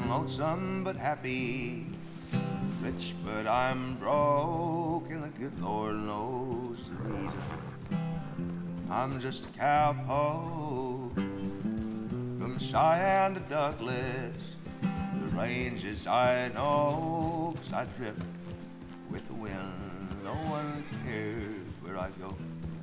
lonesome but happy, rich but I'm broke, and the good Lord knows the reason. I'm just a cowpoke from Cheyenne to Douglas, the ranges I know, 'cause I drift with the wind. No one cares where I go.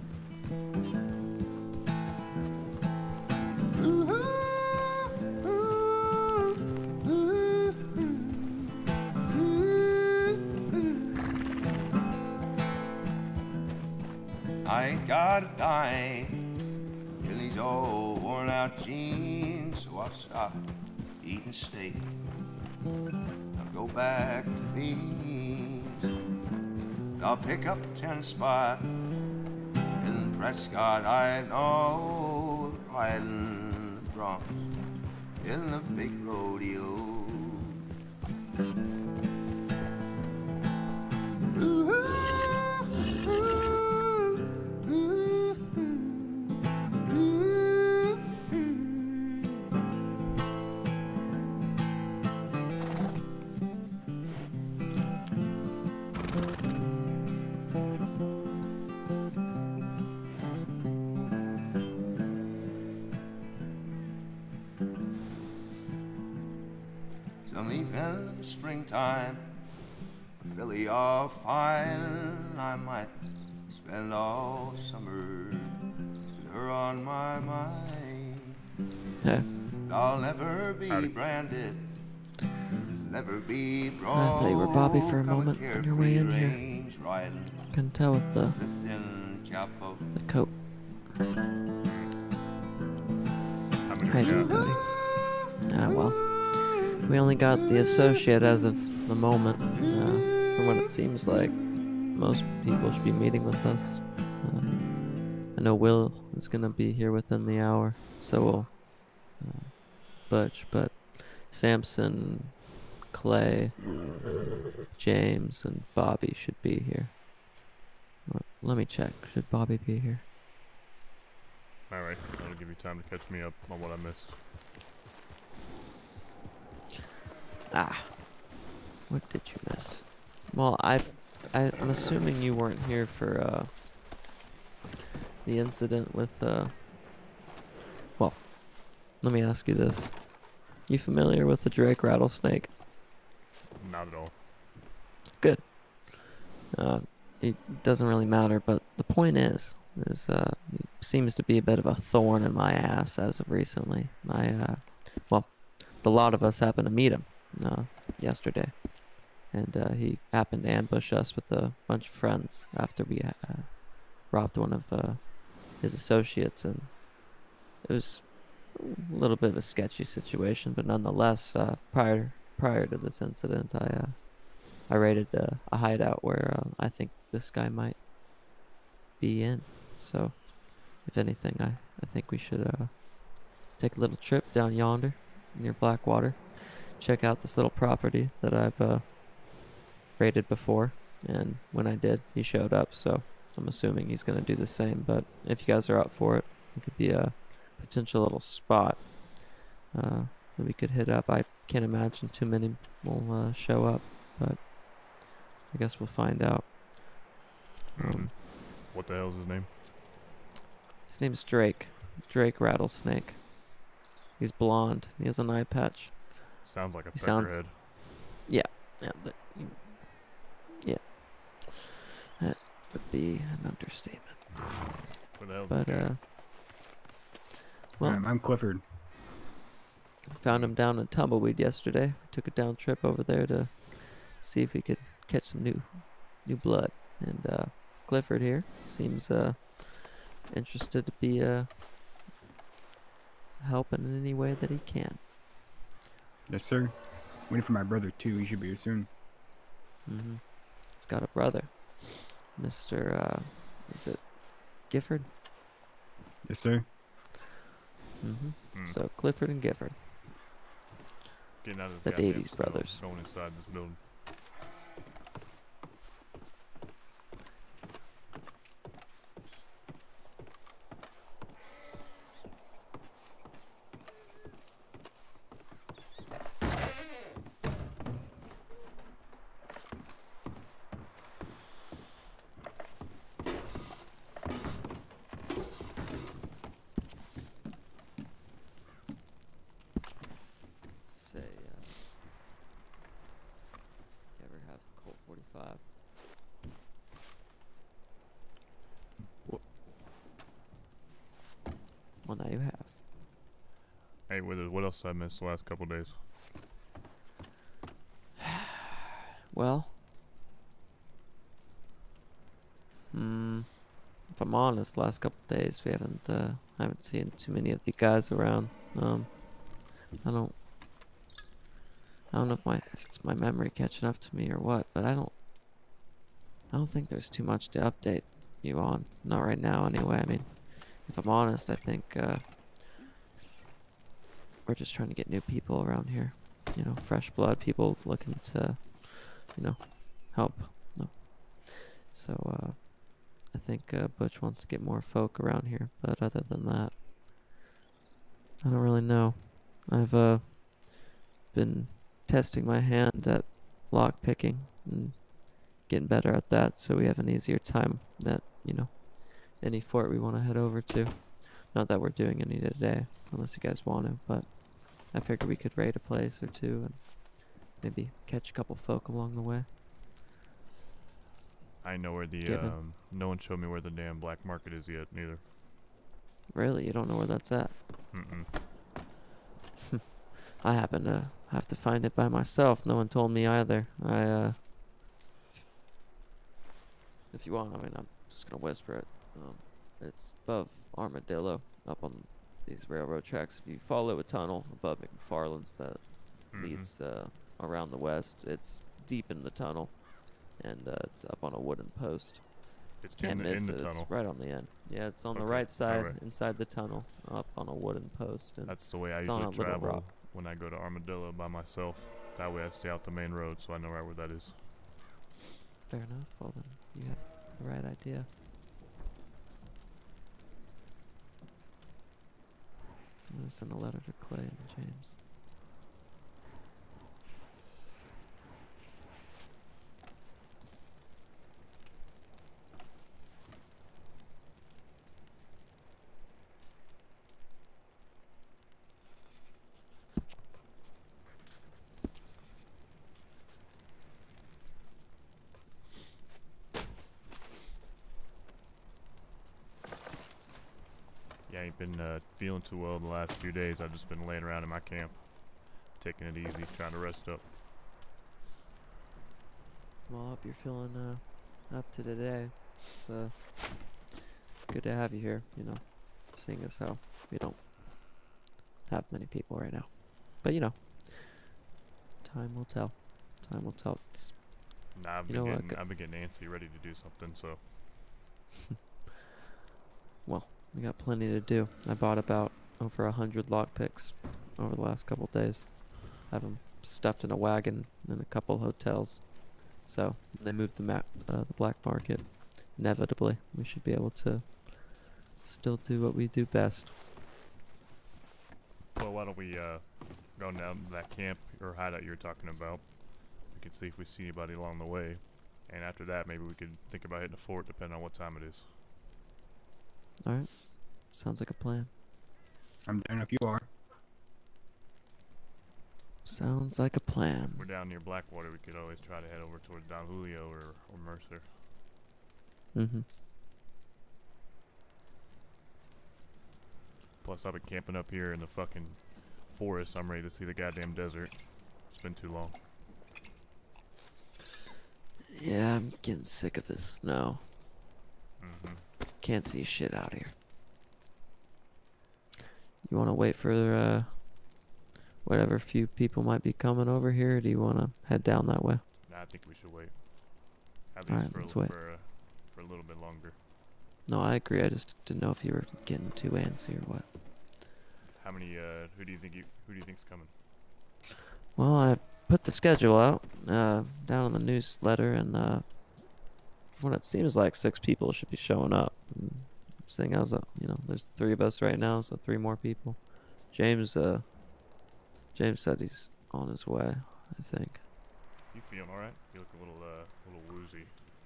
I ain't got a dime in these old worn out jeans, so I'll stop eating steak. I'll go back to beans. I'll pick up a 10 spot in Prescott, I know, riding the broncs in the big rodeo. Some evening in the springtime, Philly all fine, I might spend all summer with her on my mind. Hey. I'll never be branded, never be broke. I thought you were Bobby for a moment on your way in here. Riding, Couldn't tell with the coat. How you doing, Cody? Ah, well. We only got the associate as of the moment. From what it seems like, most people should be meeting with us. I know Will is going to be here within the hour, so will Butch, but Samson, Clay, James, and Bobby should be here. Let me check. Should Bobby be here? Alright, that'll give you time to catch me up on what I missed. Ah, what did you miss? Well, I'm assuming you weren't here for the incident with well, let me ask you this: you familiar with the Drake rattlesnake? Not at all. Good. It doesn't really matter, but the point is it seems to be a bit of a thorn in my ass as of recently. Well, the lot of us happened to meet him yesterday, and he happened to ambush us with a bunch of friends after we robbed one of his associates, and it was a little bit of a sketchy situation, but nonetheless, prior to this incident, I raided a hideout where I think this guy might be in. So, if anything, I think we should take a little trip down yonder near Blackwater, check out this little property that I've raided before, and when I did, he showed up, so I'm assuming he's going to do the same. But if you guys are up for it, it could be a potential little spot that we could hit up. I can't imagine too many will show up, but I guess we'll find out. What the hell is his name? His name's Drake. Drake Rattlesnake. He's blonde. He has an eye patch. Sounds like a peckerhead. Yeah, but that would be an understatement. Where the hell is But this guy? well, I'm Clifford. found him down in Tumbleweed yesterday. We took a down trip over there to see if we could catch some new blood. And Clifford here seems interested to be helping in any way that he can. Yes, sir. Waiting for my brother too. He should be here soon. He's got a brother, Mr. Is it Gifford? Yes, sir. So Clifford and Gifford, Getting out of the this goddamn Davies snow, brothers. Going inside this building. 5. Well, now you have. Hey, Withers, what else did I miss the last couple days? Well, if I'm honest, last couple days we haven't seen too many of the guys around. I don't know if it's my memory catching up to me or what, but I don't think there's too much to update you on. Not right now, anyway. I mean, if I'm honest, I think we're just trying to get new people around here. You know, fresh blood, people looking to, help. No. So, I think Butch wants to get more folk around here, but other than that, I don't really know. I've been testing my hand at lock picking and getting better at that, so we have an easier time at, any fort we want to head over to. Not that we're doing any today, unless you guys want to, but I figure we could raid a place or two and maybe catch a couple folk along the way. I know where the, no one showed me where the damn black market is yet, neither. Really? You don't know where that's at? Mm-mm. I happen to have to find it by myself. No one told me either. If you want, I mean, I'm just gonna whisper it. It's above Armadillo, up on these railroad tracks. If you follow a tunnel above McFarland's that leads around the west, it's deep in the tunnel, and it's up on a wooden post. It's Can't miss it. It's right on the end. Yeah, it's on the right side, inside the tunnel, up on a wooden post. And that's the way I usually travel when I go to Armadillo by myself. That way I stay out the main road, so I know right where that is. Fair enough. Well, then you have the right idea. I'm gonna send a letter to Clay and James. Yeah, I ain't been feeling too well the last few days. I've just been laying around in my camp, taking it easy, trying to rest up. Well, I hope you're feeling up to today. It's good to have you here, seeing as how we don't have many people right now. But, time will tell. Time will tell. Nah, I've been getting antsy, ready to do something, so. Well, we got plenty to do. I bought about over 100 lockpicks over the last couple days. I have them stuffed in a wagon in a couple hotels. So they moved the black market. Inevitably, we should be able to still do what we do best. Well, why don't we go down to that camp or hideout you were talking about? We can see if we see anybody along the way, and after that, maybe we could think about hitting the fort, depending on what time it is. All right, sounds like a plan. I'm down if you are. Sounds like a plan. We're down near Blackwater. We could always try to head over towards Don Julio or Mercer. Mm-hmm. Plus, I've been camping up here in the fucking forest. I'm ready to see the goddamn desert. It's been too long. Yeah, I'm getting sick of this snow. Mm-hmm. Can't see shit out here. You want to wait for whatever few people might be coming over here, or do you want to head down that way? Nah, I think we should wait. At All least right, for a little bit longer. No, I agree. I just didn't know if you were getting too antsy or what. How many? Who do you think's coming? Well, I put the schedule out down on the newsletter, and from what it seems like, 6 people should be showing up. And seeing as there's 3 of us right now, so 3 more people. James said he's on his way, I think. You feeling all right? You look a little woozy.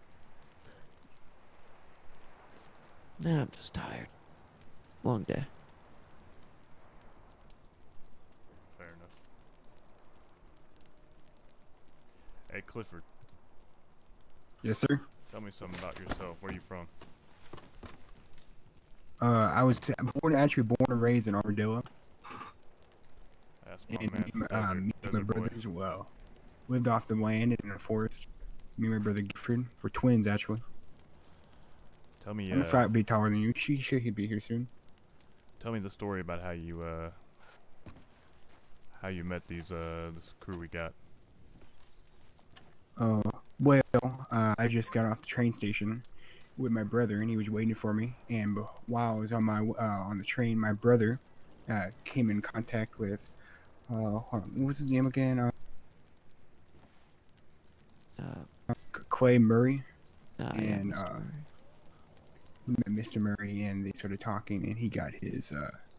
Yeah, I'm just tired. Long day. Fair enough. Hey, Clifford. Yes, sir. Tell me something about yourself. Where you from? I was actually born and raised in Armadillo, That's my and man. me and my Desert boy. brothers, well, lived off the land in the forest. Me and my brother Gifford, we're twins actually. Tell me, I'm slightly taller than you. He'd be here soon. tell me the story about how you met this crew we got. Uh, well, I just got off the train station with my brother, and he was waiting for me. And while I was on the train, my brother came in contact with hold on, what was his name again? Clay Murray, Yeah, and Mr. Murray. we met Mr. Murray, and they started talking, and he got his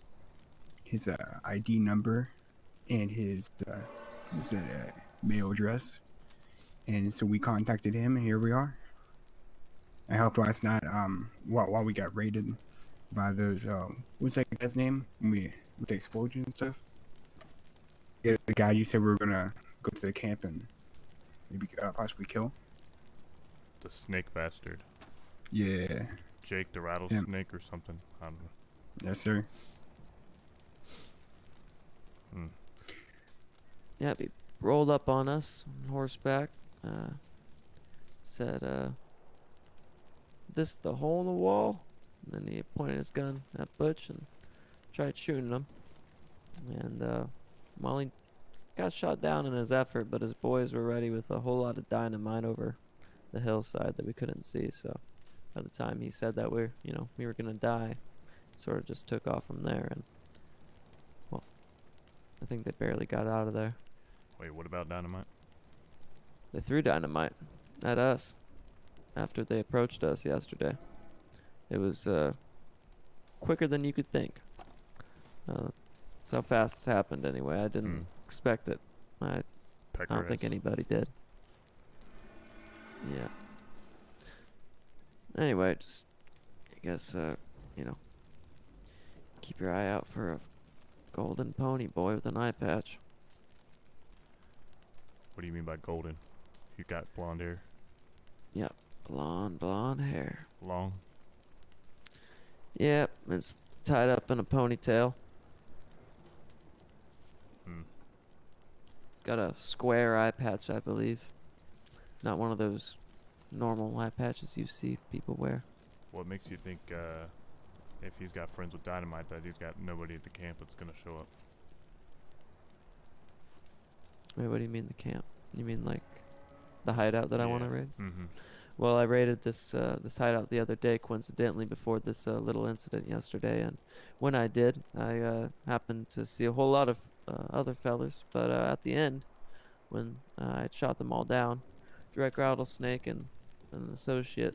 ID number and his mail address, and so we contacted him, and here we are. I helped last night while we got raided by those what's that guy's name with the explosions and stuff. Yeah, the guy you said we were gonna go to the camp and maybe possibly kill. The snake bastard. Yeah. Jake the rattlesnake or something. I don't know. Yes, sir. Yeah, he rolled up on us on horseback. Said, "This the hole in the wall?" And then he pointed his gun at Butch and tried shooting him. And well, he got shot down in his effort, but his boys were ready with a whole lot of dynamite over the hillside that we couldn't see. So by the time he said that we were gonna die, sort of just took off from there. And well, I think they barely got out of there. Wait, what about dynamite? They threw dynamite at us after they approached us yesterday. It was quicker than you could think. That's how fast it happened anyway. I didn't expect it. I don't think anybody did. Yeah. Anyway, just, I guess, keep your eye out for a golden pony boy with an eye patch. What do you mean by golden? You got blonde hair? Yep, blonde hair. Long? Yep, it's tied up in a ponytail. Got a square eye patch, I believe. Not one of those normal eye patches you see people wear. What makes you think if he's got friends with dynamite that he's got nobody at the camp that's gonna show up? Wait, what do you mean the camp? You mean like the hideout that I want to raid? Mm-hmm. Well, I raided this hideout the other day, coincidentally before this little incident yesterday, and when I did, I happened to see a whole lot of other fellers, but at the end, when I shot them all down, Drake Rattlesnake and an associate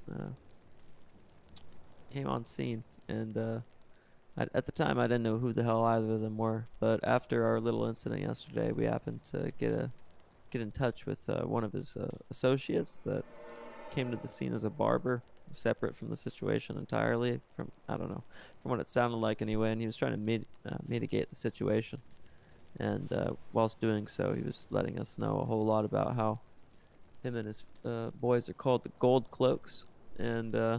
came on scene, and at the time I didn't know who the hell either of them were, but after our little incident yesterday, we happened to get in touch with one of his associates that came to the scene as a barber, separate from the situation entirely, from what it sounded like anyway, and he was trying to mitigate the situation. And whilst doing so, he was letting us know a whole lot about how him and his boys are called the Gold Cloaks, and I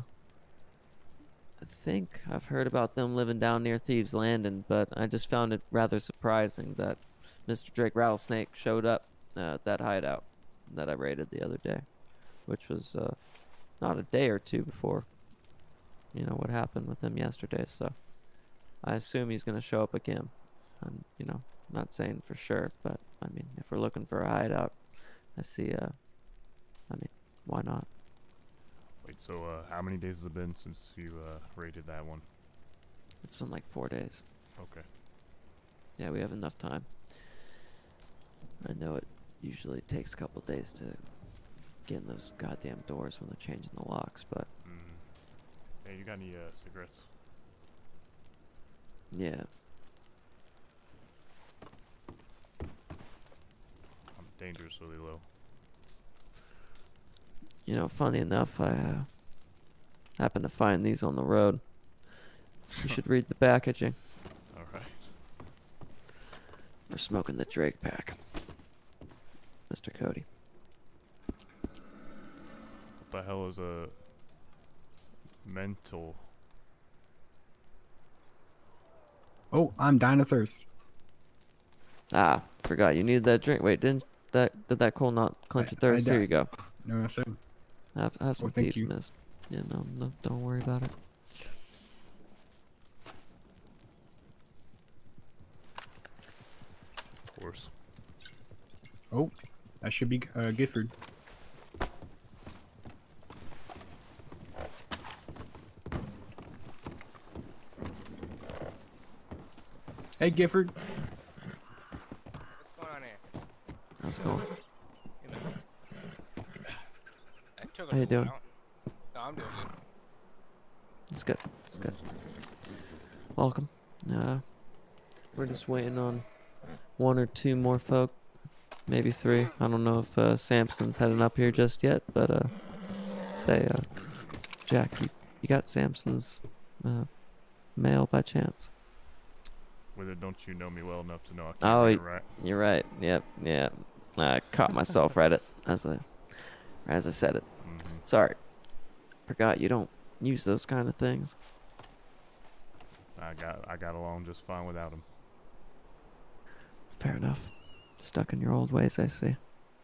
think I've heard about them living down near Thieves Landing, but I just found it rather surprising that Mr. Drake Rattlesnake showed up at that hideout that I raided the other day, which was not a day or two before what happened with him yesterday. So I assume he's going to show up again. I'm not saying for sure, but I mean, if we're looking for a hideout, I see why not? Wait, so how many days has it been since you raided that one? It's been like 4 days. Okay. Yeah, we have enough time. I know it usually takes a couple days to get in those goddamn doors when they're changing the locks, but Hey, you got any cigarettes? yeah. I'm dangerously low. Funny enough, I happened to find these on the road. You should read the packaging. All right. We're smoking the Drake pack, Mr. Cody. What the hell is a mental? Oh, I'm dying of thirst. Ah, forgot you needed that drink. Wait, did that coal not quench your thirst? Here you go. No, sir. Have some thank thieves' you. mist. Yeah, no, don't worry about it. Of course. Oh, that should be Gifford. Hey, Gifford. What's going on here? How's it going? Hey, man. That took a How you little doing? while. No, I'm doing good. It's good. It's good. Welcome. We're just waiting on 1 or 2 more folk, maybe 3. I don't know if Samson's heading up here just yet, but Jack, you got Samson's mail by chance? With it, don't you know me well enough to know I can't Oh, read it right? you're right. Yep. I caught myself right as I said it. Mm-hmm. Sorry. Forgot you don't use those kind of things. I got along just fine without him. Fair enough. Stuck in your old ways, I see.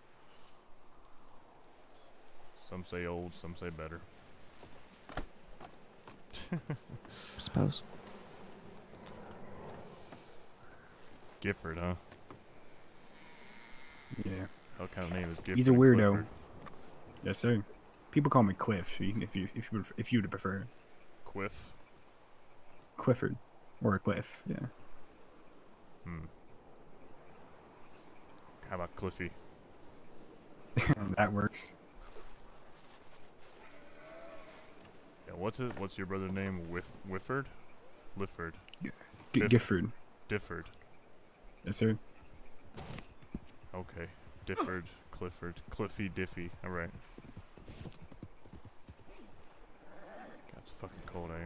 Some say old, some say better. Suppose. Gifford, huh? Yeah. What kind of name is Gifford? He's a weirdo. Clifford? Yes, sir. People call me Cliff, if you would prefer. Quiff? Clifford. Or Cliff, yeah. How about Cliffy? That works. Yeah, what's your brother's name? Whifford? Lifford. Gifford. Difford. Yes, sir. Okay. Difford, Clifford, Cliffy, Diffy. Alright. God, it's fucking cold out here.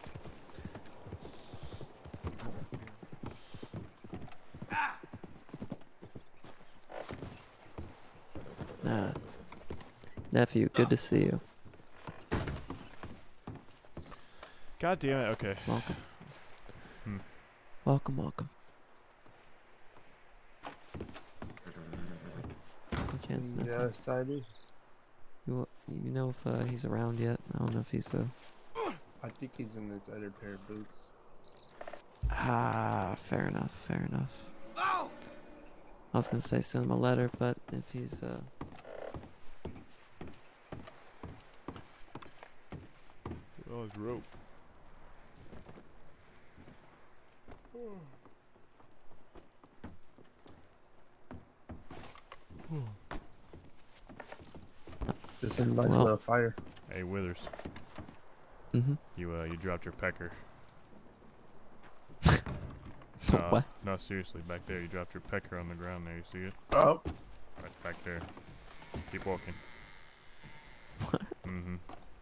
Nephew, good to see you. God damn it, okay. Welcome. Hmm. Welcome. Any chance, nephew? Yeah, Sadie. You know if he's around yet? I don't know if he's I think he's in this other pair of boots. fair enough. I was gonna say send him a letter, but if he's Oh, it's rope. Just in a nice Well. little fire. Hey, Withers. mm-hmm. You dropped your pecker. What? No, seriously, back there. You dropped your pecker on the ground there. You see it? Oh, Right back there. Keep walking. What? Mm-hmm.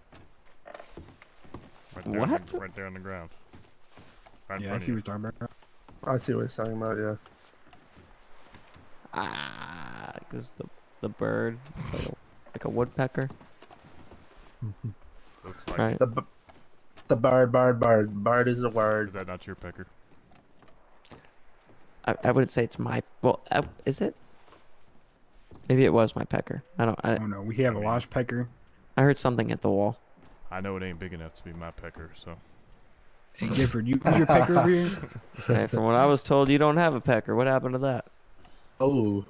Right there What? right there on the ground. Right in Yeah, I front see of you. what you're talking about. I see what he's talking about, yeah. Because the bird, it's like a woodpecker, Looks like right? it. The bard. Bard is a word. Is that not your pecker? I wouldn't say it's my. Well, is it? Maybe it was my pecker. I Oh no, we have a mean- lost pecker. heard something at the wall. I know it ain't big enough to be my pecker, so. Hey, Gifford, is your pecker over here? Hey, from what I was told, you don't have a pecker. What happened to that? Oh,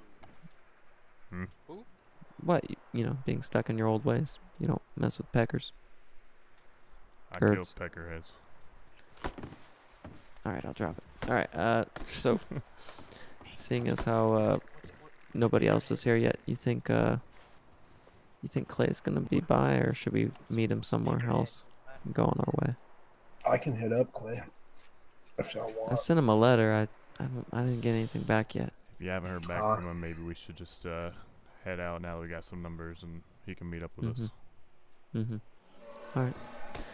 What? You know, being stuck in your old ways. You don't mess with peckers. I Birds. killed peckerheads. All right, I'll drop it. All right. So, seeing as how nobody else is here yet, you think Clay's gonna be by, or should we meet him somewhere else and go on our way? I can hit up Clay if y'all I want. sent him a letter. I didn't get anything back yet. If you haven't heard back from him, maybe we should just head out now that we got some numbers and he can meet up with us. Mm-hmm. All right.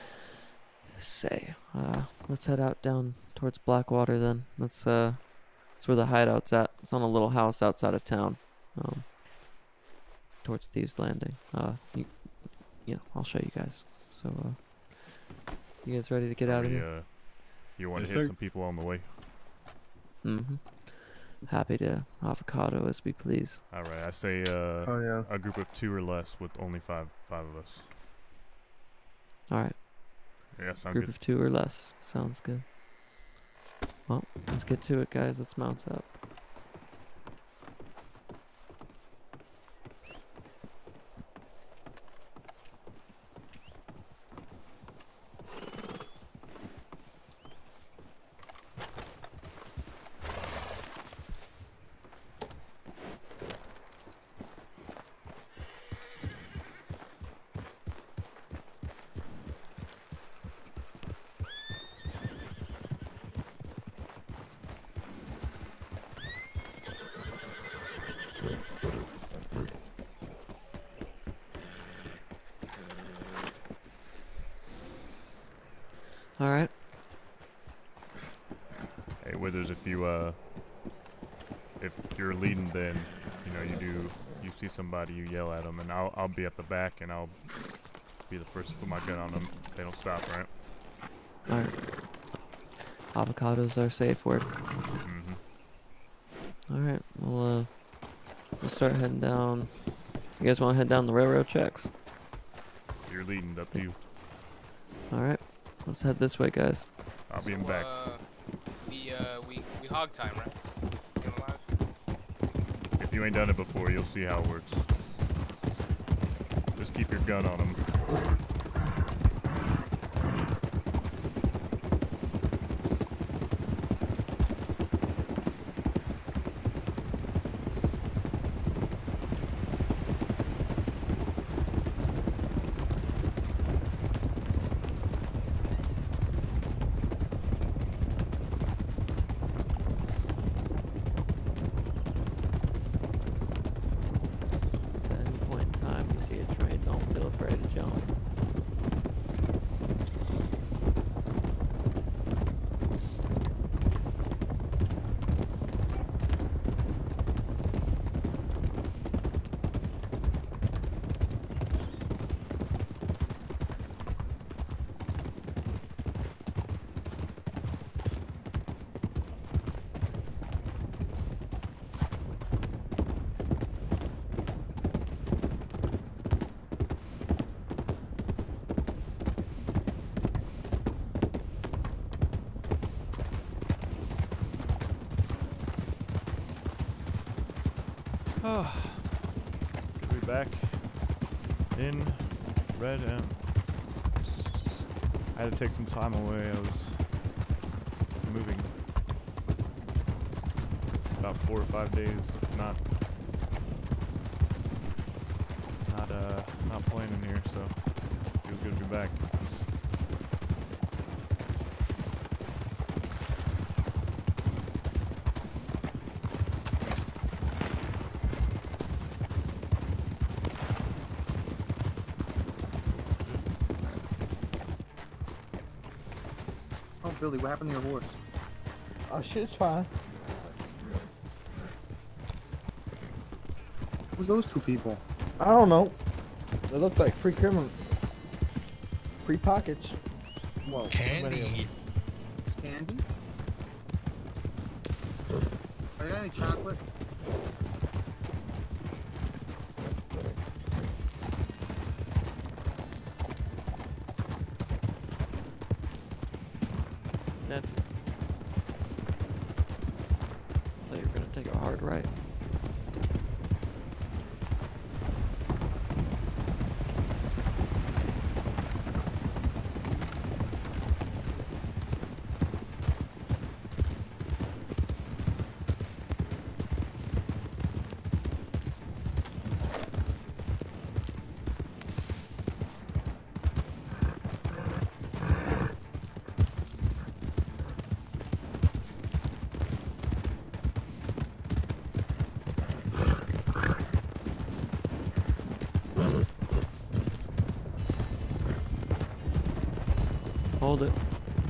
Let's head out down towards Blackwater then. That's where the hideout's at. It's on a little house outside of town, towards Thieves Landing. You I'll show you guys. So, you guys ready to get out of here? You want Yes, to hit sir. some people on the way? Mm-hmm. Happy to avocado as we please. All right, I say Oh yeah. a group of 2 or less with only five of us. All right. Yeah, sound Group good. of 2 or less. Sounds good. Well, let's get to it, guys. Let's mount up. All right. Hey, Withers, if you're leading, then you see somebody, you yell at them, and I'll be at the back, and I'll be the first to put my gun on them. If they don't stop, right? All right. Avocados are safe word. Mm-hmm. All right. We'll start heading down. You guys want to head down the railroad tracks? You're leading, up to you. All right. Let's head this way, guys. I'll be in back. We hog time, right? You alive? If you ain't done it before, you'll see how it works. Just keep your gun on them. At any point in time you see a train, don't feel afraid to jump. Oh, good to be back in REDM. I had to take some time away. I was moving about 4 or 5 days, not playing in here, so it feels good to be back. Oh, Billy, what happened to your horse? Oh, shit's fine. Who's those 2 people? I don't know. They look like free criminal. Free pockets. Whoa. Candy. Candy? Are you got any chocolate? Nephew. I thought you were gonna take a hard right. Hold it.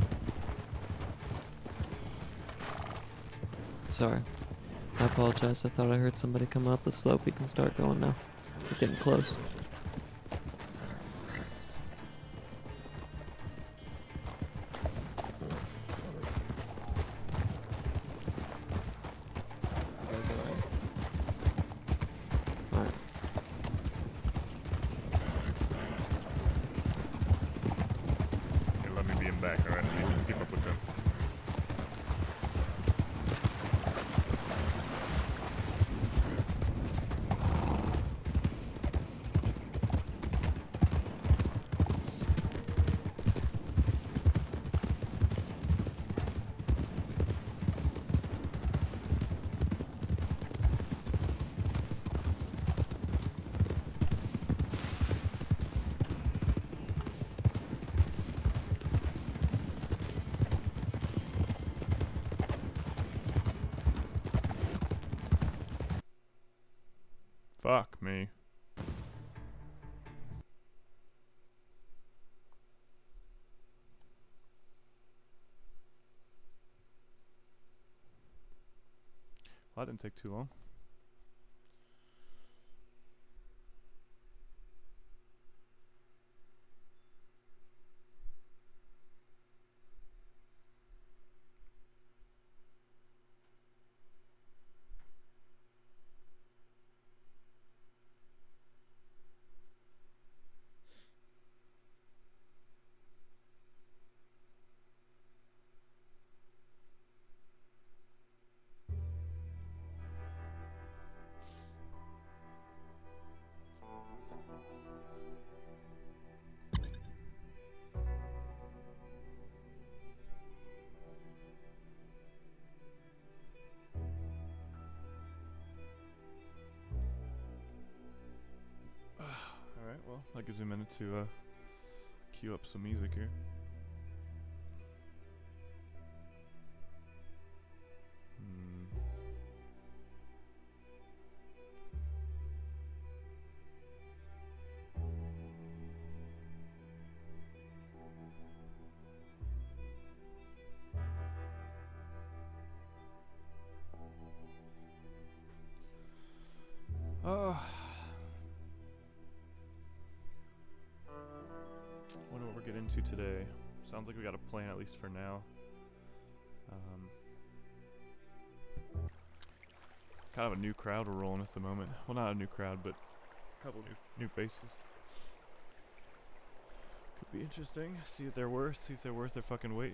Sorry. I apologize. I thought I heard somebody come up the slope. We can start going now. We're getting close. back, alright? Keep up with them. Fuck me. Well, that didn't take too long. Alright, well, that gives me a minute to cue up some music here. Wonder what we're getting into today. Sounds like we got a plan, at least for now. Kind of a new crowd we're rolling at the moment. Well, not a new crowd, but a couple new faces. Could be interesting. See if they're worth their fucking weight.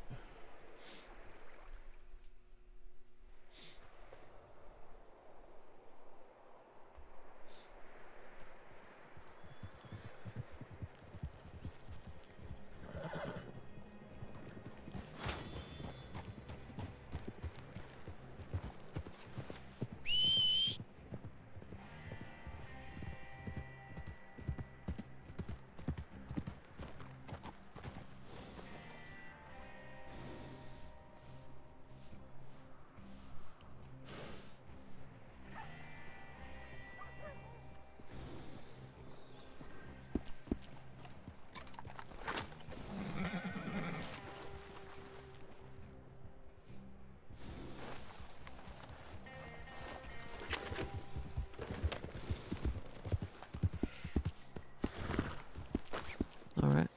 Alright.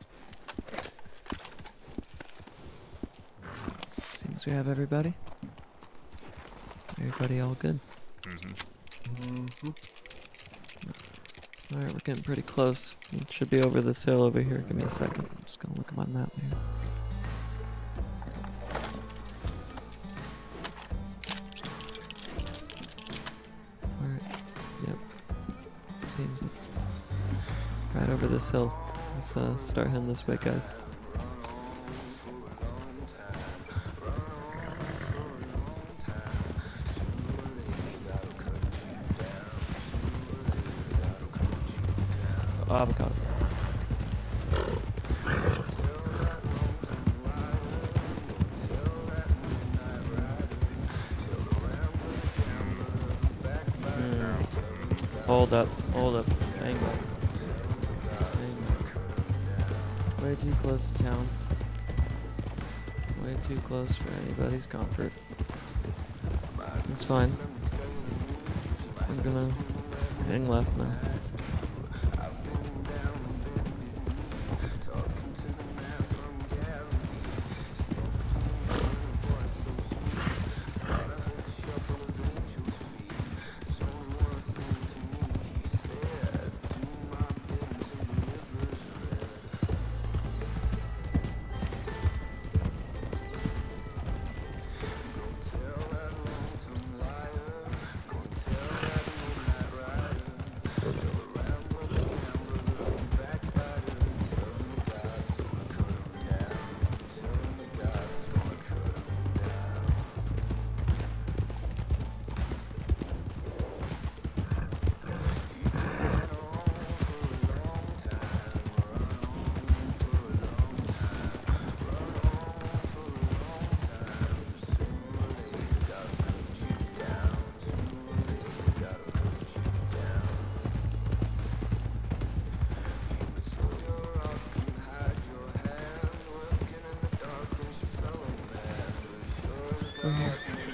Seems we have everybody. Everybody all good? Alright, we're getting pretty close. It should be over this hill over here. Give me a second. I'm just gonna look at my map here. Alright. Yep. Seems it's right over this hill. Let's start heading this way, guys. Avocado. Hold up, hang on. Way too close to town. Way too close for anybody's comfort. It's fine. I'm gonna hang left now. over here.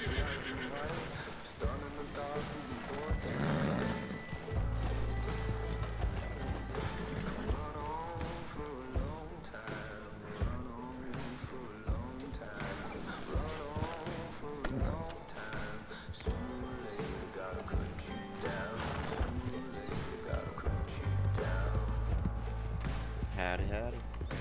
Howdy, howdy.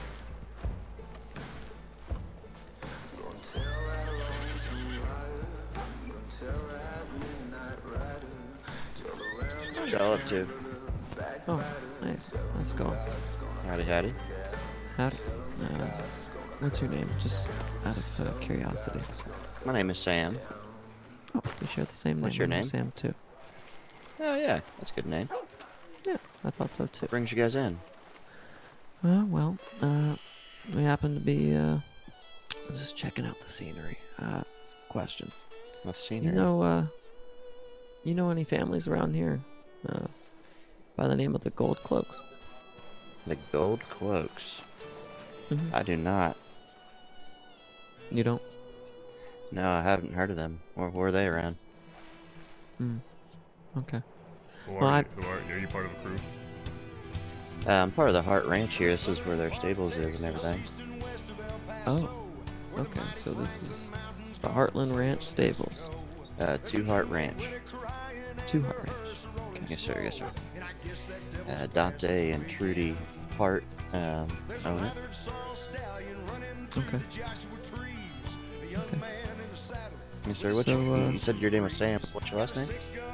What y'all up to? Oh, hey, how's it going? Howdy, howdy. Howdy. What's your name? Just out of curiosity. My name is Sam. Oh, we share the same name. What's your I'm name? Sam too. Oh yeah, that's a good name. Yeah, I thought so too. What brings you guys in? Well, we happen to be just checking out the scenery. Question. What's scenery? You know any families around here by the name of the Gold Cloaks? The Gold Cloaks. Mm-hmm. I do not. You don't? No, I haven't heard of them. Or were they around? Hmm. Okay. Who Well, are you part of a crew? I'm part of the Hart Ranch here. This is where their stables is and everything. Oh. Okay, so this is the Heartland Ranch Stables. Two Hart Ranch. Two Hart Ranch. Okay. Yes, sir. Yes, sir. Dante and Trudy Hart own it. Okay. Yes, sir. What's So, you said your name was Sam. What's your last name?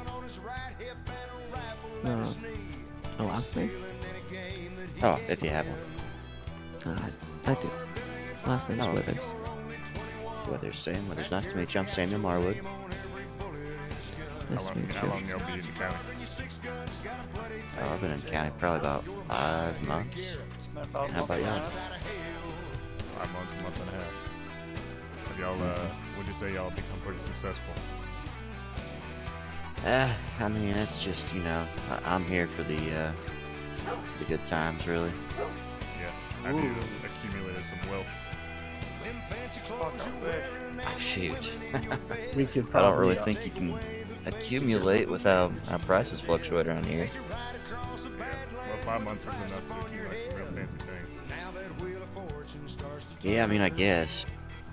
My last name? Oh, if you have one. I do. Last name's Oh, okay. Withers. Withers, Sam. Withers. Nice to meet you. I'm Samuel Marwood. Nice to meet How you. long y'all been in the county? Oh, I've been in the county probably about 5 months. How about y'all? 5 months, a month and a half. Have y'all, would you say y'all become pretty successful? I mean, it's just, you know, I'm here for the good times, really. Yeah. Have you accumulated some wealth? Shoot. We could I probably. don't really think you can accumulate with how prices fluctuate around here. Yeah. Well, 5 months is enough to accumulate some real fancy things. Yeah, I mean, I guess.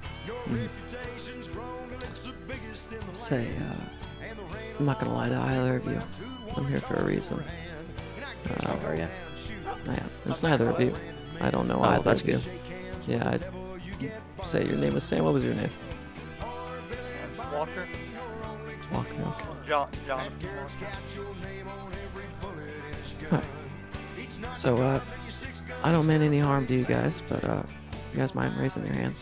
Say, I'm not gonna lie to either of you. I'm here for a reason. How are you? I am. It's neither of you. I don't know Oh, either that's of you. good. Yeah, say your name was Sam. What was your name? Walker. Walker. Okay. John. Alright. So, I don't mean any harm to you guys, but you guys mind raising your hands?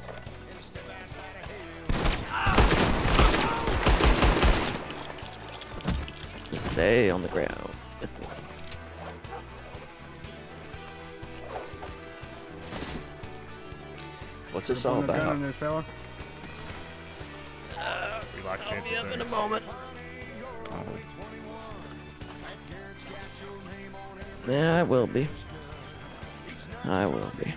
Just stay on the ground with me. What's this all Put a gun about? on there, fella. We like I'll fancy be up in a things. moment. Yeah, I will be. I will be.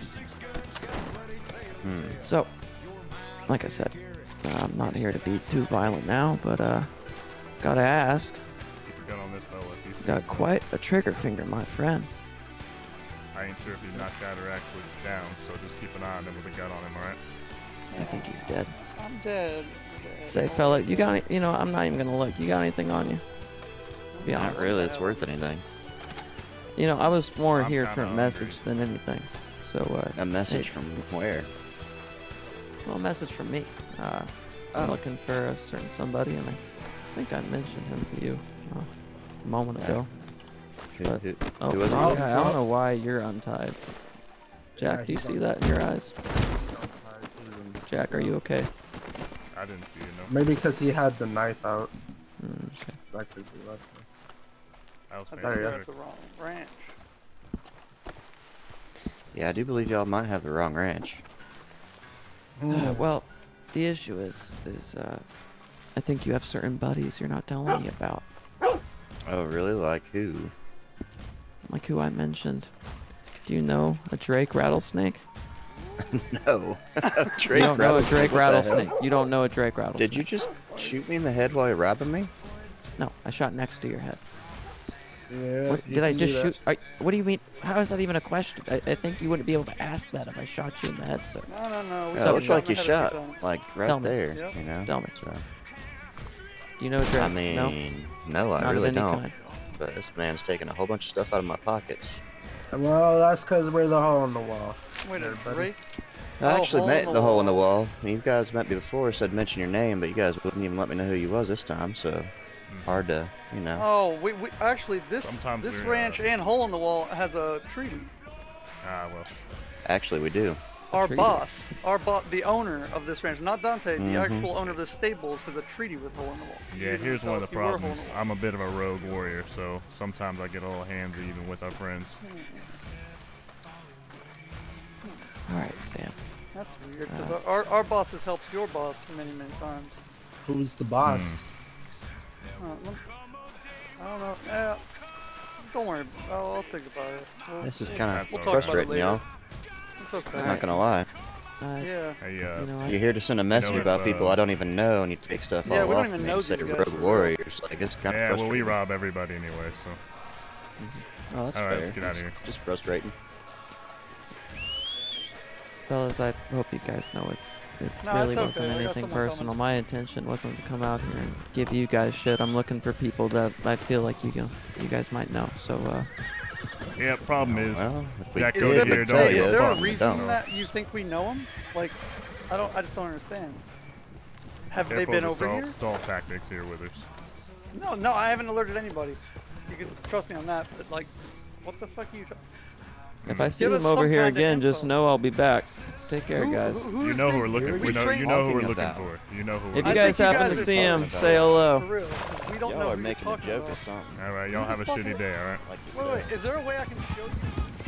So, like I said, I'm not here to be too violent now, but gotta ask. Keep your gun on this fella. If he's Got quite a trigger finger, my friend. I ain't sure if he's knocked out or actually down, so just keep an eye on him with a gun on him, alright? I think he's dead. I'm dead. Say, fella, you got any, you know, I'm not even gonna look. You got anything on you? Be Not honest. really. It's worth anything. You know, I was more I'm here for a kinda message than anything. So, A message hey, from where? well, a message from me. I'm Oh. looking for a certain somebody, and I think I mentioned him to you a moment ago. But, oh, who was it? wrong guy. I don't know why you're untied. Jack, Yeah, do you he's see on- that in your eyes? Jack, are you okay? I didn't see it, no. Maybe because he had the knife out. Okay. That could be left. I was I paying think you're attention. at the wrong ranch. Yeah, I do believe y'all might have the wrong ranch. Well, the issue is I think you have certain buddies you're not telling me about. Oh, really? Like who? Like who I mentioned. Do you know a Drake rattlesnake? No. You don't know a Drake rattlesnake. You don't know a Drake rattlesnake. Did you just shoot me in the head while you're robbing me? No, I shot next to your head. Yeah. What, did I just shoot? What do you mean? How is that even a question? I think you wouldn't be able to ask that if I shot you in the head, sir. No. Yeah, it looks like you shot, times. like right Tell me. there. Yep. You know. Tell me. So, Do you know Drake? I mean, no, I Not of really any don't. kind. But this man's taking a whole bunch of stuff out of my pockets. Well, that's because we're the hole in the wall. Wait, a Everybody. Drake? I actually hole met in the the hole in the wall. wall. You guys met me before, said mention your name, but you guys wouldn't even let me know who you was this time, so hard to, you know. Oh, we actually this Sometimes this we're, ranch and hole in the wall has a treaty. Ah, well. Actually, we do. Our treaty. boss, the owner of this ranch, not Dante, the Mhm. actual owner of the stables, has a treaty with hole in the wall. Yeah, He here's one of tells the you we're Hole in problems. the Wall. I'm a bit of a rogue warrior, so sometimes I get a little handsy even with our friends. All right, Sam. That's weird, because our boss has helped your boss many times. Who's the boss? I don't know. Don't worry. I'll think about it. This is kind That's of all right. Talk about it frustrating, later. y'all. It's okay. I'm not gonna lie. Yeah. Hey, You know what? You're here to send a message if, about people I don't even know, and you take stuff Yeah, all we don't off even me know and say these you're guys rogue for real. warriors. Like, it's kind of yeah, well, frustrating. we rob everybody anyway, so. Oh, that's All right, fair. let's get outta It's here. just frustrating. Fellas, I hope you guys know it. It No, really it's okay. wasn't I got anything someone personal. coming. My intention wasn't to come out here and give you guys shit. I'm looking for people that I feel like you guys might know. So, Yeah, problem is, Well, if we that did, Cody Is we'd there, here tell don't hey, you. is there a fuck, reason don't. that you think we know him? Like, I just don't understand. Have they Careful been of the over here? stall tactics here with us. No, I haven't alerted anybody. You can trust me on that. But like, what the fuck are you? if I see give us them over some here kind of again, just info. know I'll be back. Take care, guys. You know who we're looking. we You trained- know who we're talking looking about. for. You know who. If We're you I guys think you happen to guys are see him, talking say For hello. real, 'cause we don't know Y'all are who making you're a talking joke about. or something. All right, y'all have a shitty day. All right. Like you Wait, said. is there a way I can show you?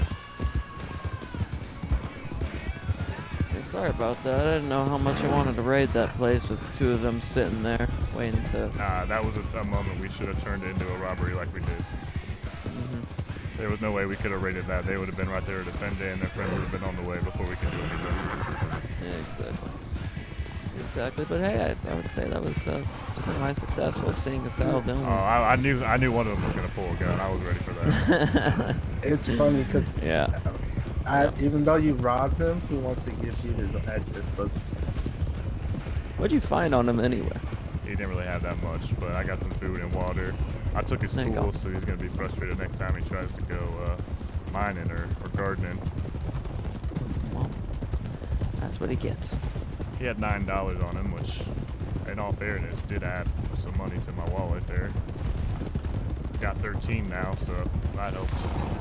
Hey, sorry about that. I didn't know how much I wanted to raid that place with two of them sitting there waiting to. That was a moment we should have turned it into a robbery like we did. There was no way we could have raided that. They would have been right there to defend it, and their friends would have been on the way before we could do anything. Yeah, exactly. Exactly. But hey, I would say that was semi-successful seeing us out doing. Oh, I knew one of them was gonna pull a gun. I was ready for that. It's funny because Yeah. even though you robbed him, he wants to give you his extra. But What'd you find on him anyway? He didn't really have that much, but I got some food and water. I took his There you go. tools, so he's gonna be frustrated next time he tries to go mining or gardening. Well, that's what he gets. He had $9 on him, which, in all fairness, did add some money to my wallet there. Got 13 now, so that helps.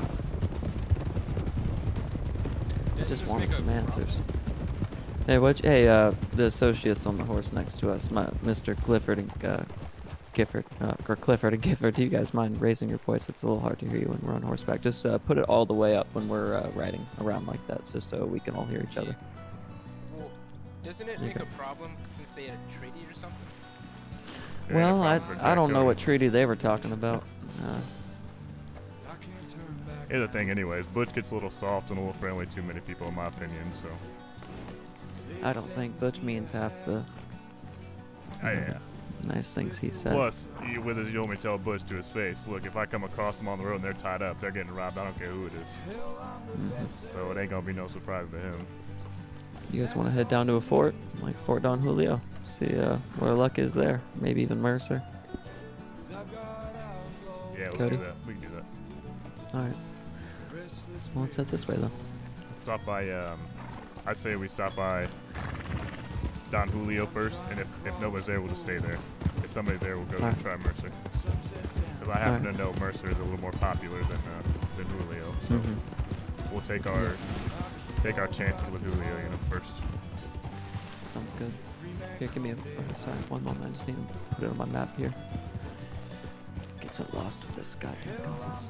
Just wanted some answers. Hey, the associates on the horse next to us, Mr. Clifford and Gifford, or Clifford and Gifford. Do you guys mind raising your voice? It's a little hard to hear you when we're on horseback. Just put it all the way up when we're riding around like that, just so we can all hear each other. Well, doesn't it make a problem since they had a treaty or something? Well, Yeah, for I don't know Cody. what treaty they were talking about. Here's the thing, anyways. Butch gets a little soft and a little friendly. Too many people, in my opinion. So, I don't think Butch means half the yeah. nice things he says. Plus, you want me to tell Butch to his face, look, if I come across them on the road and they're tied up, they're getting robbed. I don't care who it is. So it ain't gonna be no surprise to him. You guys want to head down to a fort, like Fort Don Julio? See what our luck is there. Maybe even Mercer. Yeah, let's Cody? do that. We can do that. All right. Well, let's head this way, though. Stop by. I say we stop by Don Julio first, and if nobody's there, we'll just stay there. If somebody's there, we'll go Alright. try Mercer. Because I happen to know Mercer is a little more popular than Julio, so we'll take our chances with Julio, first. Sounds good. Here, give me sorry, one moment. I just need to put it on my map here. Get so lost with this goddamn compass.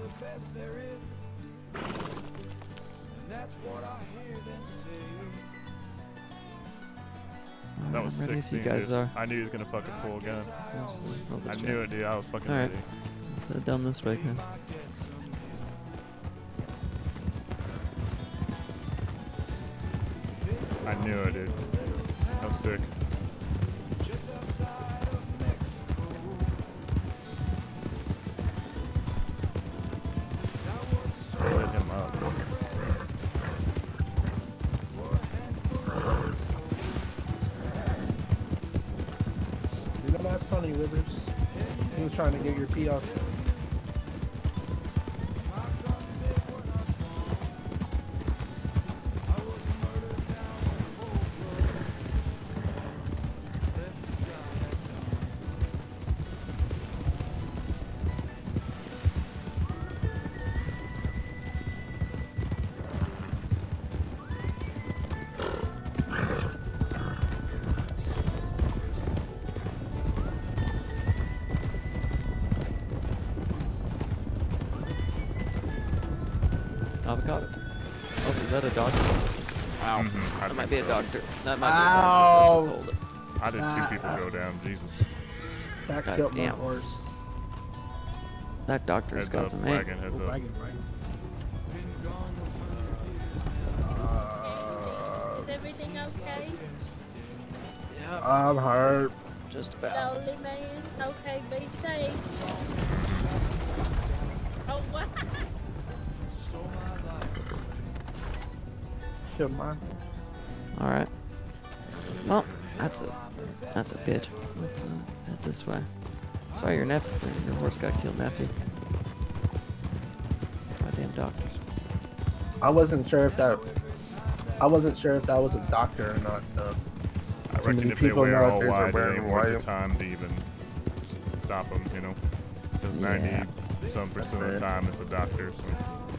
That was I'm ready 16, if you guys dude. are. I knew he was gonna fucking pull a gun. I I knew it, dude. I was fucking Alright. ready. Let's head down this way, guys. I knew it, dude. I'm sick. Lit him up. You know that's funny, Rivers. He was trying to get your pee off. Avocado. Oh, is that a doctor? Wow. I That might think be a so. doctor. That might be a Ow. doctor. That just sold it. I did 2 people go down. Jesus. That God killed my damn. horse. That doctor's Heads got up, some aim. wagon, heads up. Wagon, right? Is everything okay? Yeah, I'm hurt. just about. Slowly, man. Okay, be safe. Oh, what? Killed mine. All right. Well, that's a bitch. Let's head this way. Sorry, your horse got killed, nephew. Goddamn doctors. I wasn't sure if that was a doctor or not. I Too reckon many if they people wear know all if they're white, it wearing ain't worth the white. time to even stop them, you know? Because Yeah. 90-some% of the time it's a doctor, so...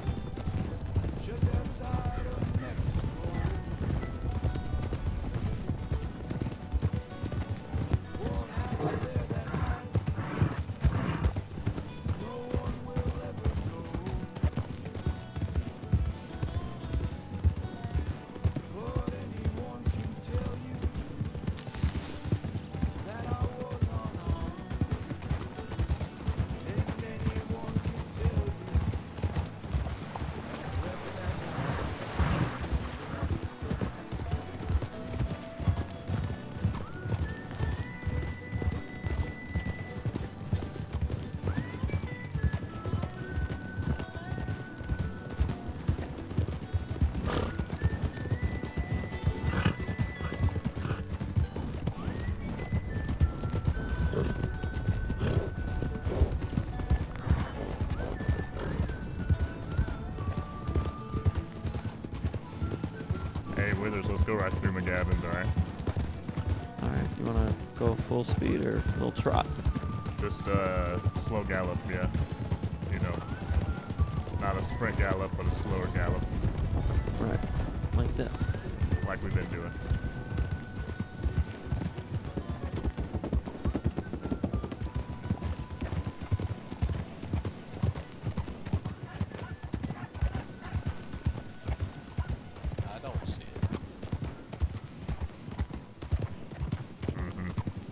Hey, Withers, let's go right through McGavin's, alright? All right, you wanna go full speed or a little trot? Just slow gallop, yeah. You know, not a sprint gallop, but a slower gallop, Right, like this. like we've been doing. I don't see it. Mm-hmm.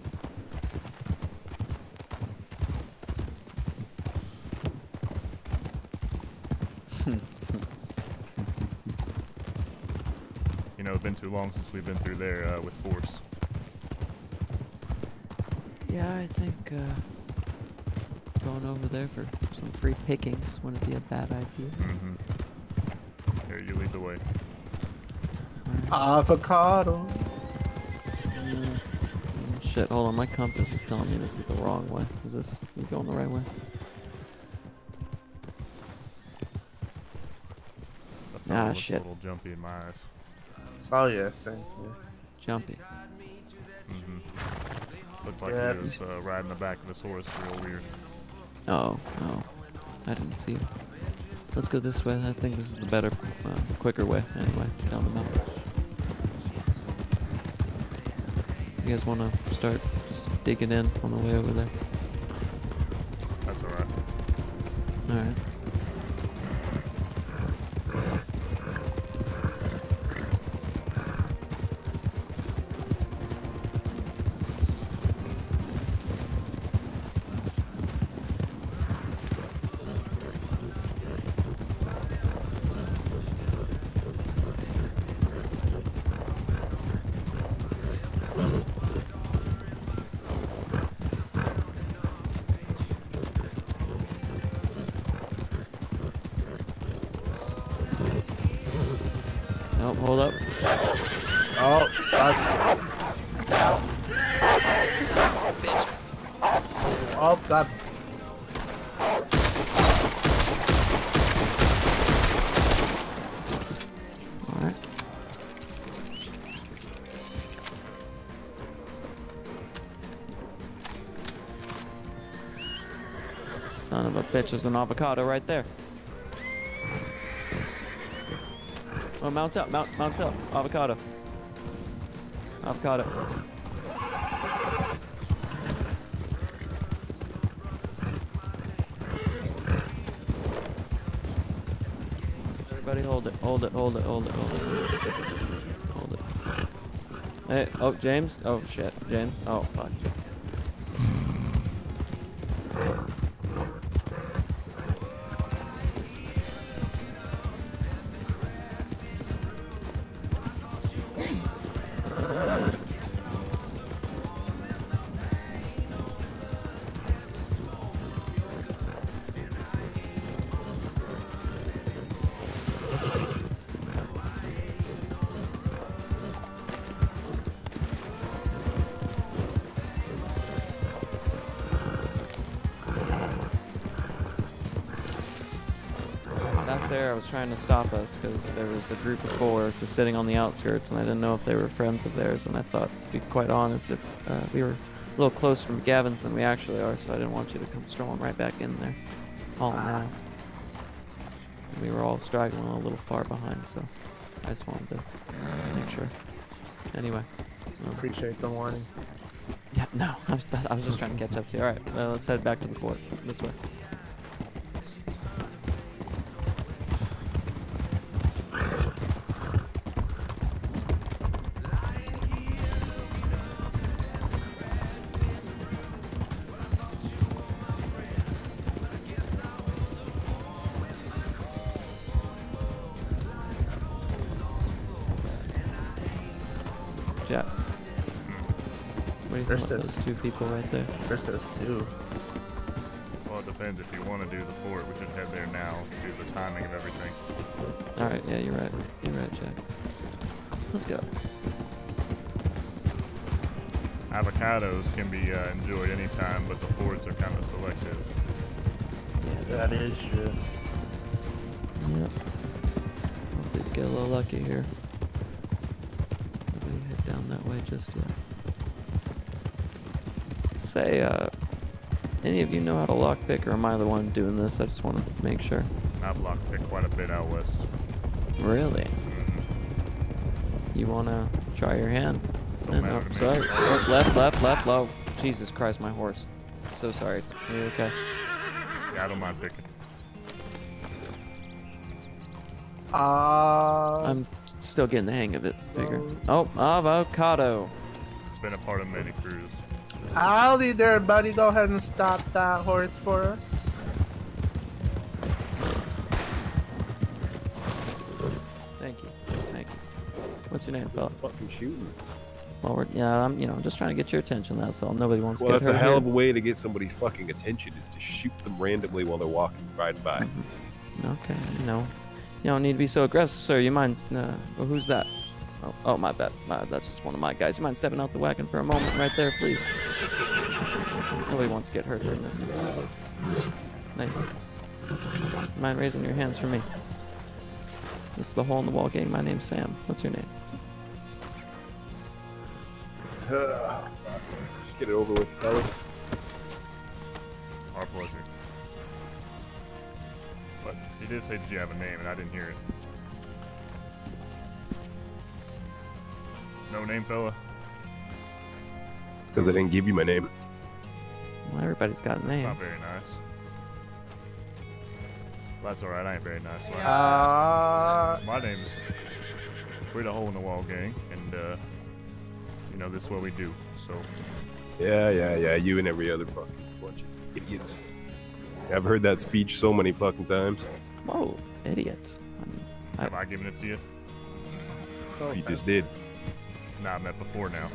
You know, it's been too long since we've been through there with force. Yeah, I think going over there for some free pickings wouldn't be a bad idea. Mm-hmm. Here, you lead the way. Avocado. Shit, hold on, my compass is telling me this is the wrong way. Is this we going the right way? That Ah, fellow looks shit. a little jumpy in my eyes. Oh yeah, thank you. Jumpy. Mm-hmm. Looked like Yeah. he was riding the back of his horse real weird. Oh, no. I didn't see it. Let's go this way. I think this is the better, quicker way, anyway, down the mountain. You guys want to start just digging in on the way over there? That's alright. Alright. Oh, hold up. Oh, that's. Bitch. Oh, that. Alright. Son of a bitch, there's an avocado right there. Oh, mount up, mount up. Avocado. Avocado. Everybody hold it, hold it, hold it, hold it, hold it. Hold it. Hey, oh, James? Oh, shit. James? Oh, fuck. There, I was trying to stop us because there was a group of 4 just sitting on the outskirts, and I didn't know if they were friends of theirs. And I thought, to be quite honest, if we were a little closer to McGavin's than we actually are, so I didn't want you to come strolling right back in there, hauling ass. And we were all straggling a little far behind, so I just wanted to make sure. Anyway, Appreciate the warning. yeah, no, I was just trying to catch up to you. All right, let's head back to the fort this way. Jack, what do you think about those 2 people right there? There's those 2. Well, it depends. If you want to do the fort, we should head there now. Do the timing of everything. Alright, yeah, you're right. You're right, Jack. Let's go. Avocados can be enjoyed anytime, but the forts are kind of selective. Yeah, that is true. Yep. Hopefully we get a little lucky here. Nobody head down that way just yet. Say, any of you know how to lockpick, or am I the one doing this? I just want to make sure. I've lockpicked quite a bit out west. Really? Mm-hmm. You want to try your hand? Don't Oh, matter to me. sorry. Oh, left, low. Jesus Christ, my horse. So sorry. Are you okay? Yeah, I don't mind picking. I'm still getting the hang of it, figure. Oh, avocado. It's been a part of many crews. Howdy there, buddy. Go ahead and stop that horse for us. Thank you. Thank you. What's your name, fella? Fucking shooting. Well, I'm just trying to get your attention. That's all. Nobody wants Well, to get that's hurt a hell here. of a way to get somebody's fucking attention, is to shoot them randomly while they're riding by. Okay, no. You don't need to be so aggressive, sir. You mind, well, who's that? Oh, my bad. That's just one of my guys. You mind stepping out the wagon for a moment right there, please? Nobody wants to get hurt during this. Nice. Mind raising your hands for me? This is the Hole in the Wall gang. My name's Sam. What's your name? Just get it over with, fellas. Our pleasure. But he did say, did you have a name, and I didn't hear it. No name, fella? It's because I didn't give you my name. Well, everybody's got a name. Not very nice. That's alright, I ain't very nice. So my name is... We're the Hole in the Wall gang, and, you know, this is what we do, so... Yeah, you and every other fucking bunch of idiots. I've heard that speech so many fucking times. Whoa, idiots. Have I given it to you? You just did. Nah, I meant before now.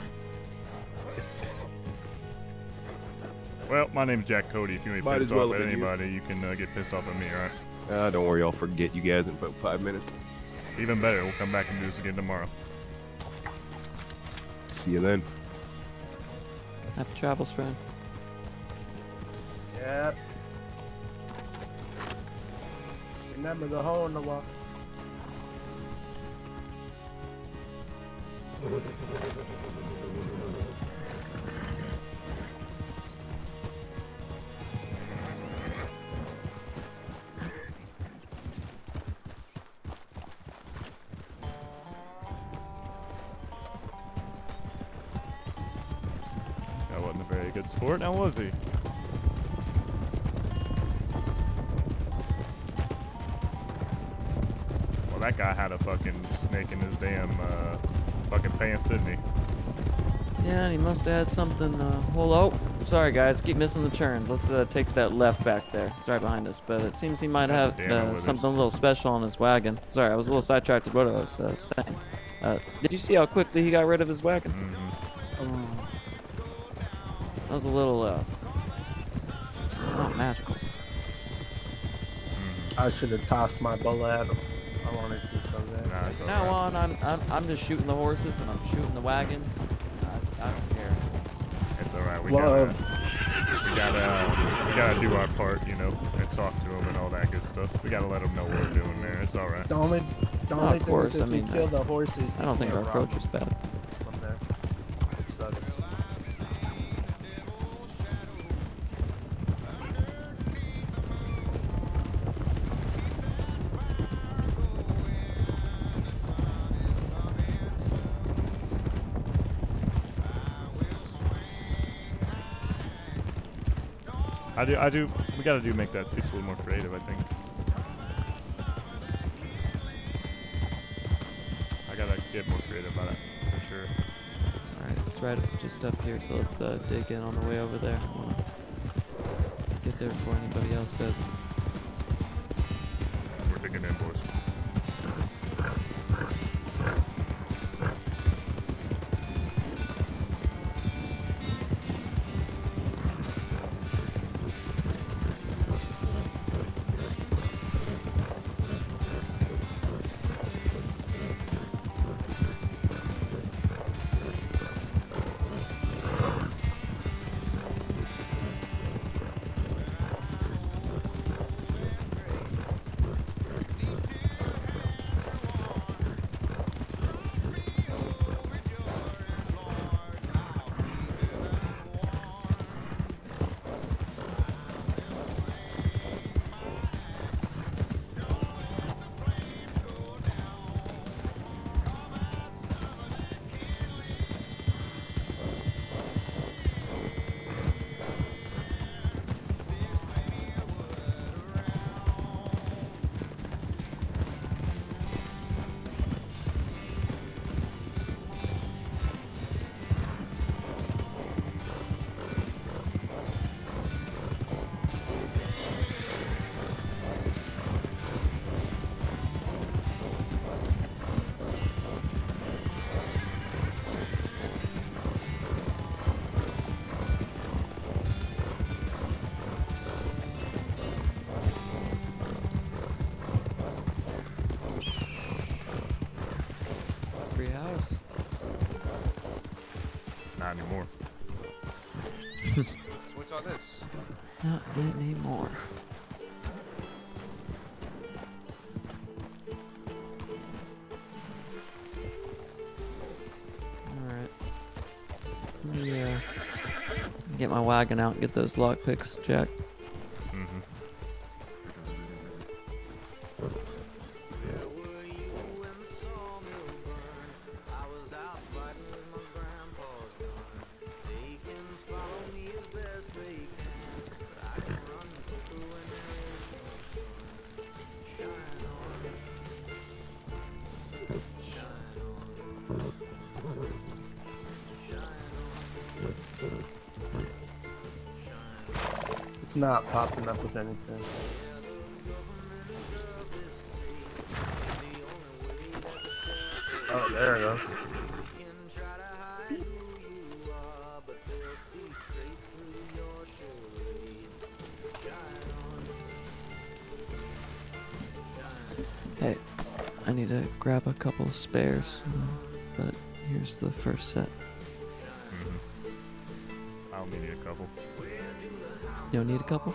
Well, my name's Jack Cody. If you ain't Might pissed as well off at have been you. anybody, you can get pissed off at me, alright? Don't worry, I'll forget you guys in about 5 minutes. Even better, we'll come back and do this again tomorrow. See you then. Happy travels, friend. Yep. Remember the hole in the wall. That wasn't a very good sport, now was he? Well, that guy had a fucking snake in his damn fucking pants, didn't he? Yeah, and he must have had something. Well, oh, sorry guys, keep missing the turn. Let's take that left back there. It's right behind us, but it seems he might have something a little special on his wagon. Sorry, I was a little sidetracked with what I was saying. Did you see how quickly he got rid of his wagon? That was a little, not magical. I should have tossed my bullet at him. I wanted to so bad. Nah, it's From now on, I'm just shooting the horses and I'm shooting the wagons. I don't care. It's alright, we Well, gotta do our part, you know, and talk to them and all that good stuff. We gotta let them know what we're doing there. It's alright. The only of thing course, is if I mean, we kill the horses. I don't think you our can't rob approach is bad. them from there. It sucks. We gotta make that speech a little more creative, I think. I gotta get more creative on it, for sure. Alright, it's right just up here, so let's dig in on the way over there. I wanna get there before anybody else does. We're digging in, boys. House. Not anymore. So what's all this? Not anymore. Alright. Let me get my wagon out and get those lockpicks checked. It's not popping up with anything. Oh, there it goes. Hey, I need to grab a couple of spares, but here's the first set. I'll need a couple. You don't need a couple?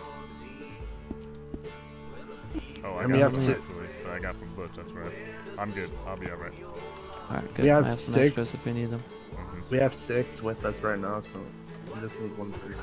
Oh, And we have actually, but I got from Butch, that's right. I'm good. I'll be alright. Alright, good. We I have have some 6. extras if you need them. We have 6 with us right now, so we just need one person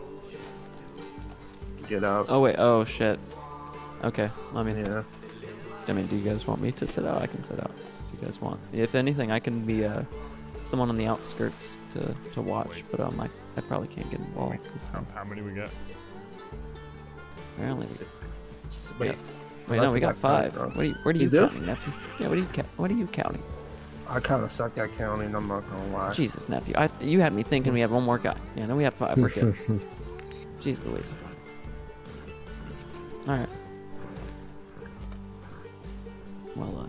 to get out. Oh wait, oh shit. Okay, let me. Yeah. I mean, do you guys want me to sit out? I can sit out if you guys want. If anything, I can be someone on the outskirts to watch, but I probably can't get involved. How many we got? Apparently. Wait. Yeah. Wait, no, we got 5. What are you do? counting, nephew? Yeah, what are you counting? I kind of suck at counting, I'm not gonna lie. Jesus, nephew. You had me thinking we had one more guy. Yeah, no, we have 5. We're good. Jeez Louise. Alright. Well,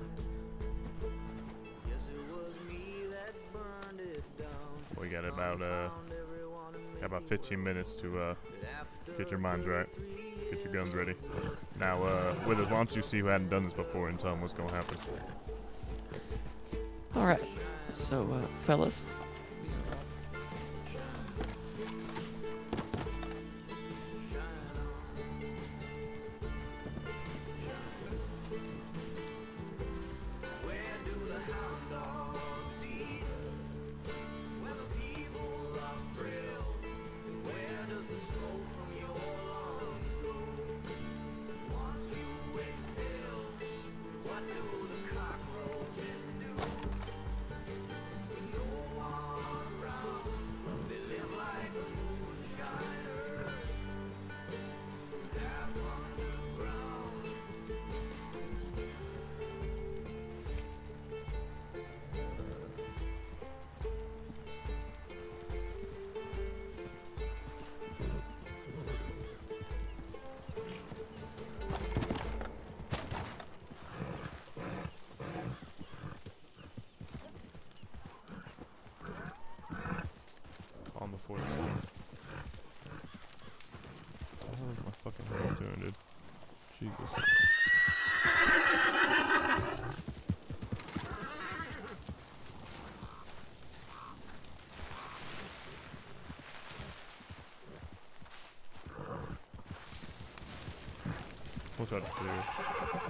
we got about 15 minutes to get your minds right, get your guns ready. Now, Withers, why don't you see who hadn't done this before and tell them what's gonna happen? alright. So, fellas. On the 4th. What is my fucking head doing, dude? Jesus. What's that to do?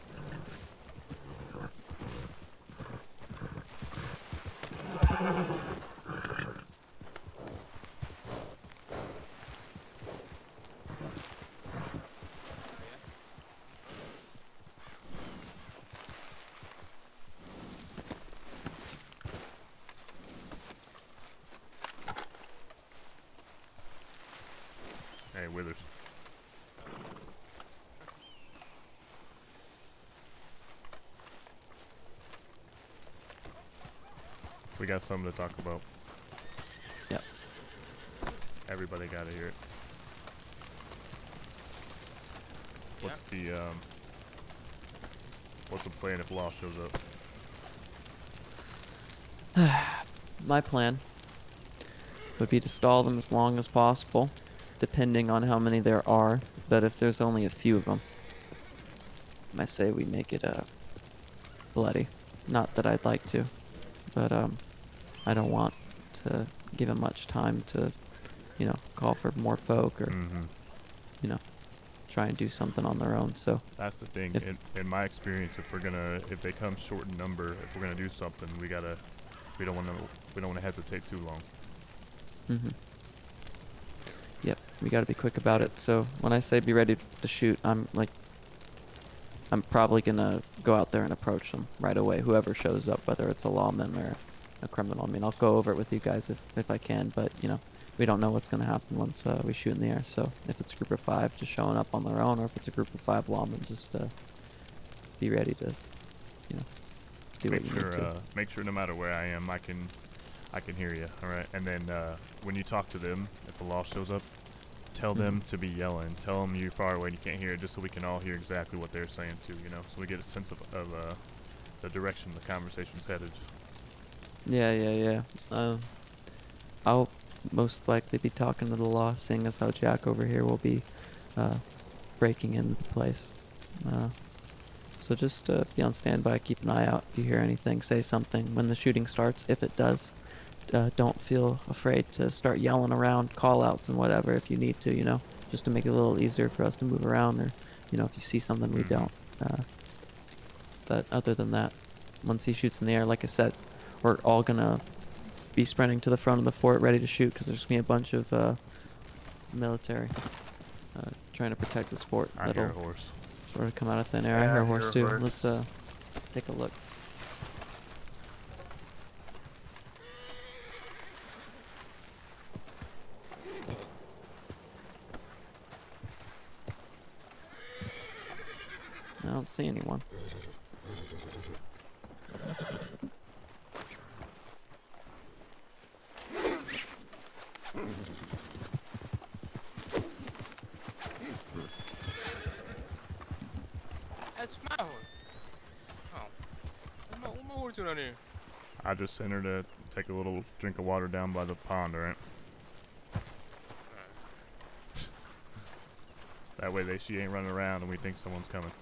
Hey, Withers. We got something to talk about. Yep. Everybody gotta hear it. What's the plan if Law shows up? My plan would be to stall them as long as possible, depending on how many there are, but if there's only a few of them, I say we make it bloody. Not that I'd like to, but I don't want to give them much time to, call for more folk or, try and do something on their own. So that's the thing. In my experience, if they come short in number, if we're gonna do something, we don't want to hesitate too long. Yep, we got to be quick about it. So when I say be ready to shoot, I'm probably gonna go out there and approach them right away. Whoever shows up, whether it's a lawman or a criminal. I mean, I'll go over it with you guys if I can, but we don't know what's gonna happen once we shoot in the air. So if it's a group of 5 just showing up on their own, or if it's a group of 5 lawmen, just be ready to, do what you need to. Make sure no matter where I am, I can hear you. All right, and then when you talk to them, if the law shows up, tell them to be yelling. Tell them you're far away and you can't hear it, just so we can all hear exactly what they're saying too. So we get a sense of the direction the conversation's headed. Yeah. I'll most likely be talking to the law, seeing as how Jack over here will be breaking into the place. So So just be on standby, keep an eye out. If you hear anything, say something when the shooting starts. If it does, don't feel afraid to start yelling around, call outs and whatever if you need to, you know, just to make it a little easier for us to move around, or, you know, if you see something we don't. But other than that, once he shoots in the air, like I said, we're all gonna be sprinting to the front of the fort ready to shoot, because there's gonna be a bunch of military trying to protect this fort. I hear a horse. Sort of come out of thin air. Yeah, I hear a I horse hear too. a horse. Let's take a look. I don't see anyone. That's my horse. Oh. What my horse doing on here? I just sent her to take a little drink of water down by the pond, alright? That way she ain't running around and we think someone's coming.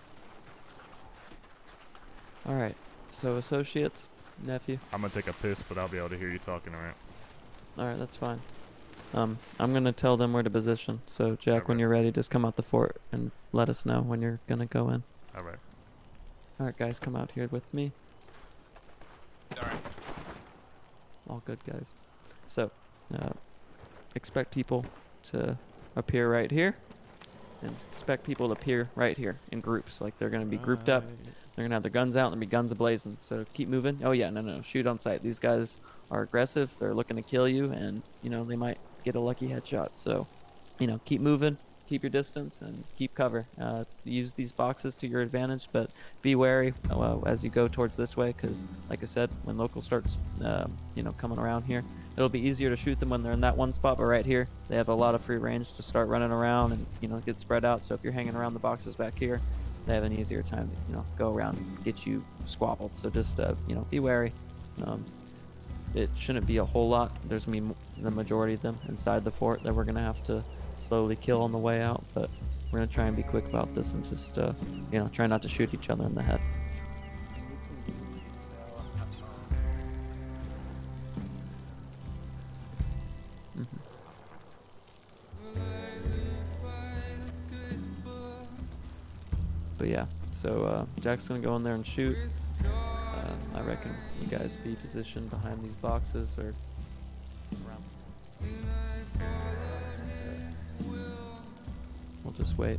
Alright, so associates, nephew. I'm gonna take a piss, but I'll be able to hear you talking, alright? Alright, that's fine. I'm gonna tell them where to position. So Jack, when you're ready, just come out the fort and let us know when you're gonna go in. Alright. Alright guys, come out here with me. Alright. All good guys. So, expect people to appear right here. And expect people to appear right here in groups. Like they're gonna be grouped up. They're gonna have their guns out and there'll be guns ablazing. So keep moving. Oh yeah, no, shoot on sight. These guys are aggressive. They're looking to kill you, and you know they might get a lucky headshot. So, you know, keep moving, keep your distance, and keep cover. Use these boxes to your advantage, but be wary as you go towards this way, because, like I said, when locals start, you know, coming around here, it'll be easier to shoot them when they're in that one spot. But right here, they have a lot of free range to start running around and, you know, get spread out. So if you're hanging around the boxes back here, they have an easier time to, you know, go around and get you squabbled. So just, you know, be wary. It shouldn't be a whole lot. There's gonna be the majority of them inside the fort that we're gonna have to slowly kill on the way out, but we're gonna try and be quick about this and just you know, try not to shoot each other in the head. But yeah, so Jack's gonna go in there and shoot. I reckon you guys be positioned behind these boxes or around. We'll just wait.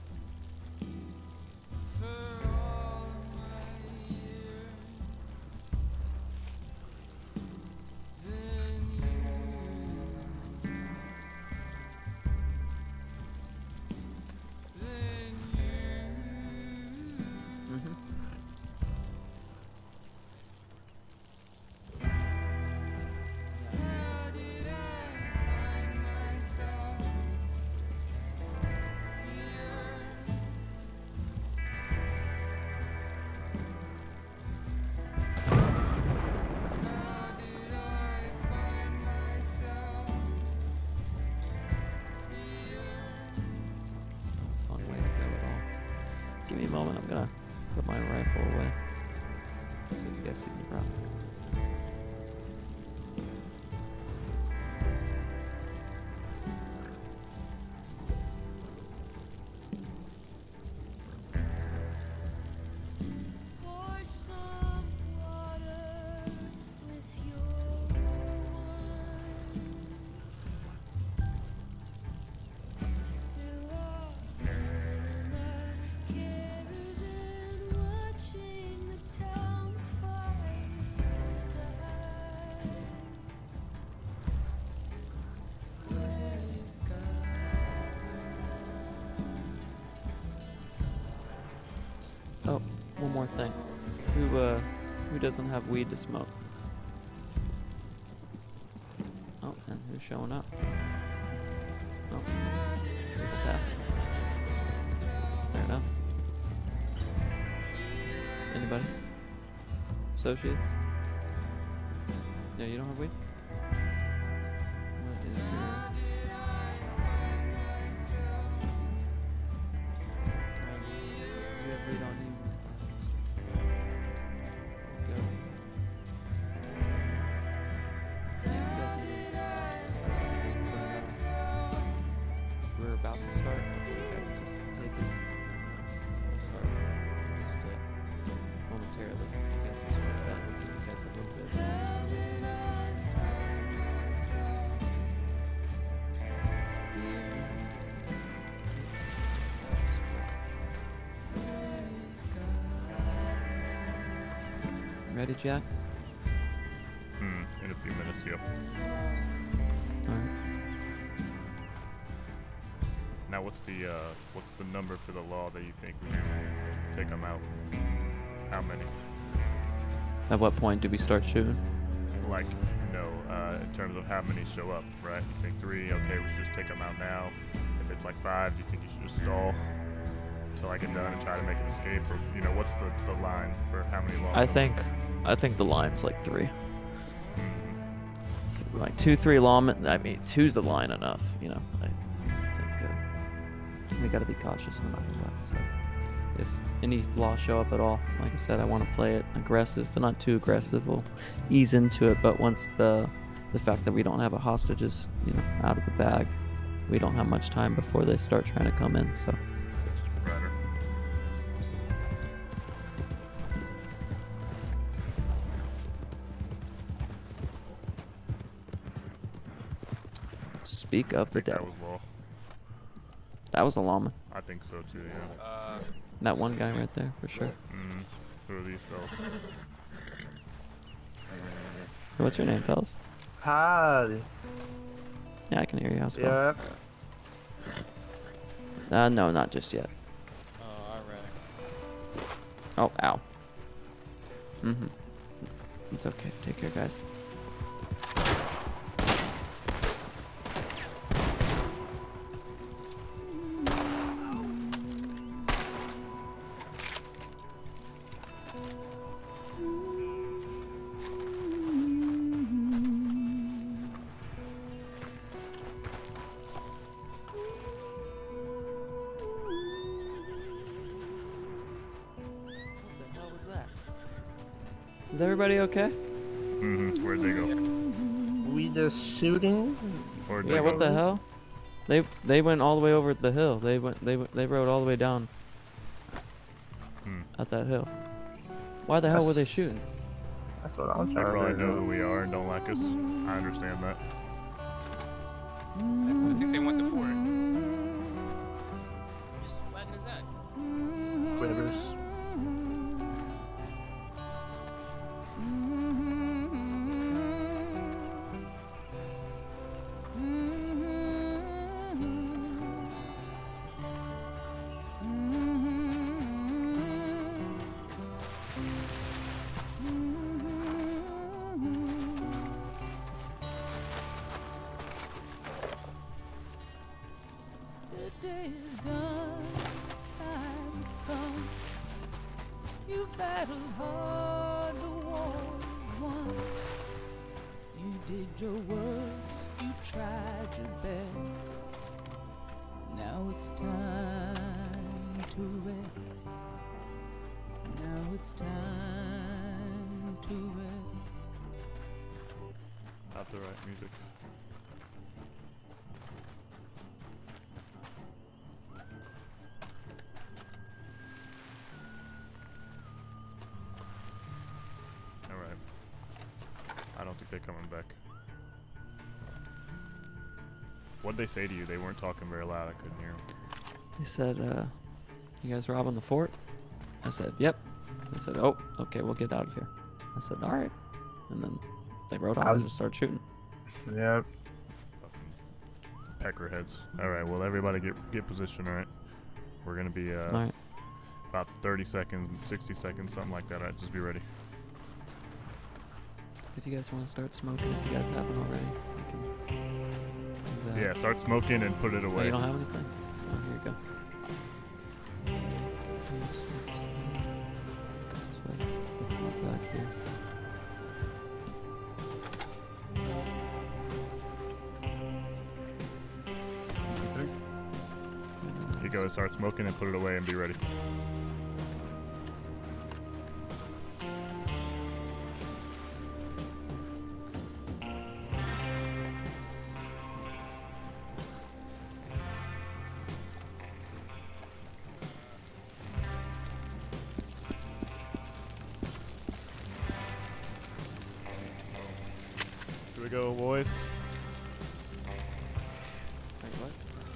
Give me a moment, I'm gonna put my rifle away so you guys see me run. Oh, one more thing. Who doesn't have weed to smoke? Oh, and who's showing up? Oh, people passing. Fair enough. Anybody? Associates? Yeah, you don't have weed? What is your... You have weed on you? momentarily. You guys can sort it out. You guys have a little bit. Ready, Jack? In a few minutes, yep. Alright. Now, what's the number for the law that you think we should take them out? How many? At what point do we start shooting? Like, no, in terms of how many show up, right? You think 3, okay, we should just take them out now. If it's like 5, do you think you should just stall until I get done and try to make an escape? Or, you know, what's the line for how many laws? I think the line's like 3. Like 2, 3 lawmen. I mean, 2's the line enough. You know, I think we gotta be cautious no matter what. So, if any laws show up at all, like I said, I want to play it aggressive, but not too aggressive. We'll ease into it. But once the fact that we don't have a hostage is, you know, out of the bag, we don't have much time before they start trying to come in. So. Speak of the devil. That was law. That was a lawman. I think so too, yeah. That one guy right there, for sure. Who are these fellas? What's your name, fellas? Hi. Yeah, I can hear you. How's it going? Yeah. No, not just yet. Oh, alright. Oh, ow. It's okay. Take care, guys. Is everybody okay? Where'd they go? We just shooting? Where'd they Yeah, go? what the hell? They went all the way over the hill. They rode all the way down at that hill. Why the hell were they shooting? That's what I'm They trying probably to know do. who we are and don't like us. I understand that. I think they want the fort. Just weapon is that? Quivers. Not the right music. Alright. I don't think they're coming back. What'd they say to you? They weren't talking very loud. I couldn't hear them. They said, you guys robbing the fort? I said, yep. They said, oh, okay, we'll get out of here. I said, all right. And then they rode off and just started shooting. Yep. Peckerheads. Alright, well, everybody get position, alright? We're gonna be, Alright. about 30 seconds, 60 seconds, something like that. Alright, just be ready. If you guys want to start smoking, if you guys haven't already, you can do that. Yeah, start smoking and put it Oh, away. you don't have anything? Oh, here you go. Back here. You go, start smoking and put it away and be ready. we go, boys. Wait, what?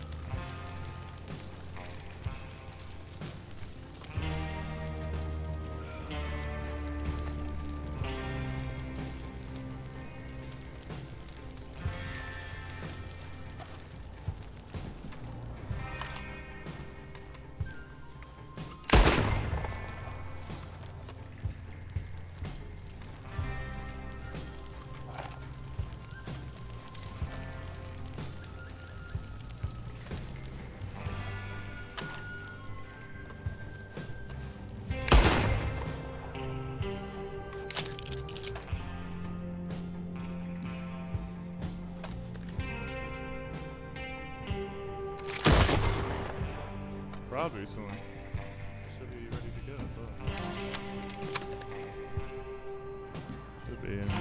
Robbery soon. Should be ready to go. Should be in.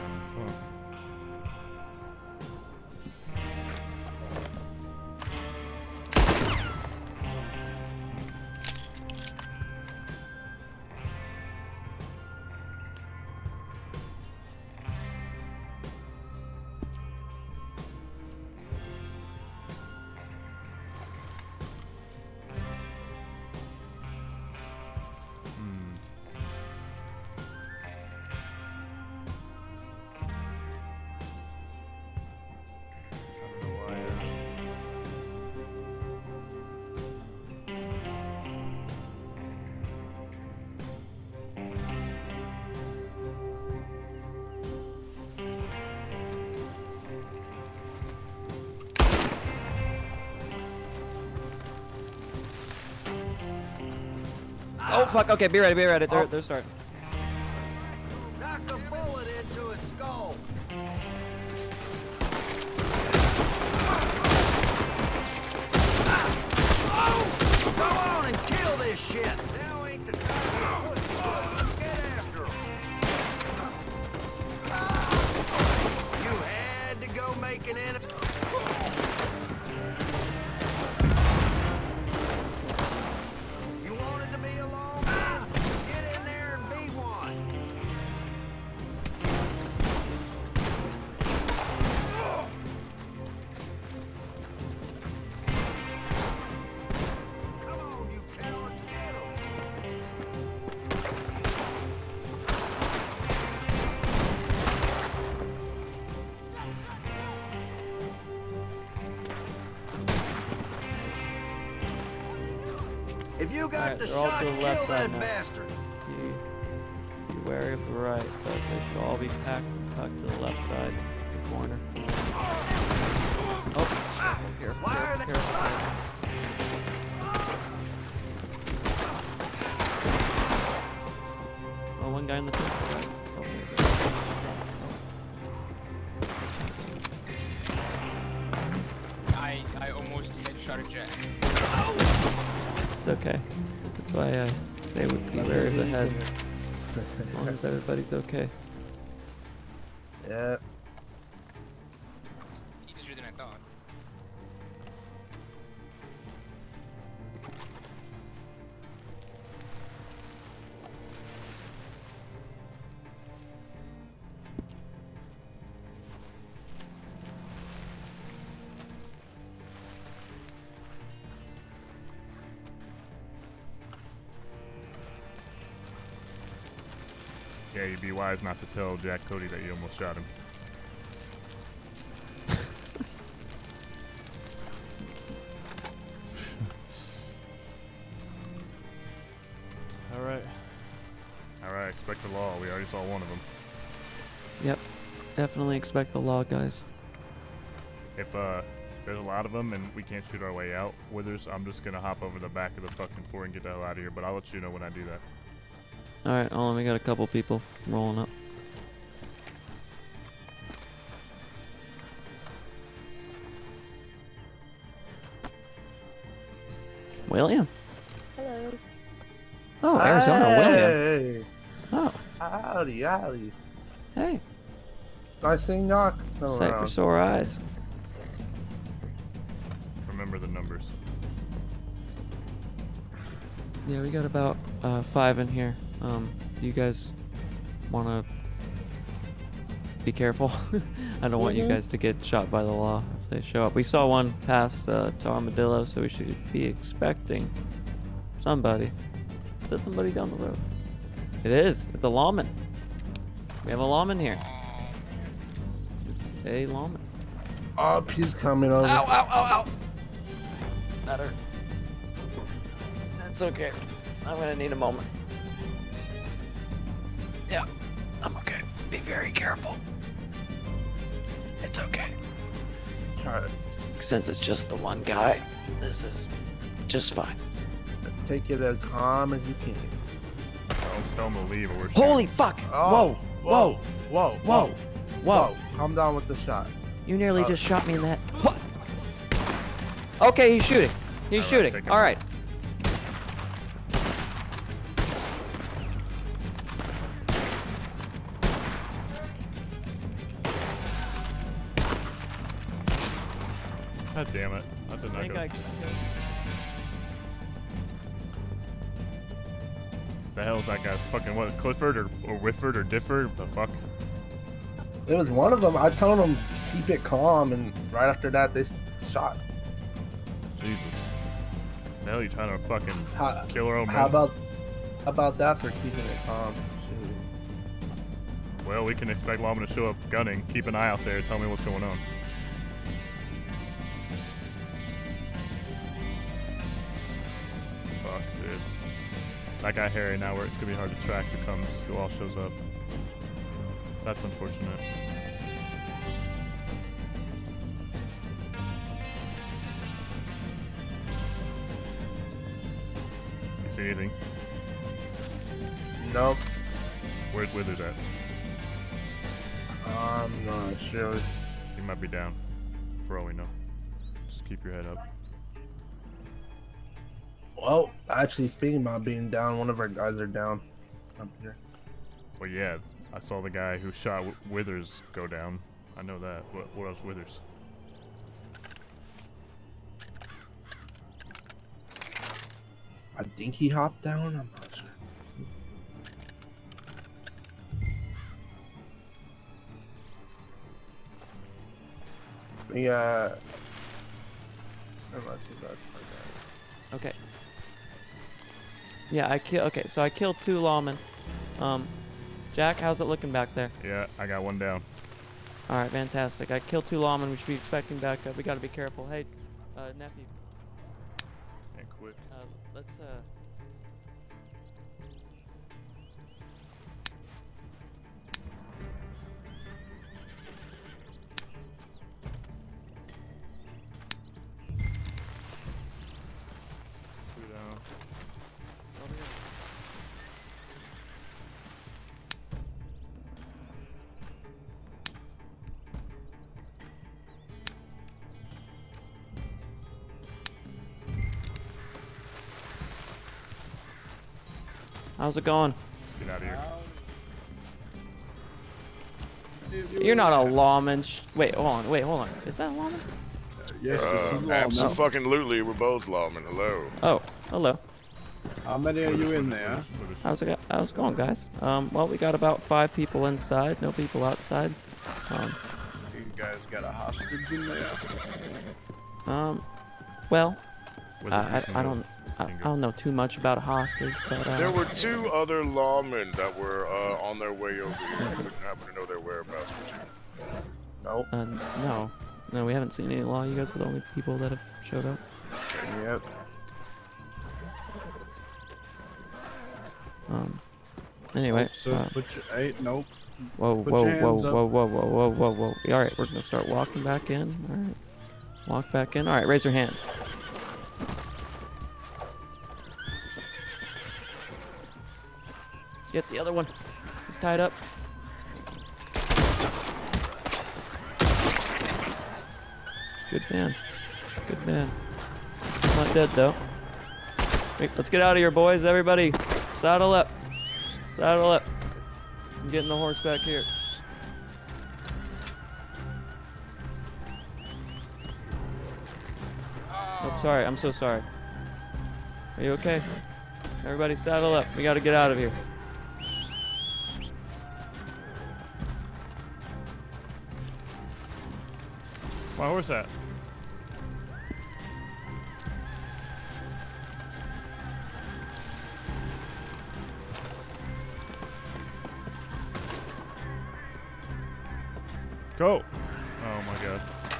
Oh fuck! Okay, be ready, be ready. They're starting. Knock a bullet into his skull. Go on and kill this shit. Now ain't the time to pussy. Get after him. You had to go make an enemy. You wanted to be alone? Get in there and be one. Come on, you cowards, get 'em. If you got Alright, the they're all shot, to the kill left that side now. bastard. Be wary of the right, but they should all be packed and tucked to the left side, the corner. Oh, careful, Why are careful, they- careful, careful. Oh, one guy in the front. Right. Oh, there you go. I almost headshot Jack. It's okay. That's why I say be wary of the heads. As long as everybody's okay. Yeah. Easier than I thought. Yeah, you'd be wise not to tell Jack Cody that you almost shot him. Alright, expect the law. We already saw one of them. Yep. Definitely expect the law, guys. If there's a lot of them and we can't shoot our way out, Withers, I'm just gonna hop over the back of the fucking fort and get the hell out of here, but I'll let you know when I do that. Alright, hold on, we got a couple people rolling up. William? Hello. Oh, Arizona, William. Hey. Oh, Howdy, howdy. hey. Nice seeing y'all. Sight for sore eyes. Remember the numbers. Yeah, we got about 5 in here. Do you guys want to be careful. I don't want you guys to get shot by the law if they show up. We saw one pass to Armadillo, so we should be expecting somebody. Is that somebody down the road? It is. It's a lawman. We have a lawman here. It's a lawman. Oh, he's coming over. Ow, ow, ow, ow. That hurt. That's okay. I'm gonna need a moment. Yeah, I'm okay. Be very careful. It's okay. Since it's just the one guy, this is just fine. Take it as calm as you can. Don't tell him to leave or we're Holy fuck! Oh, Whoa! whoa, Whoa! Whoa! Calm down with the shot. You nearly just shot me in the head. What? Okay, he's shooting. He's shooting. All right. God damn it. I did not go. The hell is that guy's fucking what? Clifford or Whitford or Difford? What the fuck? It was one of them. I told him keep it calm, and right after that they shot. Jesus. The hell you trying to fucking kill our own man? How about that for keeping it calm? Shoot. Well, we can expect Lawman to show up gunning. Keep an eye out there. Tell me what's going on. Fuck, dude. That guy Harry now where it's gonna be hard to track who all shows up. That's unfortunate. You see anything? Nope. Where's Withers at? I'm not sure. He might be down, for all we know. Just keep your head up. Well, actually, speaking about being down, one of our guys are down up here. Well, yeah, I saw the guy who shot Withers go down. I know that. What else, Withers? I think he hopped down. I'm not sure. Yeah. Okay. Yeah, okay, so I killed 2 lawmen. Jack, how's it looking back there? Yeah, I got one down. All right, fantastic. I killed 2 lawmen. We should be expecting backup. We got to be careful. Hey, nephew. And quit. Let's How's it going? Get out of here. You're not a lawman. Wait, hold on. Is that a lawman? Yes, this is lawman. Absolutely, we're both lawmen. Hello. Oh, hello. How many are you in there? How's it going, guys? Well, we got about 5 people inside. No people outside. You guys got a hostage in there? Well, I don't know too much about a hostage, but there were 2 other lawmen that were on their way over here. I wouldn't happen to know their whereabouts. Nope. No, we haven't seen any law. You guys are the only people that have showed up. Yep. Anyway. So put your nope. Whoa. All right, we're gonna start walking back in. All right. Walk back in. All right, raise your hands. Get the other one. He's tied up. Good man. Good man. Not dead though. Wait, let's get out of here, boys. Everybody, saddle up. Saddle up. I'm getting the horse back here. Oh, sorry. I'm so sorry. Are you okay? Everybody saddle up. We gotta get out of here. My horse at? Go! Oh my god.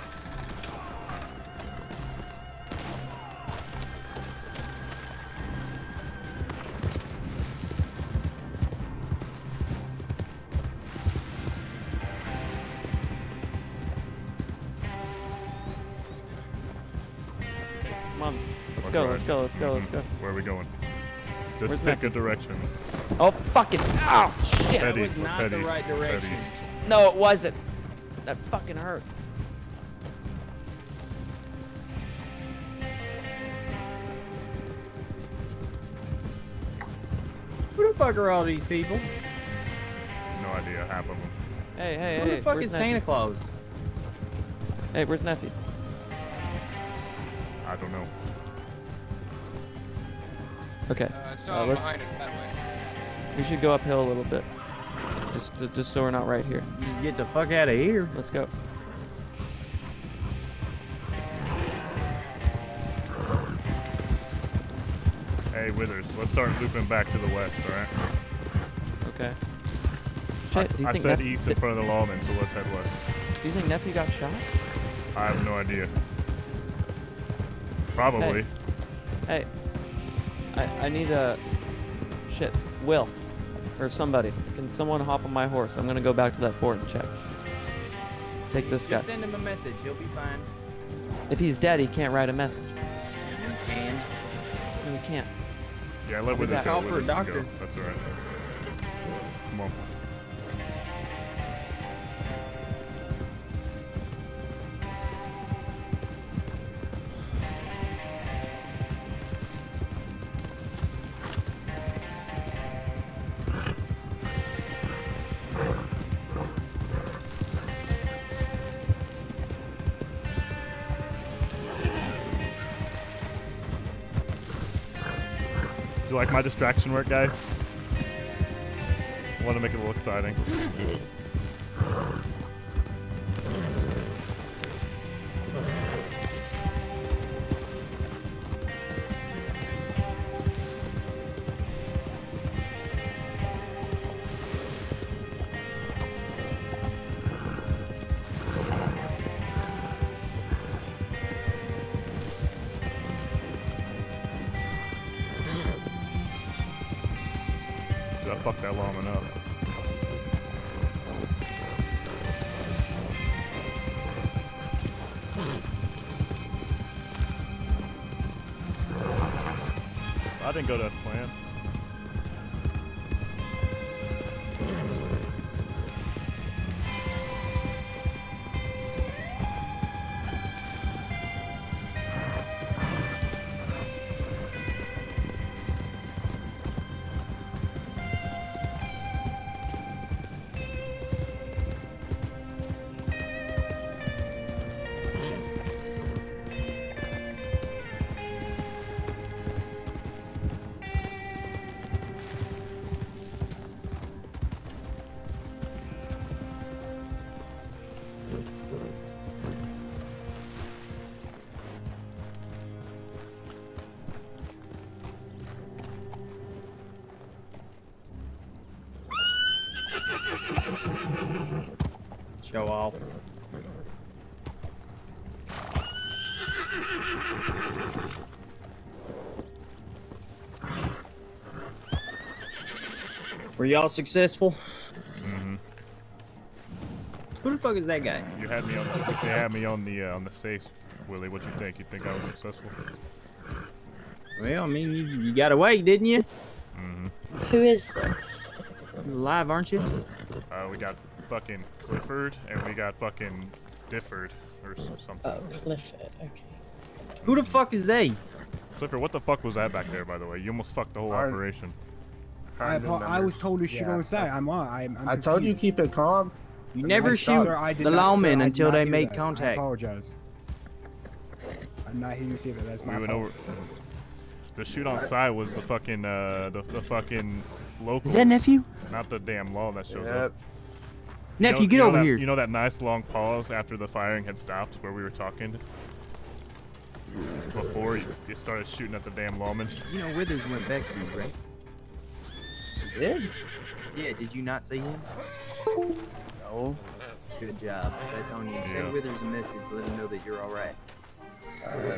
Come on. Let's go, let's go, let's go, let's go. Where are we going? Just Where's pick that? a direction. Oh, fucking. Oh, shit. Head That was east, let's not head the east, right let's head direction. east. No, it wasn't. That fucking hurt. Who the fuck are all these people? No idea, half of them. Hey, hey, Who hey. the fuck where's is nephew? Santa Claus? Hey, where's nephew? I don't know. Okay. So let's. behind us that way. We should go uphill a little bit. Just so we're not right here. Just get the fuck out of here. Let's go. Hey, Withers, let's start looping back to the west, alright? Okay. Shit, do you I think said east in Nep- front of the lawman, so let's head west. Do you think nephew got shot? I have no idea. Probably. Hey. I need a... Shit. Will. Or somebody. Can someone hop on my horse? I'm gonna go back to that fort and check. Take this guy. Just send him a message. He'll be fine. If he's dead, he can't write a message. You can. No, he can't. Yeah, let I'll be Withers back. go. Call for a Withers can doctor. go. That's alright. Come on. Do you like my distraction work, guys? I want to make it a little exciting. Dude, I fucked that lawman up. I didn't go to as planned. Show off. Were y'all successful? Mm-hmm. Who the fuck is that guy? You had me on. They had me on the safe, Willie. What you think? You think I was successful? Well, I mean, you got away, didn't you? Mm-hmm. Who is this? You're alive, aren't you? We got fucking Clifford and we got fucking Difford or something. Oh, Clifford. Okay. Who the fuck is they? Clifford, what the fuck was that back there, by the way? You almost fucked the whole operation. I was told to shoot on side. I told you keep it calm. You never shoot the lawmen until they make contact. I apologize. I'm not here to say that. That's my We went fault. over. The shoot on side was the fucking the fucking locals. Is that nephew? Not the damn law that shows Yep. up. Nephew, get over here. You know that nice long pause after the firing had stopped where we were talking? Before you started shooting at the damn lawman? You know Withers went back to you, right? He did? Yeah, did you not see him? No. Good job. That's on you. Send Withers a message. Let him know that you're alright. Alright.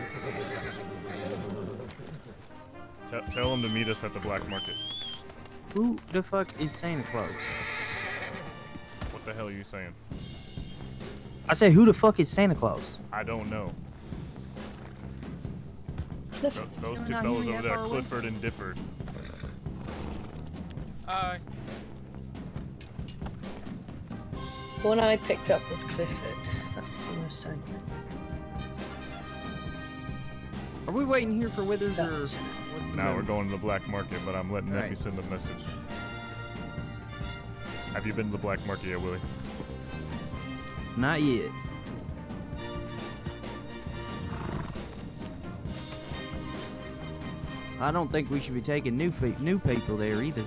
Tell him to meet us at the black market. Who the fuck is Santa Claus? What the hell are you saying? I said, who the fuck is Santa Claus? I don't know. Clifford. Those two fellas over there, Clifford and Difford. Hi. The one I picked up was Clifford. That's the most I know. Are we waiting here for Withers or what's the Now we're going to the black market, but I'm letting Nephew Right. send a message. Have you been to the black market yet, Willie? Not yet. I don't think we should be taking new people there either.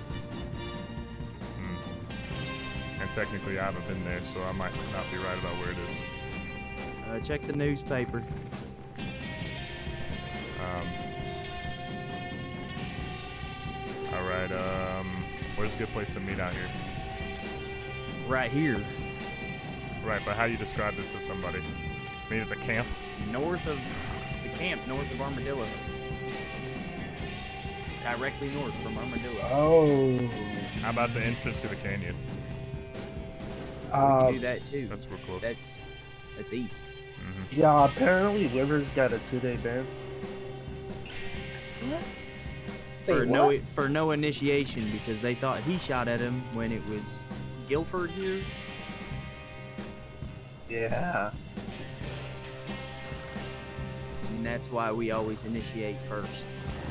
And technically I haven't been there, so I might not be right about where it is. Check the newspaper. Alright, where's a good place to meet out here? Right here. Right, but how do you describe this to somebody? Meet at the camp? North of the camp, north of Armadillo. Directly north from Armadillo. Oh. How about the entrance to the canyon? We can do that too. That's real close. That's east. Yeah, apparently Withers got a 2-day ban. What? For no initiation because they thought he shot at him when it was Guilford here. Yeah. And that's why we always initiate first.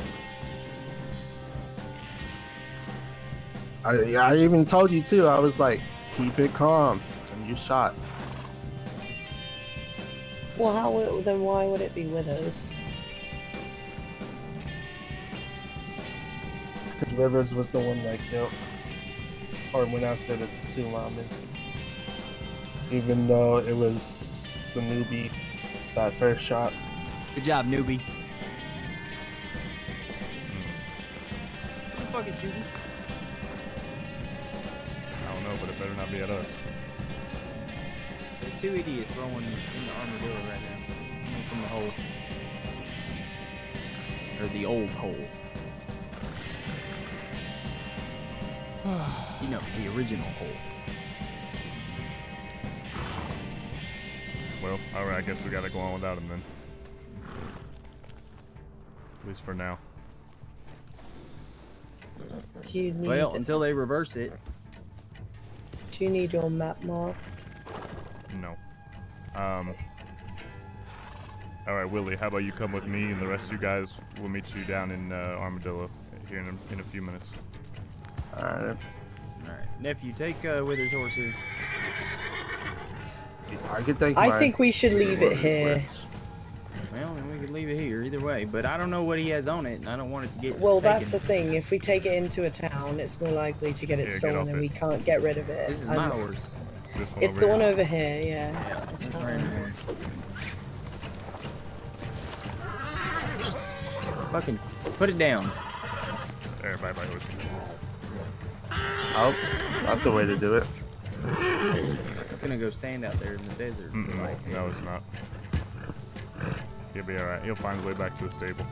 I even told you too. I was like, keep it calm, and you shot. Well, then why would it be with us? Because Rivers was the one that killed, or went after the 2 linemen. Even though it was the newbie that first shot. Good job, newbie. Who's fucking shooting? I don't know, but it better not be at us. There's 2 idiots rolling in the armadillo right now. Coming from the hole. Or the old hole. You know, the original hole. Well, alright, I guess we gotta go on without him then. At least for now. Do you need? Well, until they reverse it. Do you need your map marked? No. Alright, Willie, how about you come with me and the rest of you guys? We'll meet you down in Armadillo here in a few minutes. Alright. Alright. Nephew, take Wither's horse here. I could take I think we should leave it here. Well, then we could leave it here either way, but I don't know what he has on it, and I don't want it to get Well, taken. that's the thing. If we take it into a town, it's more likely to get it Yeah, get stolen, off and it. we can't get rid of it. This is my horse. This one It's over the here. one over here, yeah. Yeah, It's that's that right one. here. Fucking put it down. There, bye-bye, horse. Oh, that's the way to do it. It's gonna go stand out there in the desert. No, it's not. He'll be alright. He'll find his way back to the stable.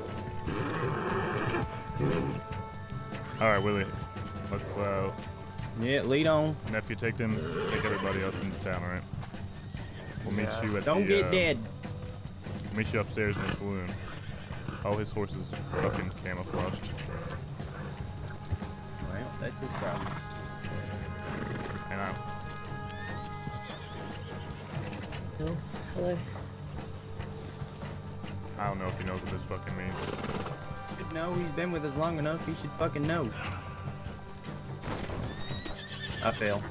Alright, Willie. Let's, Yeah, lead on. Nephew, take everybody else into town, alright? We'll meet you at Don't the, get dead. We'll meet you upstairs in the saloon. All his horses fucking camouflaged. Well, that's his problem. And I... Oh, hello. I don't know if he knows what this fucking means. Should know. He's been with us long enough. He should fucking know. I fail.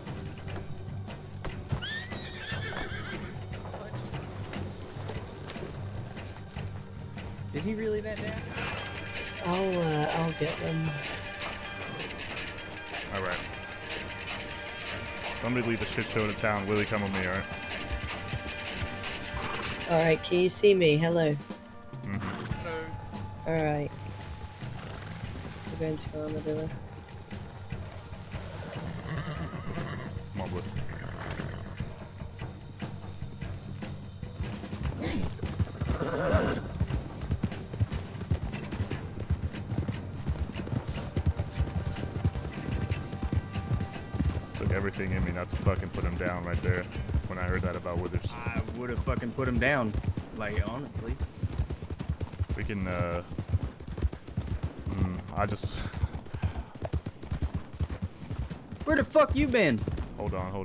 Is he really that down? I'll get them. Alright. Somebody lead the shit show to town. Willie, come with me, alright? Alright, can you see me? Hello. Mm-hmm. Alright. We're going to Armadillo. Come on, Willie. Took everything in me not to fucking put him down right there when I heard that about Withers. I would have fucking put him down, like, honestly. We can, I just... Where the fuck you been? Hold on.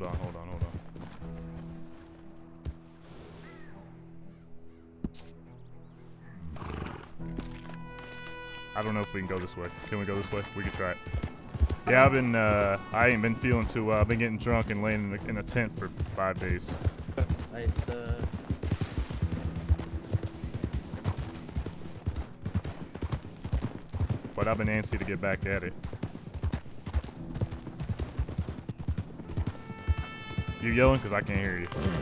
I don't know if we can go this way. Can we go this way? We can try it. Yeah, I ain't been feeling too well. I've been getting drunk and laying in a tent for 5 days. It's, But I've been antsy to get back at it. You yelling? Because I can't hear you.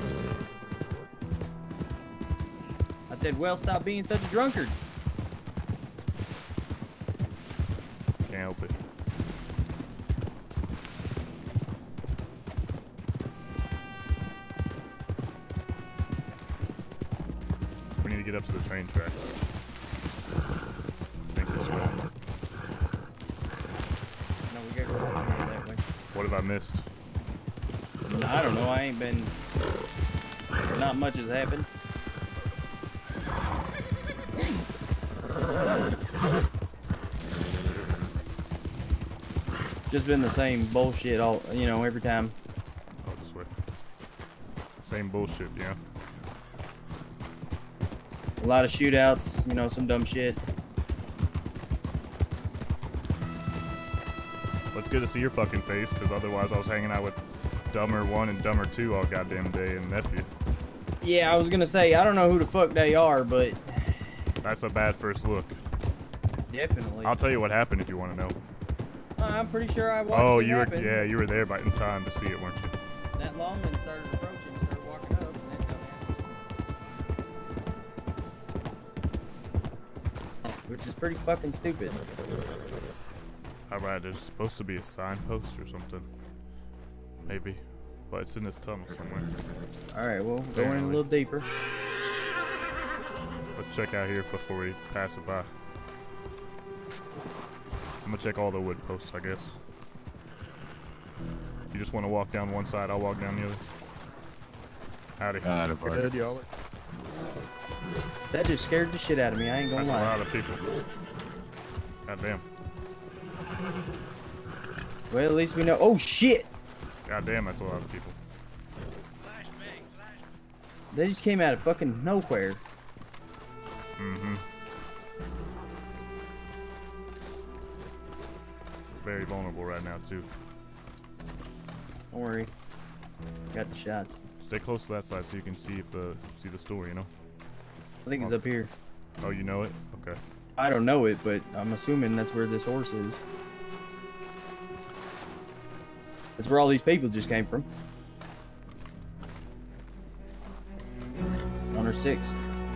I said, well, stop being such a drunkard. Can't help it. We need to get up to the train track. I think this way. No, we gotta go that way. What have I missed? I don't know. I ain't been. Not much has happened. Just been the same bullshit all, you know, every time. Oh, this way. Same bullshit, yeah. A lot of shootouts, you know, some dumb shit. Well, it's good to see your fucking face, because otherwise I was hanging out with Dumber 1 and Dumber 2 all goddamn day and nephew. Yeah, I was gonna say, I don't know who the fuck they are, but... That's a bad first look. Definitely. I'll tell you what happened if you want to know. I'm pretty sure I watched Oh, it you were, happen. yeah, you were there by in time to see it, weren't you? That longman started approaching and started walking up, and then which is pretty fucking stupid. Alright, there's supposed to be a signpost or something. Maybe. But it's in this tunnel somewhere. Alright, well, going in a little deeper. Let's check out here before we pass it by. I'm gonna check all the wood posts, I guess. You just want to walk down one side, I'll walk down the other. Howdy. Good, y'all. That just scared the shit out of me, I ain't gonna That's lie. a lot of people. God damn. Well, at least we know. Oh shit! God damn, that's a lot of people. They just came out of fucking nowhere. Mm-hmm. Very vulnerable right now too. Don't worry. Got the shots. Stay close to that side so you can see if see the store, you know? I think it's up here. Oh, you know it? Okay. I don't know it, but I'm assuming that's where this horse is. That's where all these people just came from. On her 6.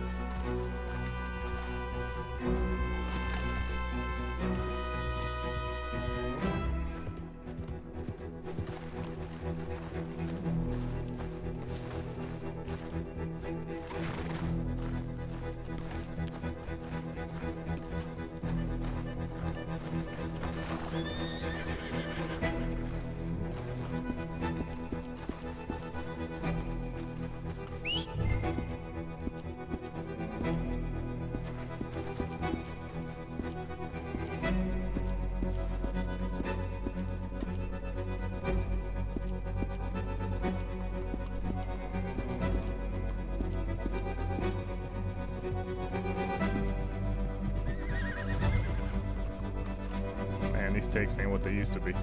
Man, these takes ain't what they used to be.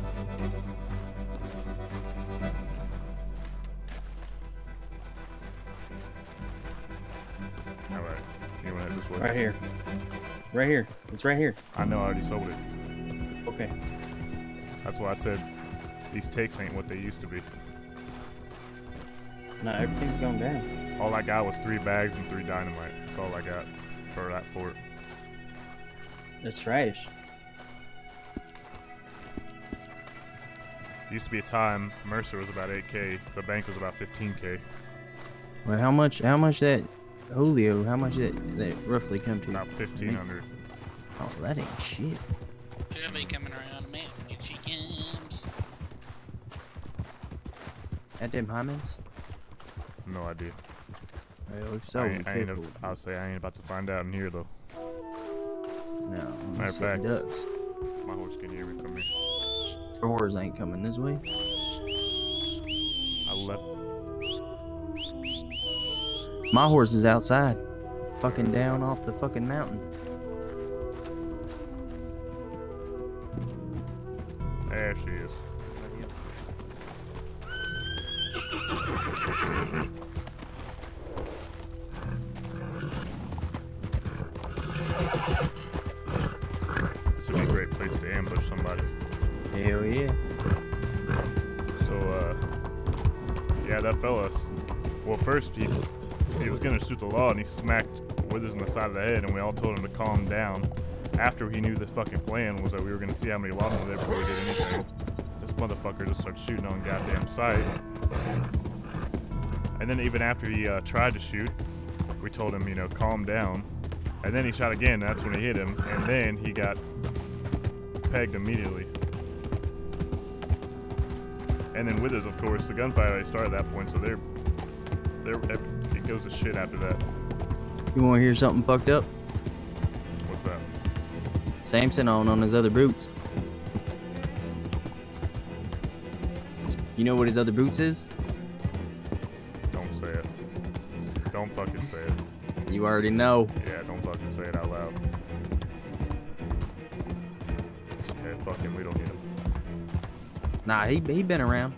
Alright, you wanna head this way? Right here. Right here. It's right here. I know, I already sold it. Okay. That's why I said these takes ain't what they used to be. No, everything's going down. All I got was 3 bags and 3 dynamite. That's all I got for that fort. It's trash. Used to be a time Mercer was about 8K. The bank was about 15K. Well, how much that Julio? How much that roughly come to? About 1,500. Oh, that ain't shit. She'll be coming around the mountain when she comes. At them Hyman's? No idea. Well, if so, I'll say I ain't about to find out in here though. No. Matter of fact, ducks. my horse can hear me. Come here. Yours ain't coming this way. I left. My horse is outside, fucking down off the fucking mountain. There she is. This would be a great place to ambush somebody. Hell yeah. So, yeah, that fella. Well, first he was gonna shoot the law and he smacked Withers in the side of the head, and we all told him to calm down. After he knew the fucking plan was that we were gonna see how many lawmen were there before we did anything. This motherfucker just started shooting on goddamn sight. And then even after he tried to shoot, we told him, you know, calm down. And then he shot again, and that's when he hit him. And then he got pegged immediately. And then Withers, of course, the gunfight already started at that point, so it goes to shit after that. You want to hear something fucked up? What's that? Samson on his other boots. You know what his other boots is? Don't say it. Don't fucking say it. You already know. Yeah, don't fucking say it out loud. Okay, fuck him, we don't need him. Nah, he been around.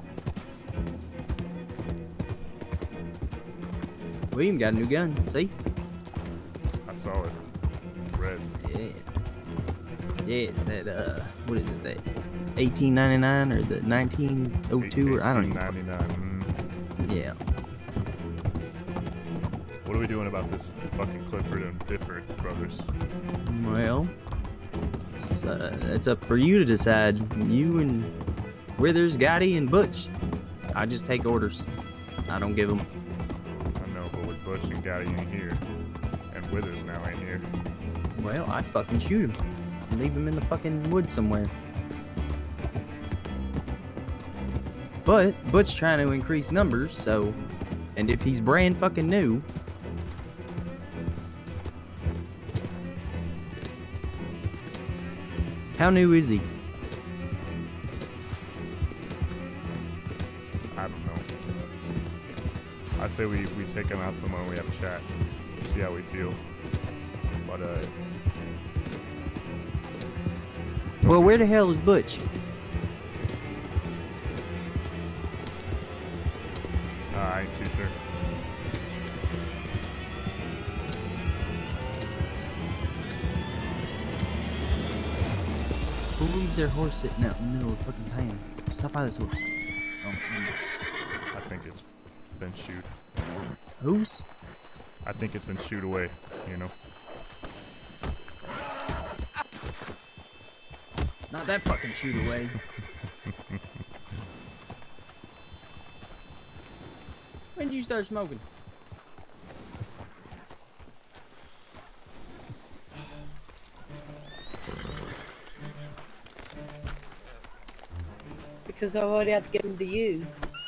William got a new gun, see? I saw it. Red. Yeah. Yeah, it's that, what is it, that 1899 or the 1902 or I don't even know. 1899. Yeah. What are we doing about this fucking Clifford and Difford brothers? Well, it's up for you to decide. You and Withers, Gotti, and Butch. I just take orders. I don't give them. I know, but with Butch and Gotti ain't here, and Withers now ain't here. Well, I fucking shoot him. Leave him in the fucking woods somewhere. But Butch trying to increase numbers, so, and if he's brand fucking new, how new is he? I don't know. I say we take him out somewhere and we have a chat. See how we feel. But well, where the hell is Butch? I ain't too sure. Who leaves their horse sitting out in the middle of fucking town? Stop by this horse. Oh, I think it's been shoot. whose? I think it's been shoot away, you know. Not that fucking shoot away. When did you start smoking? Because I already had to give them to you.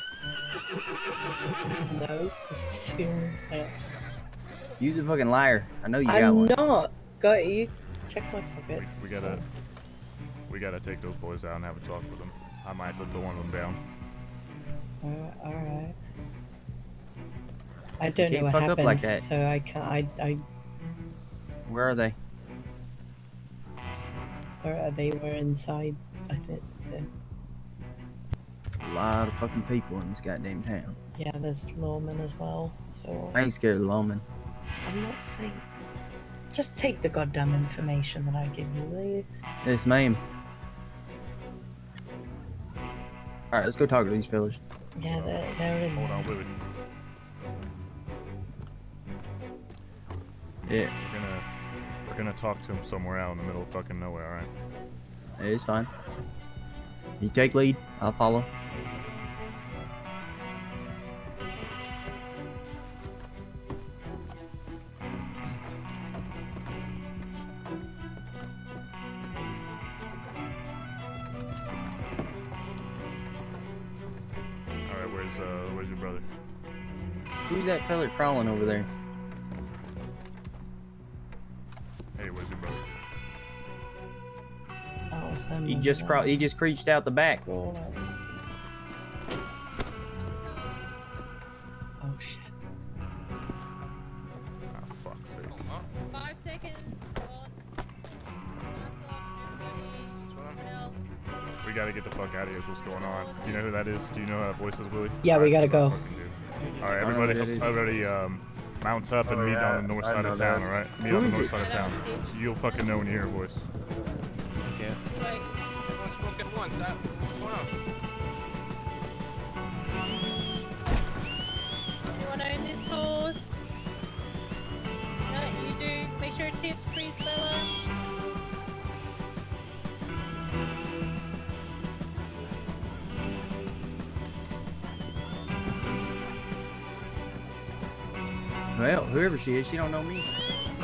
No, this is serious. Use a fucking liar. I know you got one. I'm not. Go, you check my pockets. We gotta take those boys out and have a talk with them. I might have to throw one of them down. Alright. I don't know can't what fuck up happened, like that. so I can't. I. Where are they? They were inside. I think. A lot of fucking people in this goddamn town. Yeah, there's lawmen as well. So. I ain't scared of the lawmen. I'm not saying. Just take the goddamn information that I give you, will you? Yes, ma'am. Alright, let's go talk to these fellas. Yeah, they're in Hold there. on, wait. Yeah. We're gonna talk to him somewhere out in the middle of fucking nowhere, alright? It's fine. You take lead, I'll follow. Alright, where's your brother? Who's that feller crawling over there? Hey, where's your brother? That was them. He just creached out the back. Oh shit. Ah, fuck's sake. 5 seconds. We gotta get the fuck out of here. Is what's going on? Do you know who that is? Do you know who that voice is, Willie? Yeah, we gotta go. Alright, everybody mount up and meet on the north side of town, alright? Meet on the north side of town. You'll fucking know when you hear a voice. Okay. Everyone smoke at once. What's going on? Anyone own this horse? No, you do. Make sure it's hits free, fella. Well, whoever she is, she don't know me.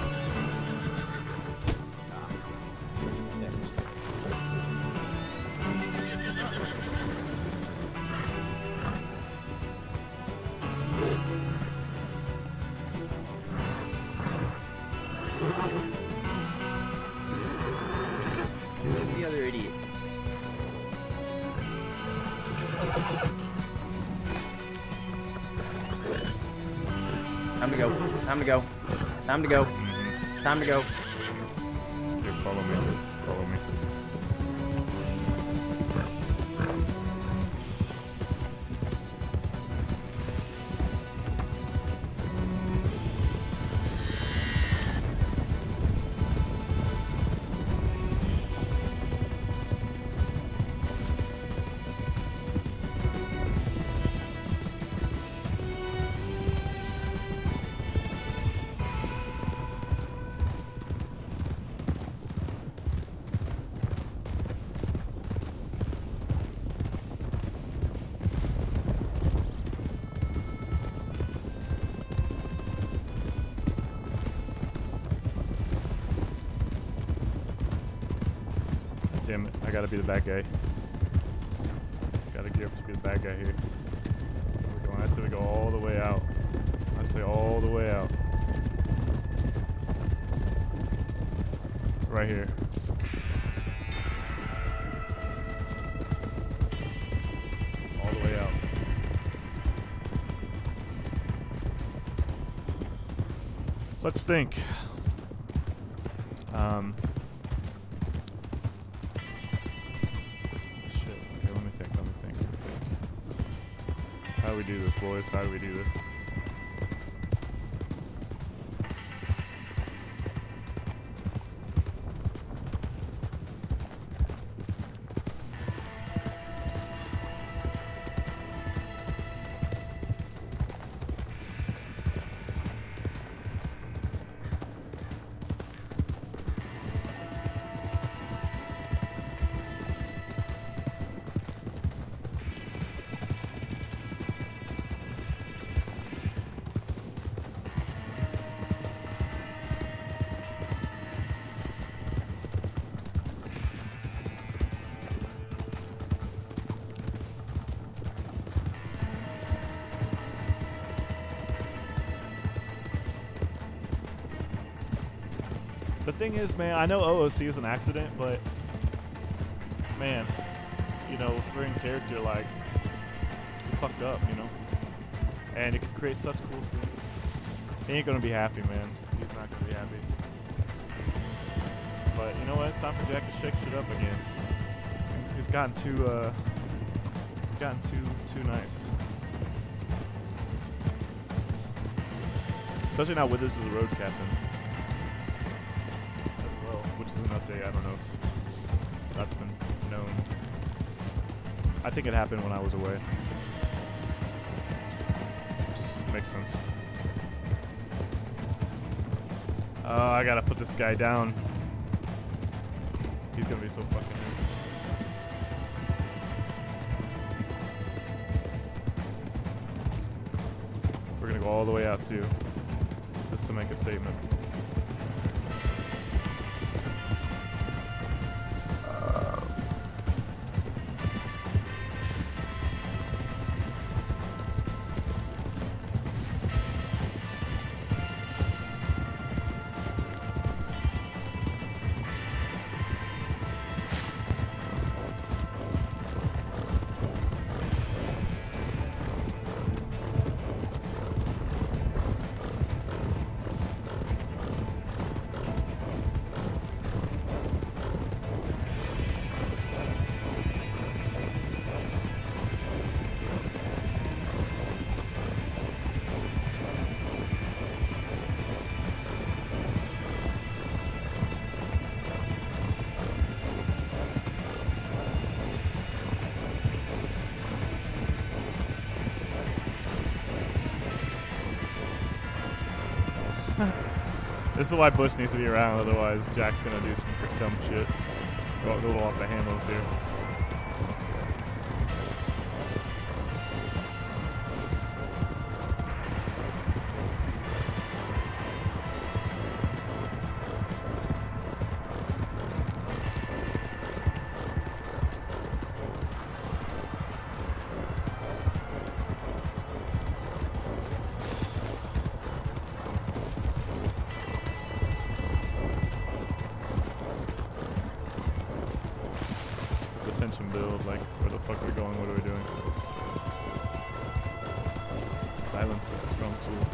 The other idiot. Time to go. Time to go. Time to go. It's time to go. Here, follow me. Follow me. Damn it, I gotta be the bad guy. Gotta gear up to be the bad guy here. We're going, I say we go all the way out. I say all the way out. Right here. All the way out. Let's think. Shit. Okay, let me think. How do we do this, boys? How do we do this? The thing is, man, I know OOC is an accident, but man, you know, if we're in character, like, we fucked up, you know? And it could create such cool scenes. He ain't gonna be happy, man. He's not gonna be happy. But you know what? It's time for Jack to shake shit up again. He's gotten too nice. Especially now with us as a road captain. As well, which is an update. I don't know if that's been known. I think it happened when I was away. makes sense. Oh, I gotta put this guy down. He's gonna be so fucking hurt. We're gonna go all the way out too, just to make a statement. This is why Bush needs to be around, otherwise Jack's gonna do some pretty dumb shit. Go a little off the handles here. Tension build, like, where the fuck are we going, what are we doing? Silence is a strong tool.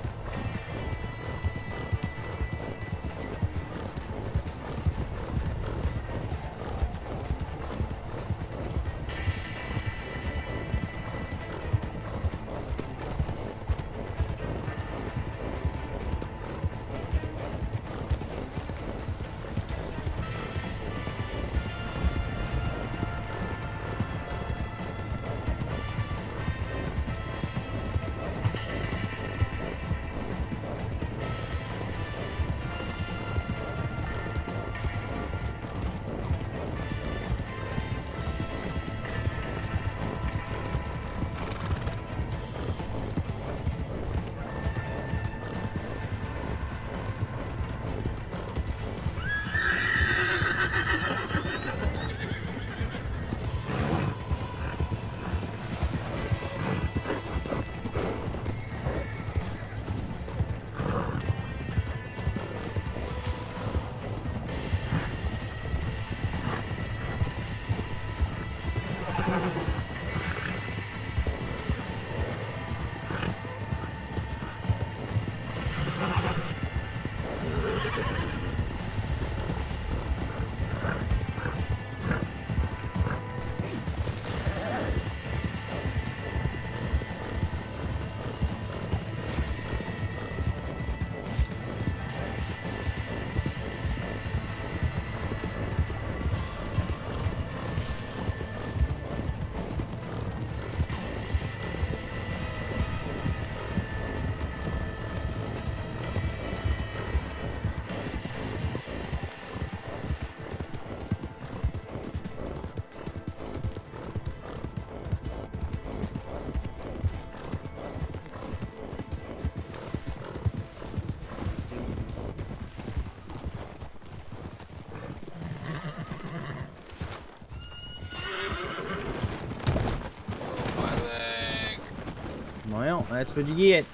Well, that's what you get.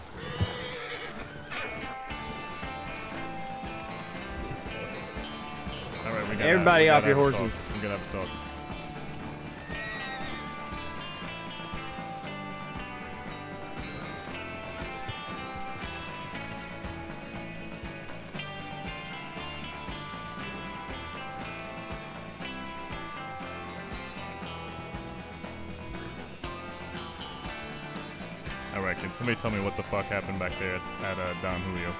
All right, Everybody off your horses. We're gonna have to talk. Alright, can somebody tell me what the fuck happened back there at Don Julio?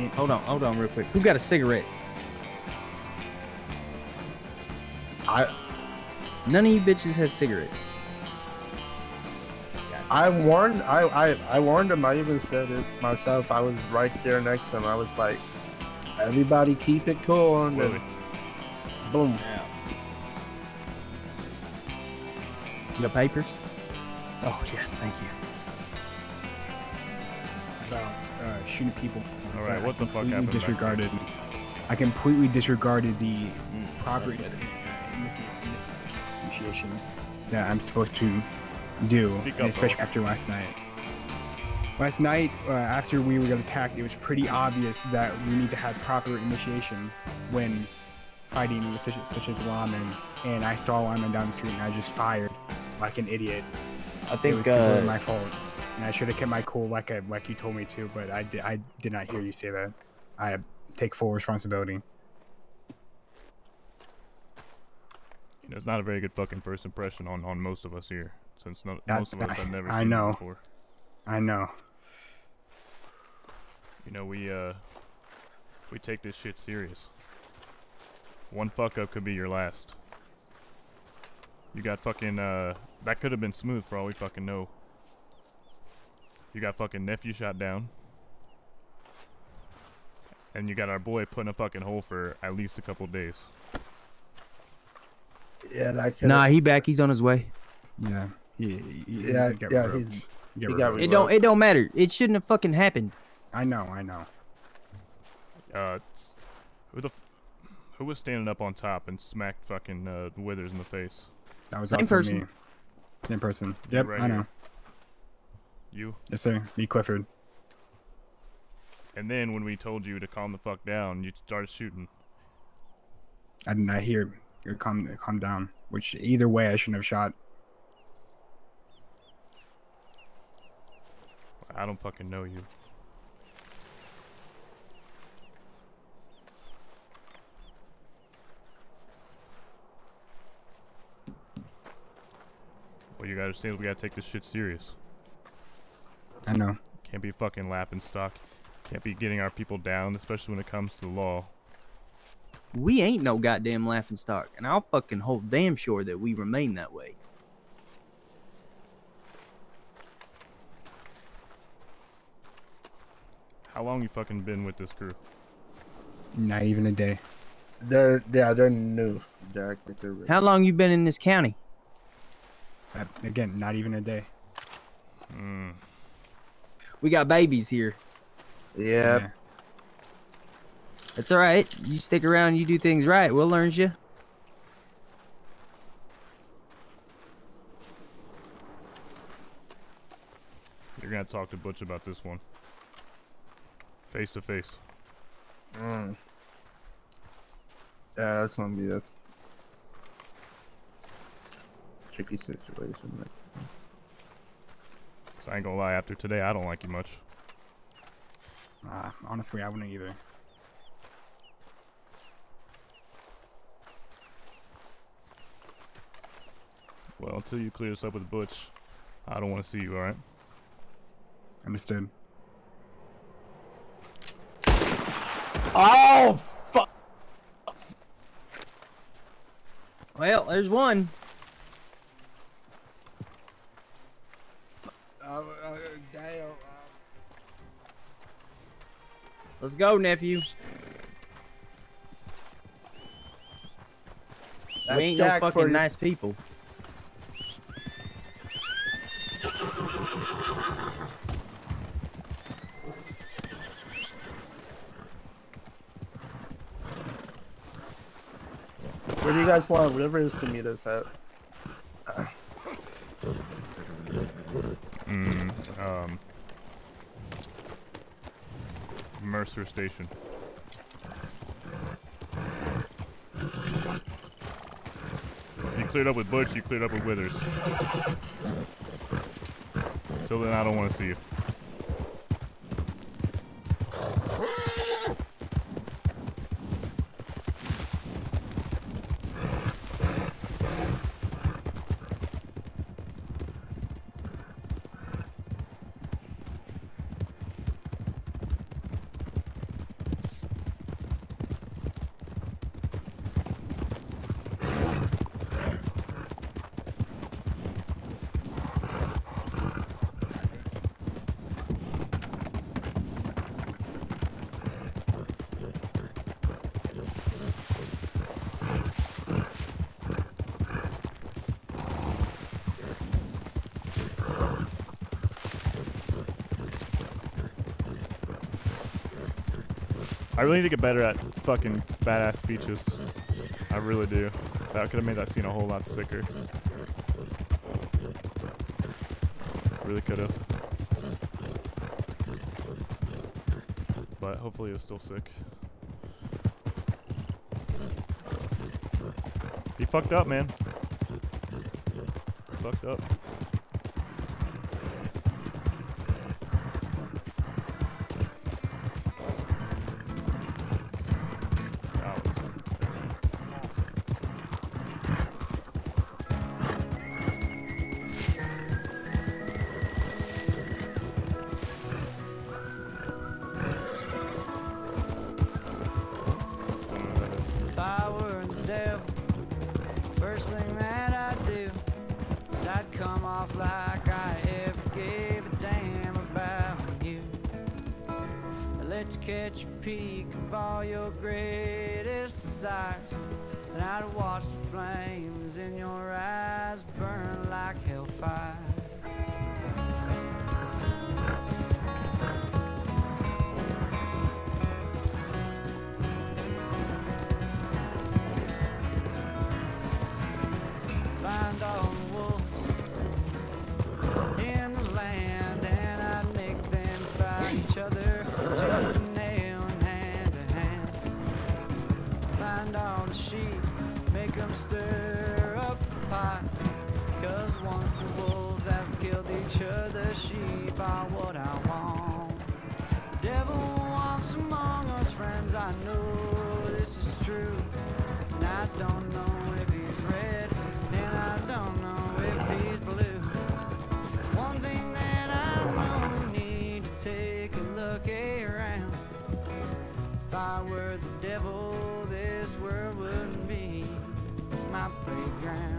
Hold on real quick. Who got a cigarette? None of you bitches has cigarettes. I warned him. I even said it myself. I was right there next to him. I was like, everybody keep it cool, and then boom. Yeah. You got papers? Oh yes, thank you. About shooting people. All right, what the fuck happened? Disregarded. I completely disregarded the proper initiation that I'm supposed to do, and especially after last night. Last night, after we were attacked, it was pretty obvious that we need to have proper initiation when fighting with such as lawmen. And I saw a lawman down the street, and I just fired like an idiot. I think it was completely my fault, and I should have kept my cool like you told me to. But I did not hear you say that. I take full responsibility. You know, it's not a very good fucking first impression on most of us here, since most of us have never seen you before. I know. You know, we take this shit serious. One fuck up could be your last. You got fucking that could have been smooth for all we fucking know. You got fucking nephew shot down. And you got our boy put in a fucking hole for at least a couple days. Yeah, that could. Nah, he back. He's on his way. Yeah. He got It don't matter. It shouldn't have fucking happened. I know. Who was standing up on top and smacked fucking Withers in the face? That was Same also person. me. Same person. Yep, right I know. here. You? Yes, sir. Me, Clifford. And then when we told you to calm the fuck down, you started shooting. I did not hear calm down. Which either way, I shouldn't have shot. I don't fucking know you. Well, you gotta understand, we gotta take this shit serious. I know. Can't be fucking laughing stock. Can't be getting our people down, especially when it comes to the law. We ain't no goddamn laughingstock, and I'll fucking hold damn sure that we remain that way. How long you fucking been with this crew? Not even a day. They're new. How long you been in this county? Again, not even a day. We got babies here. Yeah. It's all right. You stick around, you do things right, we'll learn you. You're gonna talk to Butch about this one. Face to face. Yeah, that's gonna be a tricky situation. So I ain't gonna lie, after today, I don't like you much. Honestly, I wouldn't either. Well, until you clear this up with Butch, I don't want to see you, alright? Understood. Oh, fuck. Well, there's one. Damn. Let's go, nephew. We ain't no fucking nice people. Where do you guys want Rivers to meet us at? Mercer Station. You cleared up with Butch, you cleared up with Withers. Till then, I don't want to see you. I really need to get better at fucking badass speeches. I really do. That could have made that scene a whole lot sicker. Really could have. But hopefully it was still sick. He fucked up, man. Fucked up. If I were the devil, first thing that I'd do is I'd come off like I ever gave a damn about you. I'd let you catch a peek of all your greatest desires, and I'd watch the flames in your eyes burn like hellfire. Find all the wolves in the land, and I'd make them fight each other tooth and nail and hand to hand. Find all the sheep, make them stir up the pot, 'cause once the wolves have killed each other, sheep are what I want. The devil walks among us, friends, I know this is true, and I don't know if he's red, and I don't know if he's blue. One thing that I know, we need to take a look around. If I were the devil, this world wouldn't be my playground.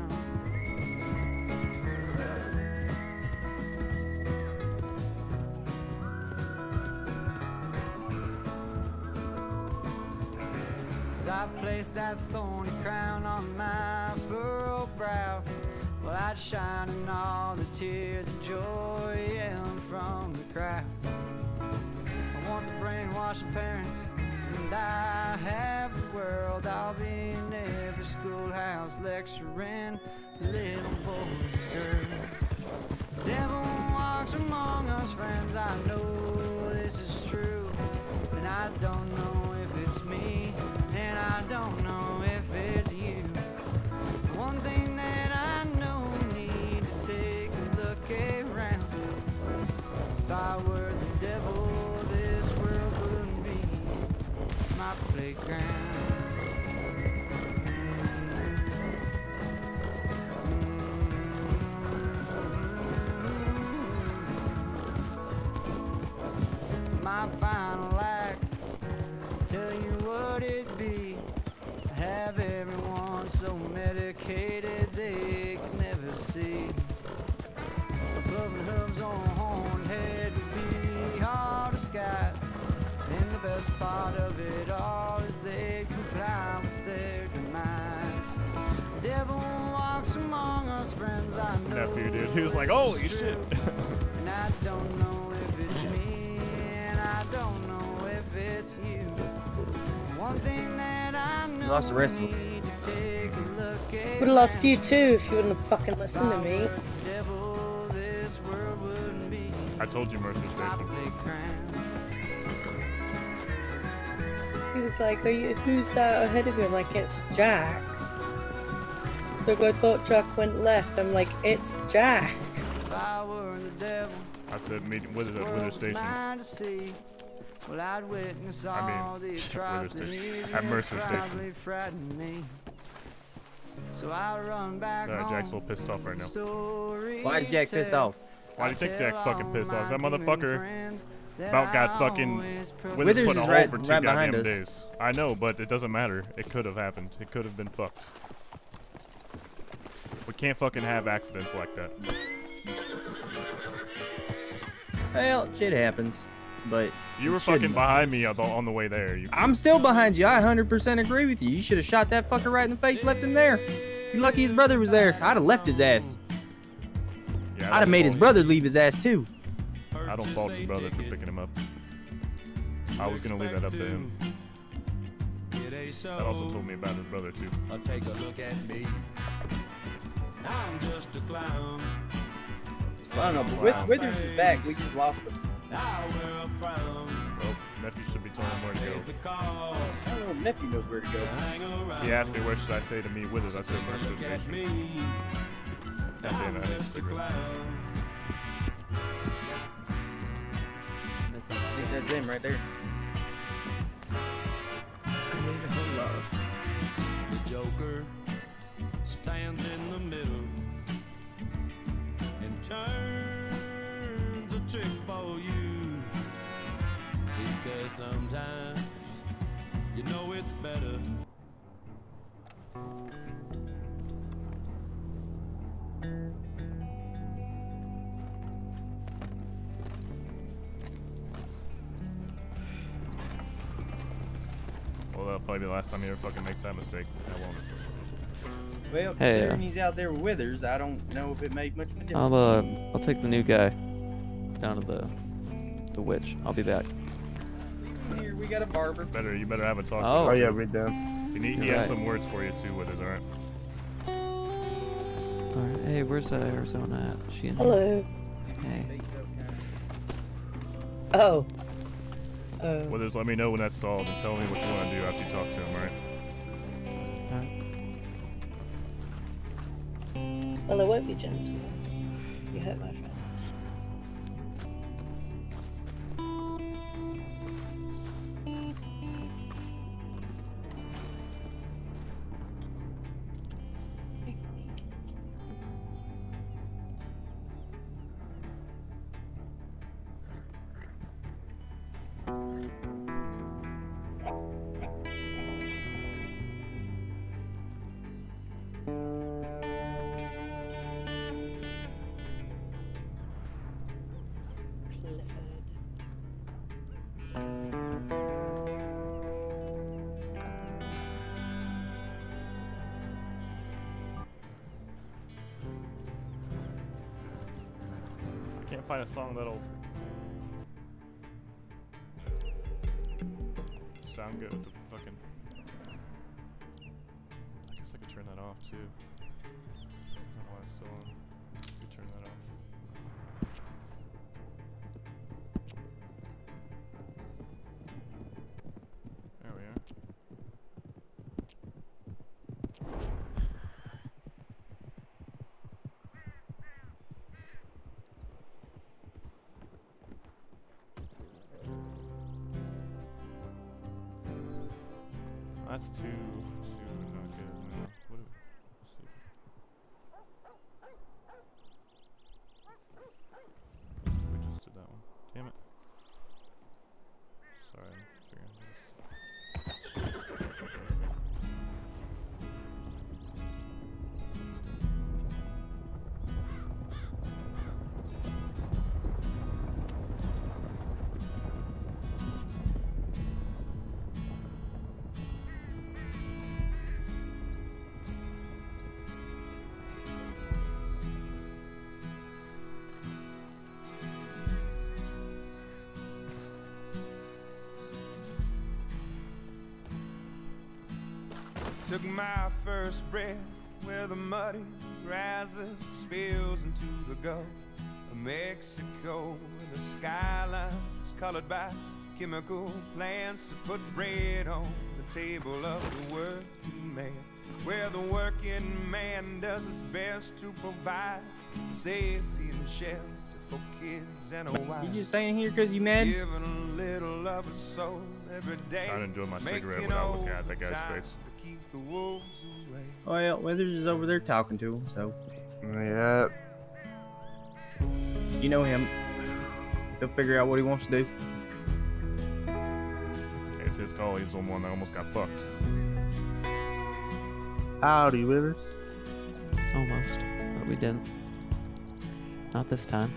As I placed that thorny crown on my furrowed brow, well, I'd shine in all the tears of joy yelling from the crowd. I want to brainwash the parents, and I have the world. I'll be in every schoolhouse lecturing little boys and girls. The devil walks among us, friends, I know this is true, and I don't know if it's me, and I don't know if it's you. One thing that I know, need to take a look around. If I were the devil, this world wouldn't be my playground. My final act, tell you what it'd be. Have everyone so medicated they could never see. Cloven hooves on a horned head would be hard to sky. And the best part of it all is they comply with their demise. The devil walks among us, friends, I know. Nephew, dude. He was like, holy shit. And I don't know if it's me, and I don't know if it's you. One thing that I know, Lost the rest of them. Would have lost you too if you wouldn't have fucking listened to me. I told you Mercer Station. He was like, who's that ahead of you? I'm like, it's Jack. So I thought Jack went left. I'm like, it's Jack. I said meet Wither Station. Well, I'd witness I mean, all the atrocities at Mercer probably Station. frighten me. So I run back home. Jack's a little pissed off right now. Why is Jack pissed off? Why do you think Jack's fucking pissed off? That motherfucker about got fucking Withers put in a is hole right- for 2 right behind goddamn us. days. I know, but it doesn't matter. It could have happened. It could have been fucked. We can't fucking have accidents like that. Well, shit happens, but You were fucking behind me on the way there. I'm still behind you. I 100% agree with you. You should have shot that fucker right in the face, left him there. You're lucky his brother was there. I'd have left his ass. Yeah, I'd have made his brother leave his ass too. I don't fault his brother for picking him up. I was gonna leave that up to him. say so. That also told me about his brother too. Take a look at me. I'm just a clown. I don't know, but Withers is back. We just lost him. Well, nephew should be telling him where to go. I don't know if nephew knows where to go. He asked me where should I say to meet Withers. I said where should I say. And then I had a cigarette. I think that's him right there. The Joker stands in the middle and turns a trick for you. Because sometimes you know it's better. Well, that'll probably be the last time he ever fucking makes that mistake. I won't. Well, considering he's out there with Withers, I don't know if it made much of a difference. I'll take the new guy down to the witch. I'll be back. Here we got a barber. You better have a talk. Oh, with him. yeah, we're done. He has some words for you too, Withers. All right. Alright, hey, where's Arizona at? She in here? Hello. Hey. Oh. Withers, let me know when that's solved and tell me what you want to do after you talk to him, all right? Well, I won't be gentle. You hurt my friend. I can't find a song that'll sound good with the fucking. I guess I could turn that off too. I don't know why it's still on. You turn that off. There we are. That's too not good. No. What do we, let's see. We just did that one. Damn it. Sorry, I'm figuring Took my first breath where the muddy rises, spills into the Gulf of Mexico, where the skyline is colored by chemical plants that put bread on the table of the working man, where the working man does his best to provide safety and shelter for kids and a wife. You just staying here because you mad? Giving a little of a soul every day. trying to enjoy my cigarette without looking at that guy's face. The wolves away. Well, Withers is over there talking to him, so. Yeah. You know him. He'll figure out what he wants to do. It's his call. He's the one that almost got fucked. Howdy, Withers. Almost, but we didn't. Not this time.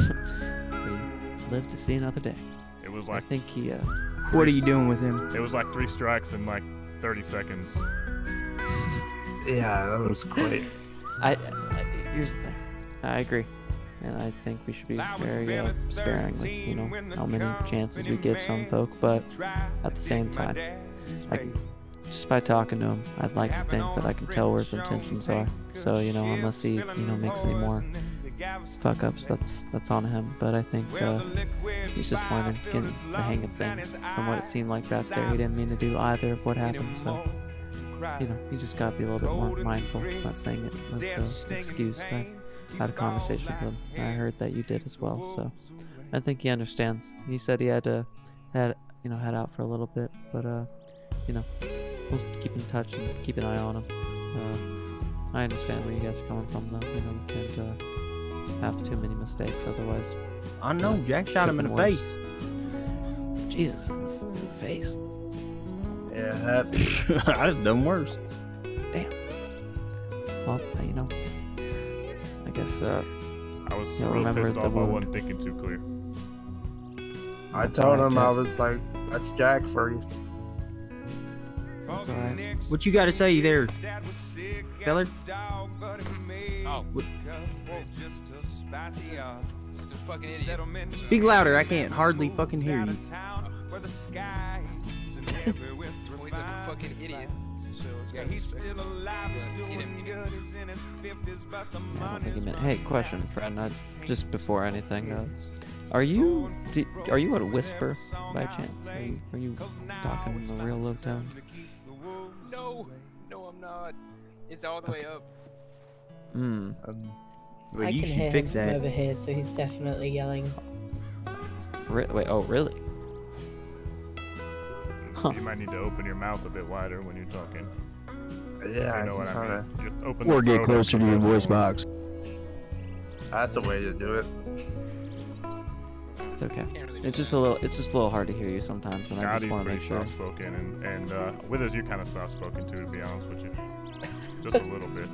We lived to see another day. It was like. I think he. What are you doing with him? It was like 3 strikes in like 30 seconds. Yeah, that was quite. Here's the thing. I agree, and I think we should be very sparing with how many chances we give some folk. But at the same time, just by talking to him, I'd like to think that I can tell where his intentions are. So, you know, unless he, you know, makes any more fuck ups, that's on him. But I think he's just learning, getting the hang of things. From what it seemed like back there, he didn't mean to do either of what happened. So, you know, you just gotta be a little bit more mindful. I'm not saying it was an excuse, but I had a conversation with him. I heard that you did as well. So I think he understands. He said he had head out for a little bit, but you know, we'll keep in touch and keep an eye on him. I understand where you guys are coming from, though. You know, we can't have too many mistakes, otherwise. I know, Jack shot him in the face. Jesus, in the face. Yeah, I'd have done worse. Damn. Well, you know, I guess I was real remember pissed the off. I wound. wasn't thinking too clear. I told him, I was like, that's Jack for you. That's alright. What you got to say there, feller? Oh. It's a fucking idiot. Speak louder. I can't hardly fucking hear you. Well, he's like a fucking idiot. Yeah, he's still alive, he's doing good, he's in his 50s, but the money's Hey, question, friend. Just before anything, are you at a whisper by chance? Are you talking in a real low tone? No, I'm not. It's all the way up. Well, I you can should hear fix him from that. over here, so he's definitely yelling. Wait, oh, really? Huh. You might need to open your mouth a bit wider when you're talking. Yeah, You know what I mean? You open Or the get throat closer up to a your bit. voice box. That's a way to do it. It's okay. It's just a little hard to hear you sometimes, and I just Cody's want to pretty make sure. soft-spoken, and Withers, you're kind of soft-spoken too, to be honest with you. Just a little bit.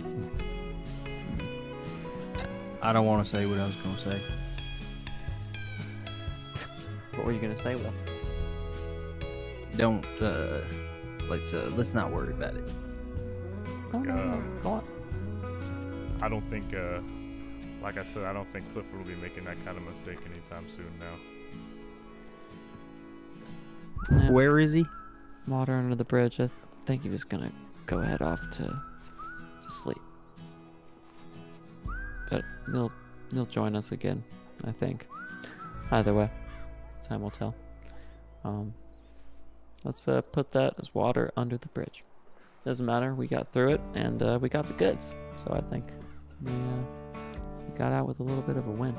I don't want to say what I was going to say. What were you gonna say, Will? Don't, let's not worry about it. No, go on. I don't think, like I said, I don't think Clifford will be making that kind of mistake anytime soon now. Yeah. Where is he? Water under the bridge. I think he was gonna go head off to sleep. But he'll join us again, I think. Either way, time will tell. Let's put that as water under the bridge. Doesn't matter. We got through it, and we got the goods. So I think we got out with a little bit of a win.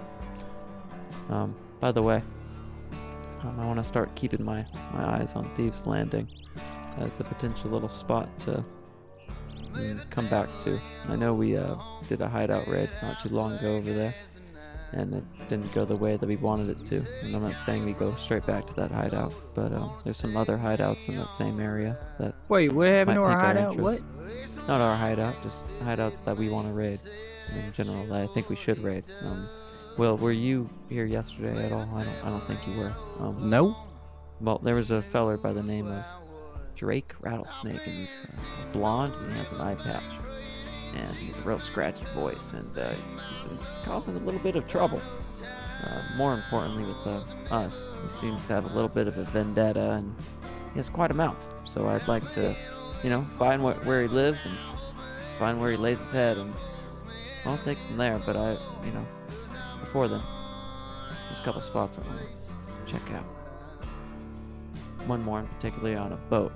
By the way, I want to start keeping my eyes on Thieves Landing as a potential little spot to come back to. I know we did a hideout raid not too long ago over there, and it didn't go the way that we wanted it to. And I'm not saying we go straight back to that hideout, but there's some other hideouts in that same area that Wait, what happened to might our pique hideout? interest. What? Not our hideout, just hideouts that we want to raid in general. That I think we should raid. Will, were you here yesterday at all? I don't think you were. No. Well, there was a feller by the name of Drake Rattlesnake, and he's blonde and he has an eye patch, and he's a real scratchy voice, and he's been causing a little bit of trouble. More importantly, with us, he seems to have a little bit of a vendetta, and he has quite a mouth. So I'd like to, find where he lives and find where he lays his head, and I'll take it from there. But before then, there's a couple spots I want to check out. One more in particular on a boat.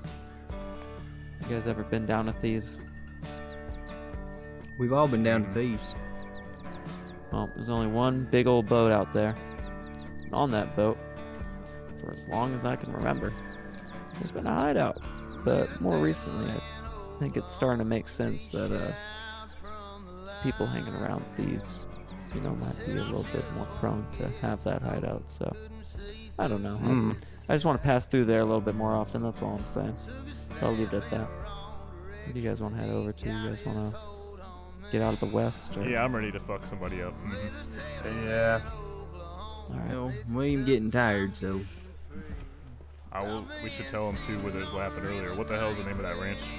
You guys ever been down to Thieves? We've all been down to Thieves. Well, there's only one big old boat out there. And on that boat, for as long as I can remember, there's been a hideout. But more recently, I think it's starting to make sense that people hanging around Thieves, might be a little bit more prone to have that hideout. So, I don't know. I just want to pass through there a little bit more often. That's all I'm saying. So I'll leave it at that. What do you guys want to head over to? You guys want to get out of the west? Or? Yeah, I'm ready to fuck somebody up. Yeah. All right. Well, William getting tired, so. We should tell him too what happened earlier. What the hell is the name of that ranch?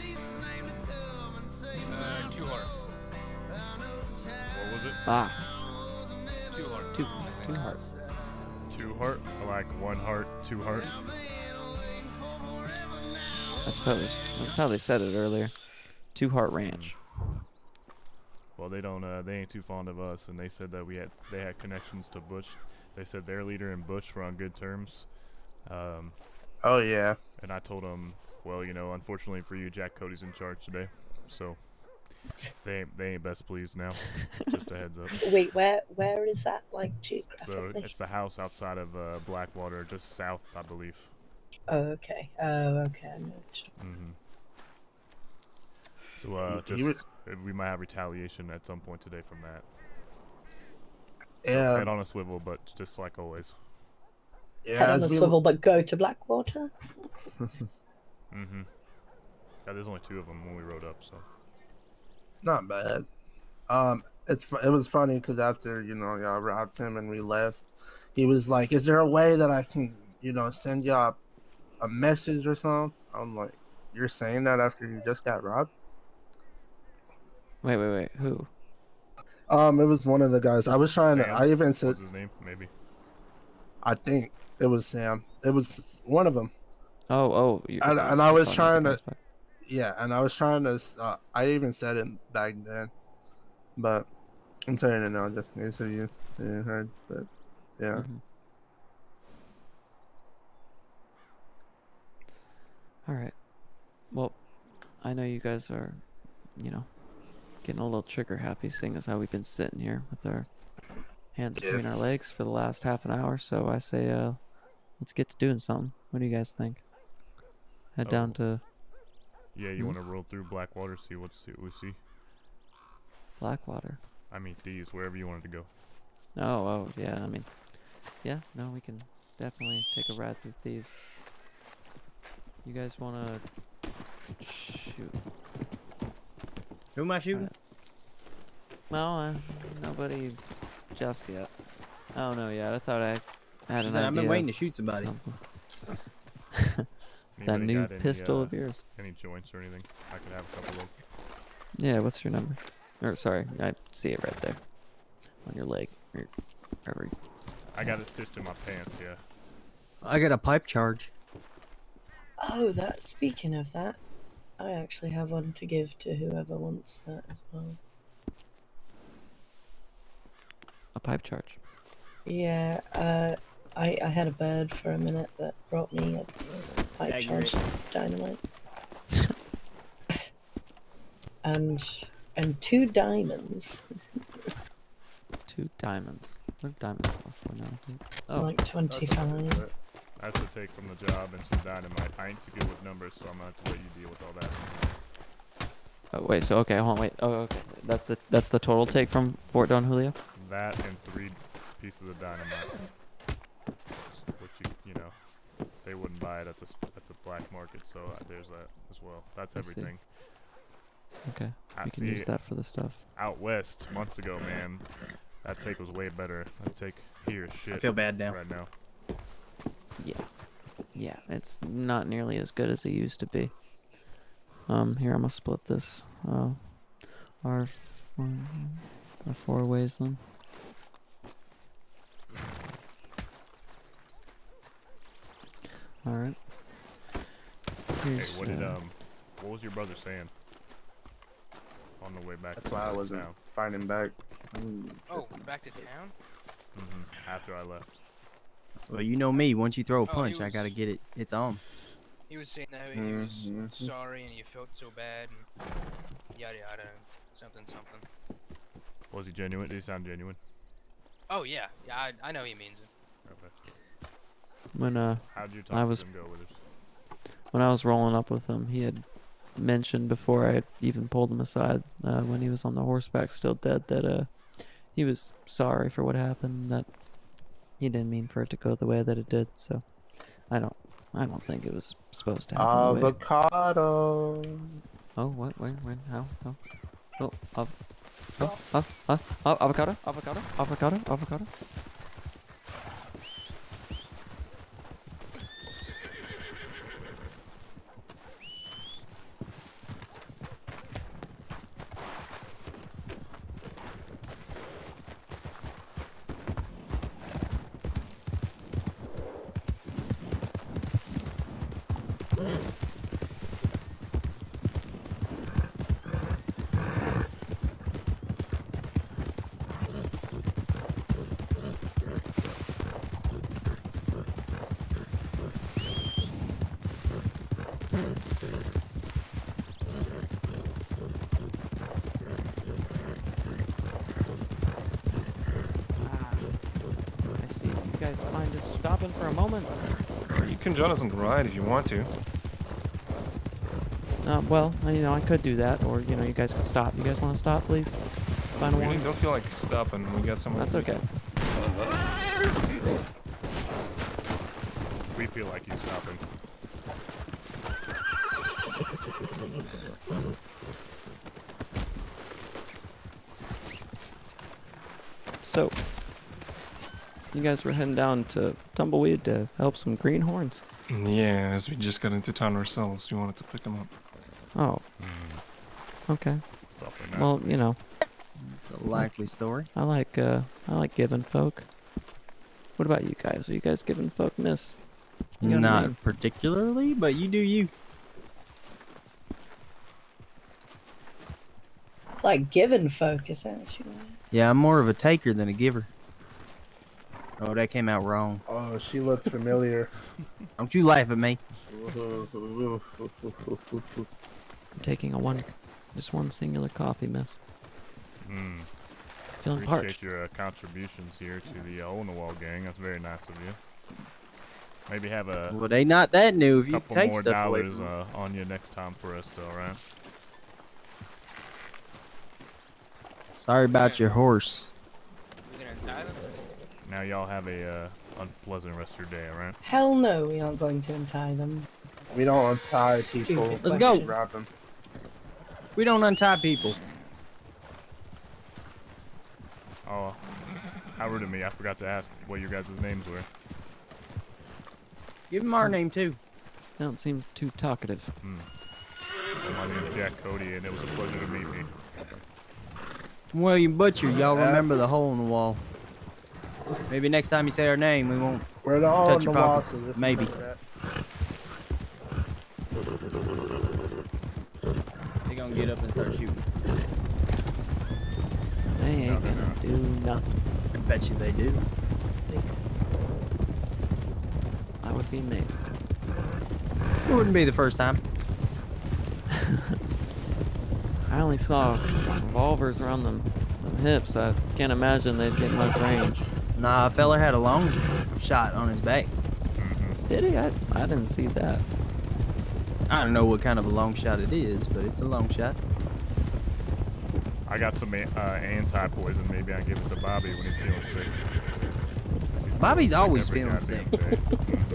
Two Heart. What was it? Two Heart. Two Heart. Two Heart? Like one heart, two heart? I suppose. That's how they said it earlier. Two Heart Ranch. Well, they don't. They ain't too fond of us, and they said that they had connections to Butch. They said their leader and Butch were on good terms. Oh yeah. And I told them, well, you know, unfortunately for you, Jack Cody's in charge today, so they ain't best pleased now. Just a heads up. Wait, where is that, like, So geographically? it's a house outside of Blackwater, just south, I believe. Oh, okay. Oh, okay. I know. Mm-hmm. So we might have retaliation at some point today from that. So Yeah. head on a swivel, but just like always. Yeah. Head on a swivel, but go to Blackwater. Mm-hmm. Yeah, there's only 2 of them when we rode up, so. Not bad. It was funny because after y'all robbed him and we left, he was like, "Is there a way that I can send y'all a message or something?" I'm like, "You're saying that after you just got robbed?" Wait. Who? It was one of the guys. I was trying Sam? to. I even said. What's his name? Maybe. I think it was Sam. It was one of them. Oh. And I was trying to. Yeah, and I was trying to. I even said it back then, but I'm saying it now just in case you didn't heard. But yeah. Mm-hmm. All right. Well, I know you guys are, getting a little trigger happy, seeing as how we've been sitting here with our hands between our legs for the last half an hour. So I say, let's get to doing something. What do you guys think? Head down to. Yeah, you want to roll through Blackwater, see what we see? Blackwater. I mean, D's, wherever you wanted to go. Oh, yeah. I mean, yeah. No, we can definitely take a ride through Thieves. You guys want to shoot? Who am I shooting? Well, nobody just yet. I don't know yet. I thought I had an idea. I've been waiting to shoot somebody. That new got pistol of yours. Any joints or anything? I could have a couple of. Yeah, what's your number? Or sorry, I see it right there on your leg. Or wherever. I got it stitched in my pants. Yeah. I got a pipe charge. Oh, speaking of that, I actually have one to give to whoever wants that as well. A pipe charge. Yeah, I had a bird for a minute that brought me a pipe charge dynamite. and 2 diamonds. 2 diamonds. What do diamonds sell for now? Oh. Like 25. That's the take from the job and some dynamite. I ain't too good with numbers, so I'm gonna have to let you deal with all that. Oh wait, so okay, hold on, wait. Oh, okay. That's the total take from Fort Don Julio? That and 3 pieces of dynamite. Which you know, they wouldn't buy it at the black market, so there's that as well. That's everything. Okay, we can use that for the stuff. Out west, months ago, man, that take was way better. That take here, shit. I feel bad now. Right now. Yeah, it's not nearly as good as it used to be. Here, I'm gonna split this. Our 4 ways then. All right. Hey, what was your brother saying on the way back? That's why I wasn't fighting back. Oh, back to town? After I left. Well, you know me. Once you throw a Oh, punch, I gotta get it. It's on. He was saying that he was sorry and he felt so bad and yada yada, something. Was he genuine? Did he sound genuine? Oh yeah, I know he means it. Okay. When how'd you talk to him go with us? When I was rolling up with him, he had mentioned before I even pulled him aside, when he was on the horseback still dead, that he was sorry for what happened, that he didn't mean for it to go the way that it did. So I don't think it was supposed to happen. Avocado. Oh, what? Where? When? How? Oh, avocado. guys mind just stopping for a moment? You can join us on the ride if you want to. Well, you know, I could do that, or you know, you guys could stop. You guys want to stop, please? Final We one. don't feel like stopping. We got some. That's okay. We feel like he's stopping. So, you guys were heading down to Tumbleweed to help some greenhorns. Yeah, as we just got into town ourselves, we wanted to pick them up. Oh. Okay. It's awfully nice. Well, you know. It's a likely story. I like giving folk. What about you guys? Are you guys giving folk, miss? You got a Not name? particularly, but you do you. Like giving folk, is that what you want? Yeah, I'm more of a taker than a giver. Oh, that came out wrong. Oh, she looks familiar. Don't you laugh at me. I'm taking just one singular coffee, miss. Feeling Appreciate parched. your contributions here to the Hole in the Wall gang. That's very nice of you. Maybe have a Well, they not that new if you couple take more stuff away dollars from them. on you next time for us, though, right? Sorry about your horse. We're gonna untie them? Now y'all have a unpleasant rest of your day, alright? Hell no, we aren't going to untie them. We don't untie people. Stupid Let's go. Wrap them. We don't untie people. Oh, how rude of me. I forgot to ask what your guys' names were. Give him our name too. They don't seem too talkative. My name is Jack Cody, and it was a pleasure to meet me. William Butcher, y'all remember the hole in the wall. Maybe next time you say our name, we won't We're the hole touch in your the wall, pockets. so just Maybe. remember They gonna get up and start shooting. They ain't gonna do nothing. I bet you they do. I would be amazed. It wouldn't be the first time. I only saw revolvers around them hips. I can't imagine they'd get much range. Nah, a feller had a long shot on his back. Did he? I didn't see that. I don't know what kind of a long shot it is, but it's a long shot. I got some anti-poison. Maybe I give it to Bobby when he's feeling sick. Bobby's always every feeling sick. goddamn day.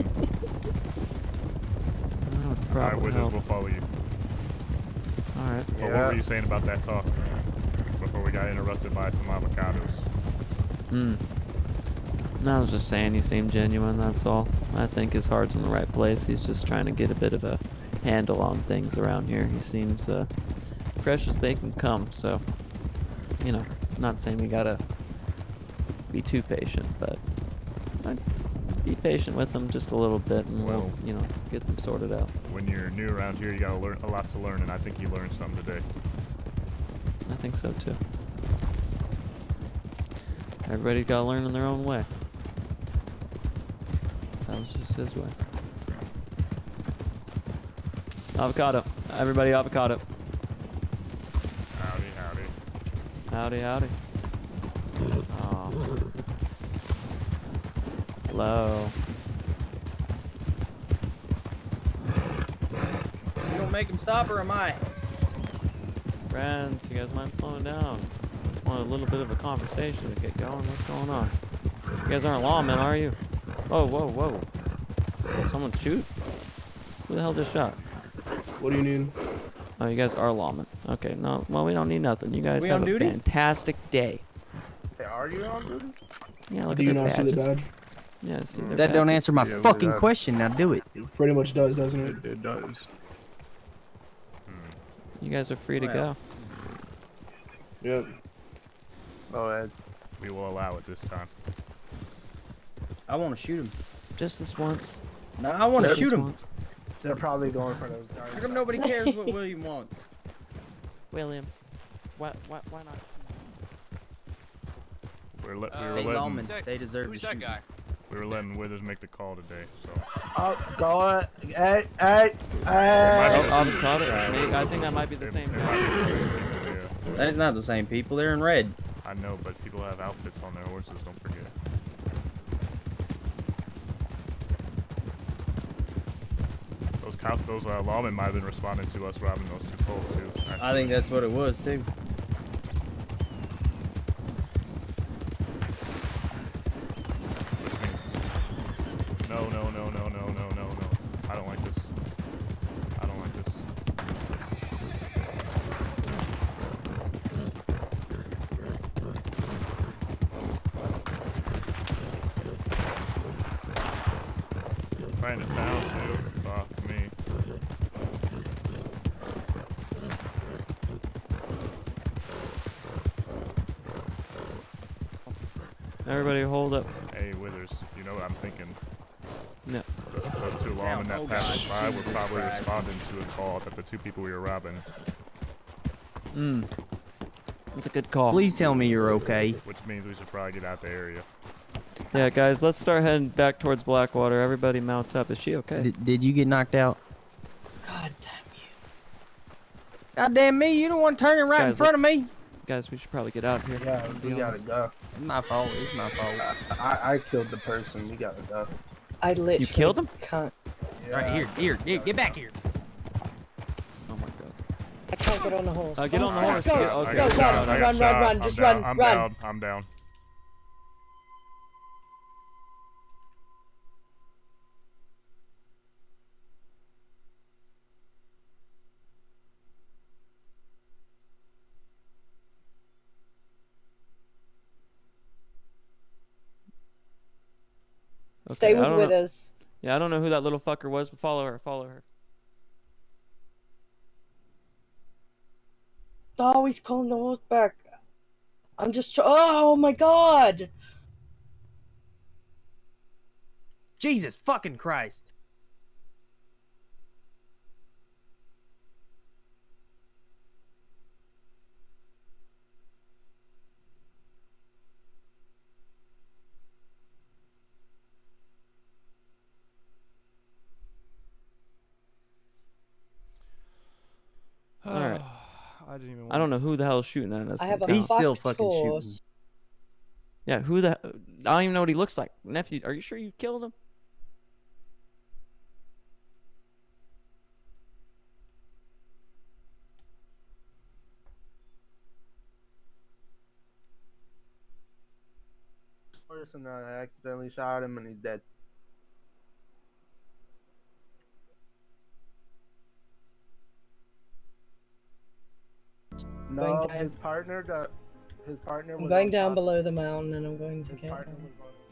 That would Alright, probably Withers, help. we'll follow you. Alright. Well, what were you saying about that talk before we got interrupted by some avocados? No, I was just saying he seemed genuine, that's all. I think his heart's in the right place. He's just trying to get a bit of a handle on things around here. He seems fresh as they can come, so, you know, not saying we gotta be too patient, but I'd be patient with them just a little bit and we'll, you know, get them sorted out. When you're new around here, you gotta learn a lot to learn, and I think you learned something today. I think so too. Everybody's gotta learn in their own way. That was just his way. Avocado. Everybody avocado. Howdy, howdy. Howdy, howdy. Oh. Hello. You gonna make him stop, or am I? Friends, you guys mind slowing down? Just want a little bit of a conversation to get going. What's going on? You guys aren't lawmen, are you? Whoa, whoa, whoa. Someone shoot? Who the hell just shot? What do you need? Oh, you guys are lawmen. Okay, no, well, we don't need nothing. You guys We have on a duty? fantastic day. Hey, are you on duty? Yeah, look Do at you their not see the badges. badge? Yeah, see their That don't badges. answer my Yeah, fucking that- question. Now do it. Pretty much does, doesn't it? It does. You guys are free to Well. go. Yep. Go ahead. We will allow it this time. I want to shoot him. Just this once. No, I want to Just shoot him. once. They're probably going for those guys. How come nobody cares what William wants? William, why not? We were Hey, letting lawmen, they deserve Who's to that shoot. guy? we were letting Withers make the call today. So Oh, go ahead. Hey, might hey, be hey. the Avocado? guys. I think that might be the It- same it guy. might be the same people, yeah. That's not the same people. They're in red. I know, but people have outfits on their horses. Don't forget. those lawmen might have been responding to us robbing those two folks too. I think that's what it was too. No. I don't like this. I don't like this. Trying to down too. Fuck me. Everybody hold up. Hey, Withers, you know what I'm thinking? No. Those two lawmen that passed us by were probably responding to a call that the two people we were robbing. That's a good call. Please tell me you're okay. Which means we should probably get out the area. Yeah, guys, let's start heading back towards Blackwater. Everybody mount up. Is she okay? Did you get knocked out? God damn you. God damn me, you don't want to turn it right in Guys, front of me. Guys, we should probably get out of here. Yeah, we gotta go. It's my fault. It's my fault. I killed the person. We gotta go. I literally You killed him? can't. Yeah, Right, here, get back here. Oh my god. I can't get on the horse. Get on the horse. Go, Yeah, okay. run, just run. I'm down. Stay I don't with know- us. Yeah, I don't know who that little fucker was, but follow her. Oh, he's calling the horse back. I'm just oh my god! Jesus fucking Christ. Alright. I didn't even I don't know who the hell is shooting at us. I have in a town. He's still fucked fucking shooting. horse. Yeah, who the... I don't even know what he looks like. Nephew, are you sure you killed him? Person, I accidentally shot him and he's dead. No, his partner was I'm going on down top. below the mountain and I'm going to His get partner him. was on-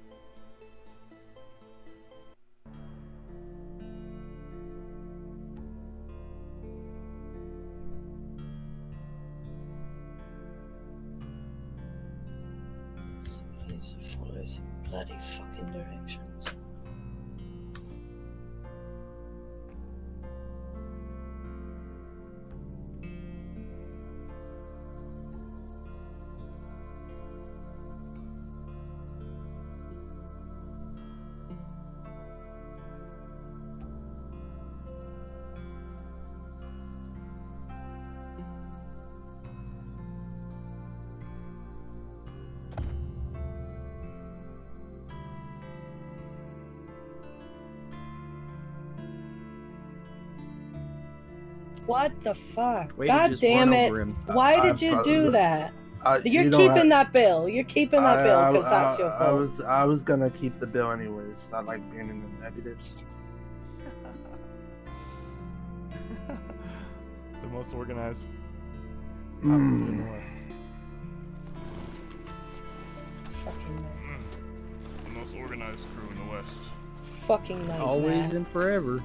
Somebody needs to follow some bloody fucking directions. What the fuck? Way to God just damn run it. over him. Why did you do that? You're you know, keeping that bill. You're keeping that bill because that's your fault. I was gonna keep the bill anyways. I like being in the negatives. The most organized. Fucking The most organized crew in the West. fucking nightmare. Always and forever.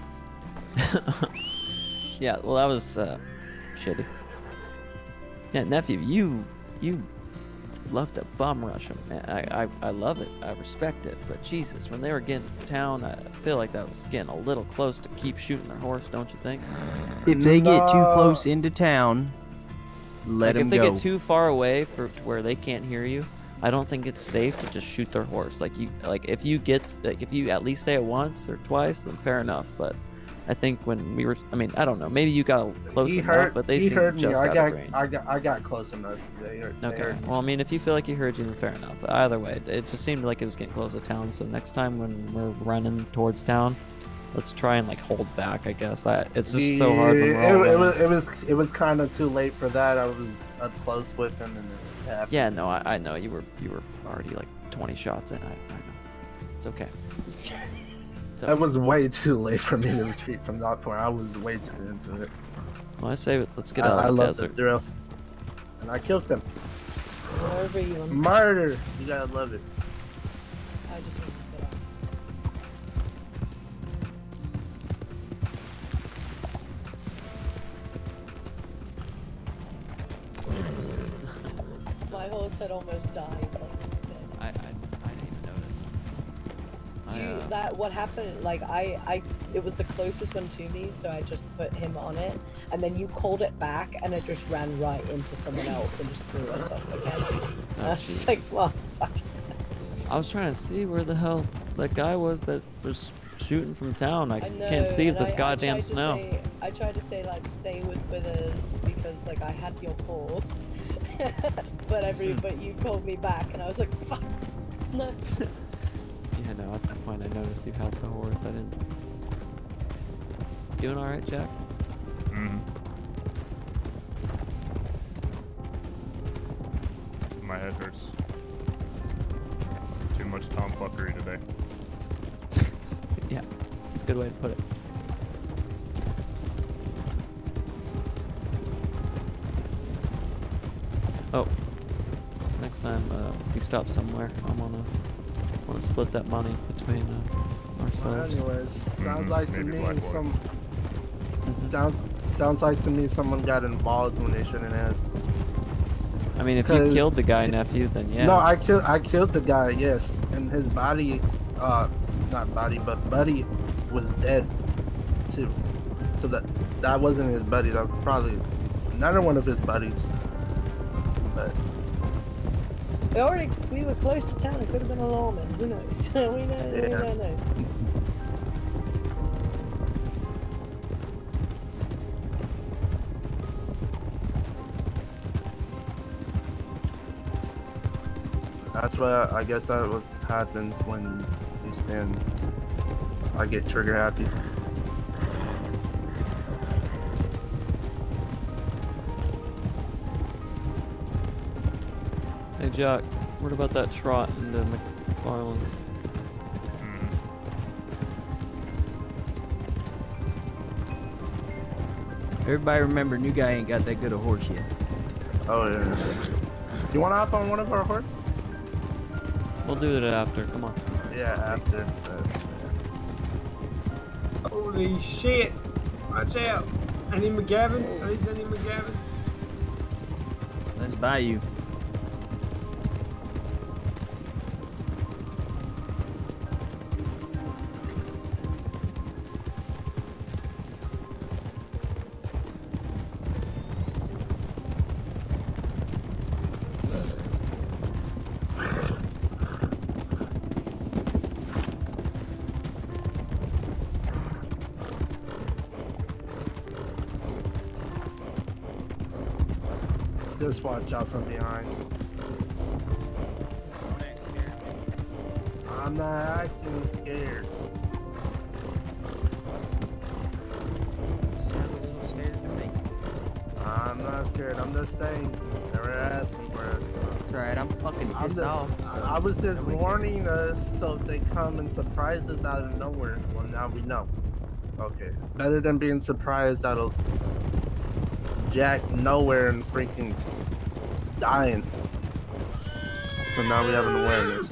Yeah, well, that was shitty. Yeah, nephew, you love to bum rush them. I love it. I respect it. But Jesus, when they were getting to town, I feel like that was getting a little close to keep shooting their horse, don't you think? If they get too close into town, let them If they go. get too far away for where they can't hear you, I don't think it's safe to just shoot their horse. Like if you at least say it once or twice, then fair enough. But I think when we were, I mean, I don't know. Maybe you got close enough, but they he seemed heard me. just out of range. I got close enough. They heard Okay. me. Well, I mean, if you feel like he heard you, then fair enough. Either way, it just seemed like it was getting close to town. So next time when we're running towards town, let's try and like hold back. I guess it's just so hard when we're all it was kind of too late for that. I was up close with him, and it happened. Yeah, no, I know you were already like 20 shots in. I know. It's okay. It was way too late for me to retreat from that point. I was way too into it. Well, I say let's get out of the love desert. the thrill, and I killed him. Wherever you want. Murder! You gotta love it. I just want to get out. My horse had almost died. I didn't even notice. What happened? Like it was the closest one to me, so I just put him on it, and then you called it back, and it just ran right into someone else and just threw us off again. I was just like, well, fuck. I was trying to see where the hell that guy was that was shooting from town. I can't see this goddamn snow. I tried to say like stay with us because like I had your horse, but you called me back, and I was like, fuck, no. Yeah, no, I find I noticed you had the horse. I didn't. Doing all right, Jack? Mm-hmm. My head hurts. Too much tomfuckery today. Yeah, that's a good way to put it. Oh, next time we stop somewhere, I wanna split that money between ourselves. Anyways, sounds like to me sounds like to me someone got involved when they shouldn't have. I mean, if you killed the guy, nephew, then yeah. No, I killed the guy, yes, and his body, not body, but buddy was dead too. So that wasn't his buddy. That was probably another one of his buddies. But we were close to town. It could have been a lawman. Who knows? We don't know. That's what I guess that was happens when you stand. I get trigger happy. Hey Jack, what about that trot into McFarland's? Everybody remember, new guy ain't got that good a horse yet. Oh yeah. You wanna hop on one of our horses? We'll do that after. Come on. Yeah, after. Holy shit! Watch out! Any McGavins? I need any McGavins. Let's buy you. Just watch out from behind. I'm not acting scared. Sound a little scared to me. I'm not scared. I'm just saying they were asking for it. It's alright. I'm fucking pissed off. So I was just warning us so if they come and surprise us out of nowhere. Well, now we know. Okay. Better than being surprised out of Jack nowhere and freaking dying. So now we have an awareness.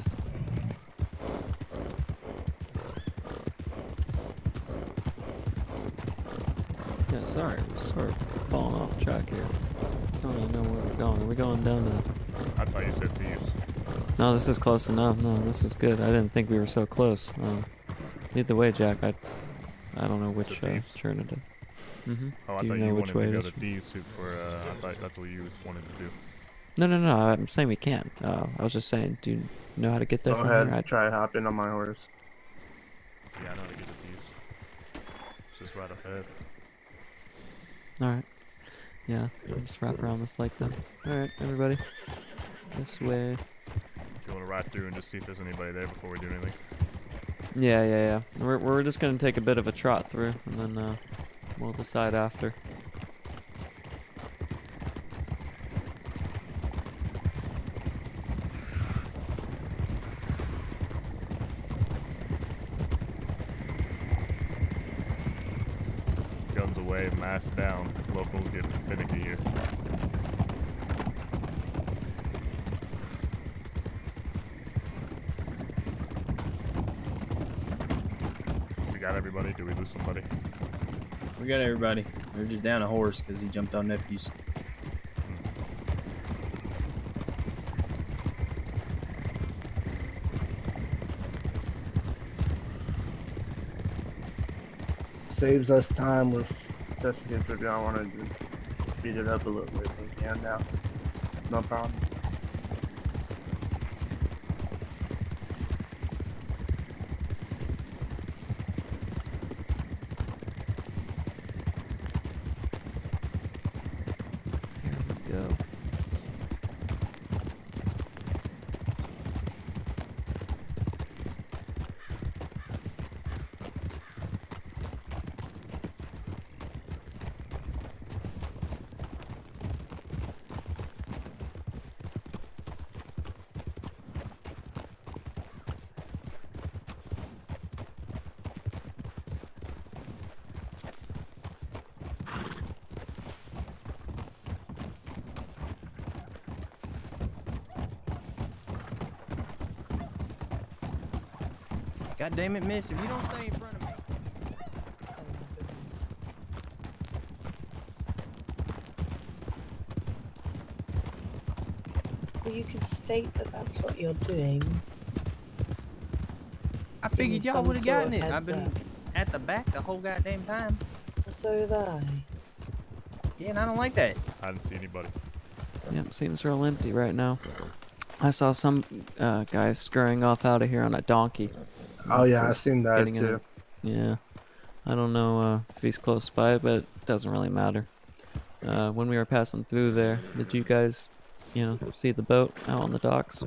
Yeah, sorry, we're sort of falling off track here. I don't really know where we're going. Are we going down to... I thought you said thieves. No, this is close enough. No, this is good. I didn't think we were so close. Lead the way, Jack. I don't know which turn it is. Mm-hmm. Oh, I Do thought you know you which wanted way to it go is? to thieves soup for, I thought that's what you wanted to do. No, I'm saying we can't. I was just saying, do you know how to get there Go from ahead, here? try hopping on my horse. Yeah, I know how to get to thieves. It's just right ahead. Alright. Yeah, just wrap around this lake then. Alright, everybody. This way. You want to ride through and just see if there's anybody there before we do anything? Yeah. We're just gonna take a bit of a trot through, and then we'll decide after. Guns away, mask down. Locals get finicky here. We got everybody? Did we lose somebody? We got everybody. They're just down a horse because he jumped on nephews. Saves us time with just if we don't want to speed it up a little bit. We can now. No problem. Go. God damn it, miss, if you don't stay in front of me. Well, you can state that that's what you're doing. I figured y'all some would have sort gotten of it. I've heads been up. at the back the whole goddamn time. So did I. Yeah, and I don't like that. I didn't see anybody. Yep, seems real empty right now. I saw some guys scurrying off out of here on a donkey. Oh yeah, I seen that Getting in too. Yeah. I don't know if he's close by, but it doesn't really matter. When we were passing through there, did you guys, see the boat out on the docks?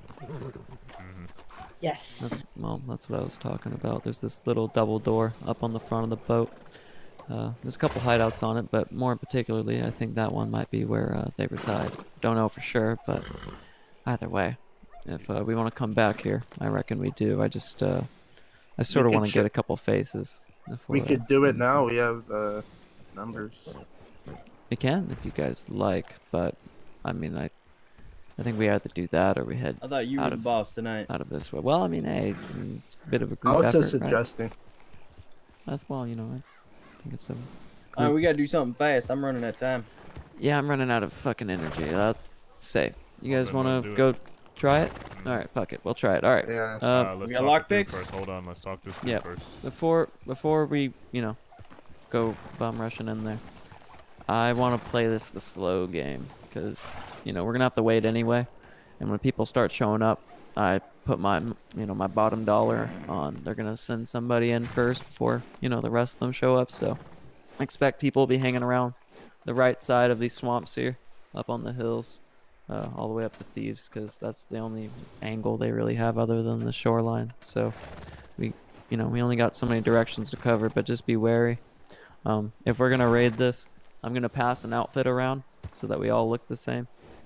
Yes. Well, that's what I was talking about. There's this little double door up on the front of the boat. There's a couple hideouts on it, but more particularly, I think that one might be where they reside. Don't know for sure, but either way, if we want to come back here, I reckon we do. I sort of want to get a couple faces. We could do it now. We have numbers. We can if you guys like, but I mean, I think we either do that or we head. I thought you were the boss tonight. Out of this way. Well, I mean, hey, it's a bit of a group I was effort, just suggesting. right? That's I think it's a. All right, we gotta do something fast. I'm running out of time. Yeah, I'm running out of fucking energy. I'll say. You guys then want we'll to do go try it? All right, fuck it. We'll try it. All right. Yeah. Let's we got talk to dude lockpicks? first. Hold on, let's talk to this dude Yeah. first. Before we, go bum rushing in there, I want to play this the slow game because we're gonna have to wait anyway, and when people start showing up, I put my my bottom dollar on they're gonna send somebody in first before the rest of them show up. So I expect people will be hanging around the right side of these swamps here, up on the hills, all the way up to Thieves, because that's the only angle they really have other than the shoreline. So we only got so many directions to cover, but just be wary. If we're gonna raid this, I'm gonna pass an outfit around so that we all look the same.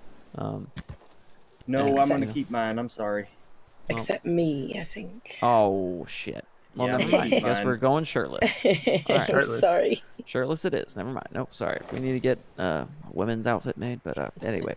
No, I'm gonna keep mine. I'm sorry. Except me, I think. Oh shit. Well, Yeah, never mind. I'm Guess fine. we're going shirtless. All right. I'm sorry. Shirtless it is. Never mind. Nope. Sorry. We need to get a women's outfit made. But anyway,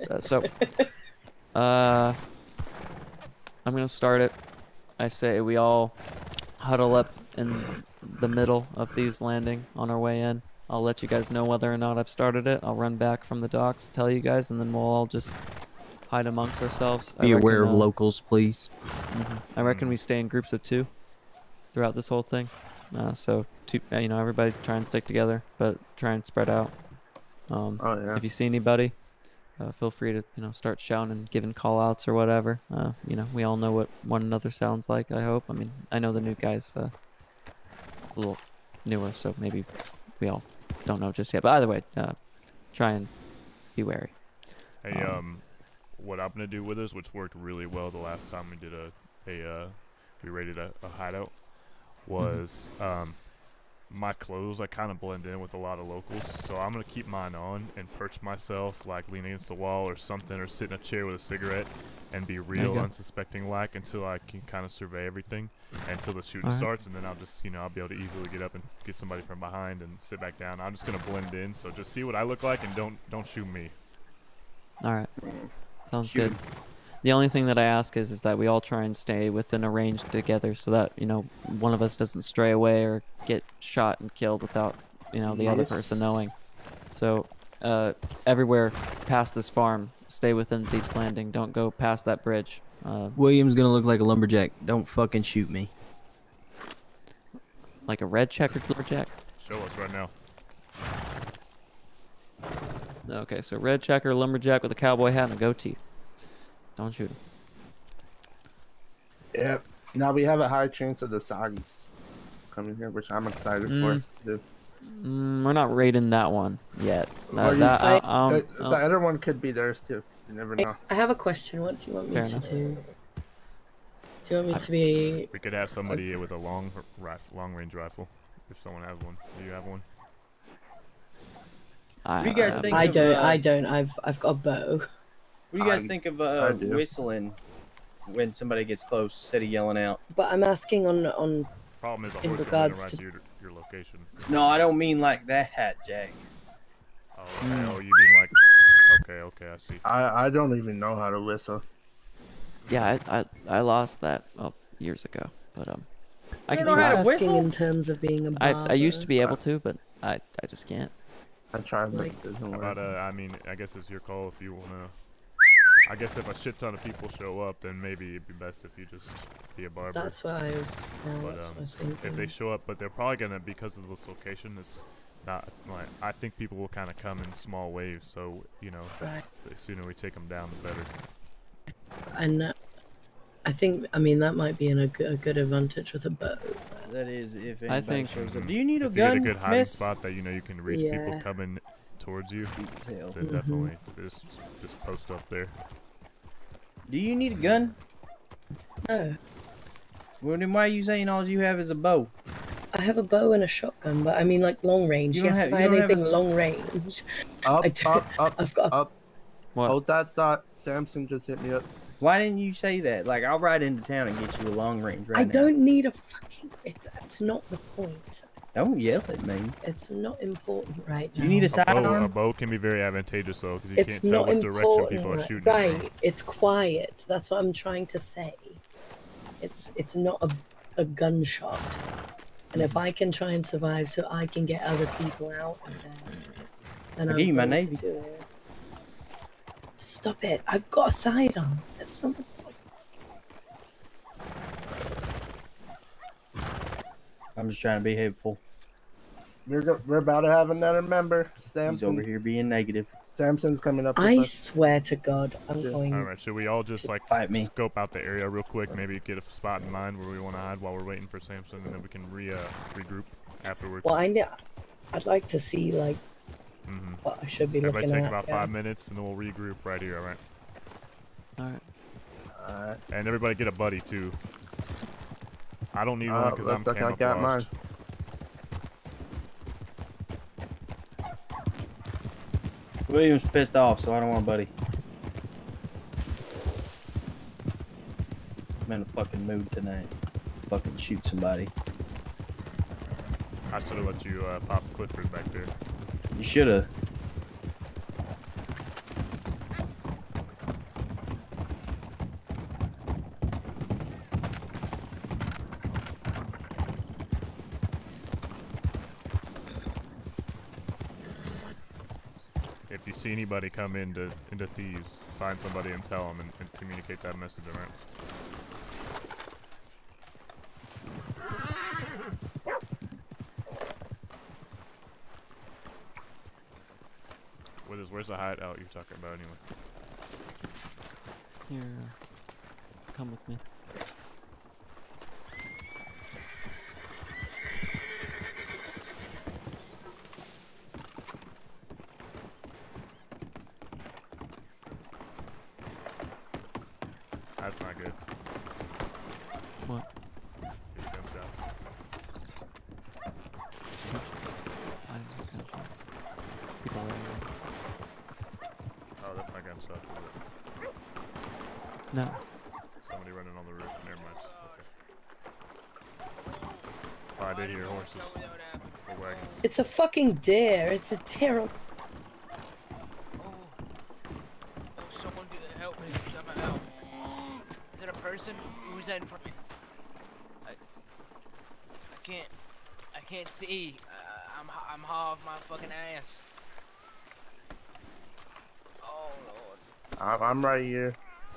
I'm gonna start it. I say we all huddle up in the middle of Thieves Landing on our way in. I'll let you guys know whether or not I've started it. I'll run back from the docks, tell you guys, and then we'll all just hide amongst ourselves. Be aware of locals, please. I reckon we stay in groups of 2 throughout this whole thing. So everybody try and stick together, but try and spread out. If you see anybody, feel free to start shouting and giving call outs or whatever. We all know what one another sounds like, I hope. I mean, I know the new guys a little newer, so maybe we all don't know just yet. But either way, try and be wary. Hey, what I'm gonna do with us, which worked really well the last time we did we raided a hideout. was my clothes. I kind of blend in with a lot of locals, so I'm gonna keep mine on and perch myself, like lean against the wall or something, or sit in a chair with a cigarette, and be real unsuspecting like until I can kind of survey everything until the shooting starts, and then I'll just, you know, I'll be able to easily get up and get somebody from behind and sit back down. I'm just gonna blend in, so just see what I look like and don't shoot me. All right, sounds good. The only thing that I ask is that we all try and stay within a range together, so that, you know, one of us doesn't stray away or get shot and killed without, you know, the other person knowing. So everywhere past this farm, stay within Thief's Landing. Don't go past that bridge. William's gonna look like a lumberjack. Don't fucking shoot me. Like a red checkered lumberjack? Show us right now. Okay, so red checker lumberjack with a cowboy hat and a goatee. Don't shoot him. Yep. Now we have a high chance of the Saudis coming here, which I'm excited for. Too. We're not raiding that one yet. The other one could be theirs too. You never know. I have a question. What do you want me to do? Do you want me to be? We could have somebody with a long range rifle, if someone has one. Do you have one? What do you guys think? I don't. I've got a bow. What do you guys think of whistling when somebody gets close instead of yelling out? But I'm asking on Problem is a in horse regards right to to your location. No, I don't mean like that, Jack. Oh, oh, you mean like? Okay, I see. I don't even know how to whistle. Yeah, I lost that years ago, but I can know try. how to whistle in terms of being a barber. I used to be able to, but I just can't. I tried, but Like- it doesn't How work. about I mean, I guess it's your call if you wanna. I guess if a shit ton of people show up, then maybe it'd be best if you just be a barber. That's what I was. But, That's what I was thinking. if they show up, but they're probably gonna, because of this location, it's not like, I think people will kind of come in small waves. So, you know, the sooner we take them down, the better. And I think, I mean, that might be a good advantage with a bow. That is, if I anybody think- shows up. Do you need a If gun, you get a good hiding miss? spot that you know you can reach people Yeah. coming towards you, hell. then definitely just post up there. Do you need a gun? No. Well, then why are you saying all you have is a bow? I have a bow and a shotgun, but I mean, like long range. You You don't have to have- you find don't have anything a- long range. Up, I don't- I've got. up. What? Hold that thought. Samson just hit me up. Why didn't you say that? Like, I'll ride into town and get you a long range right I now. don't need a fucking. It's not the point. Don't yell at me. It's not important right now. You need a A sidearm? bow can be very advantageous though, because you It's can't tell not what direction important, people are shooting. right? It's quiet. That's what I'm trying to say. It's not a gunshot. And if I can try and survive, so I can get other people out, then I'll I'm give you my going to navy. do it. Stop it! I've got a sidearm. That's not the point. I'm just trying to be helpful. We're about to have another member. He's Samson. over here being negative. Samson's coming up. with I us. swear to God, I'm going. All right, should we all just like fight me? scope out the area real quick? Maybe get a spot in mind where we want to hide while we're waiting for Samson, and then we can regroup afterwards. Well, I'd like to see like what I should be Everybody looking take at. about yeah. 5 minutes, and then we'll regroup right here. All right. All right. And everybody get a buddy too. I don't need one because I'm looks like I got mine. camouflaged. William's pissed off, so I don't want a buddy. I'm in a fucking mood tonight. Fucking shoot somebody. I should have let you pop Clifford back there. You shoulda. If you see anybody come into Thieves, find somebody and tell them and communicate that message around. Where's the hideout you're talking about anyway? Here, come with me. That's not good. What? These gunshots. that's not gunshots, is it? No. Somebody running on the roof. Never mind. Okay. Oh, I did hear horses. Or wagons. It's a fucking deer. It's a terrible. Someone could help me. Someone help. Is it a person? Who's that in front of me? I can't see. I'm half my fucking ass. Oh lord. I'm right here.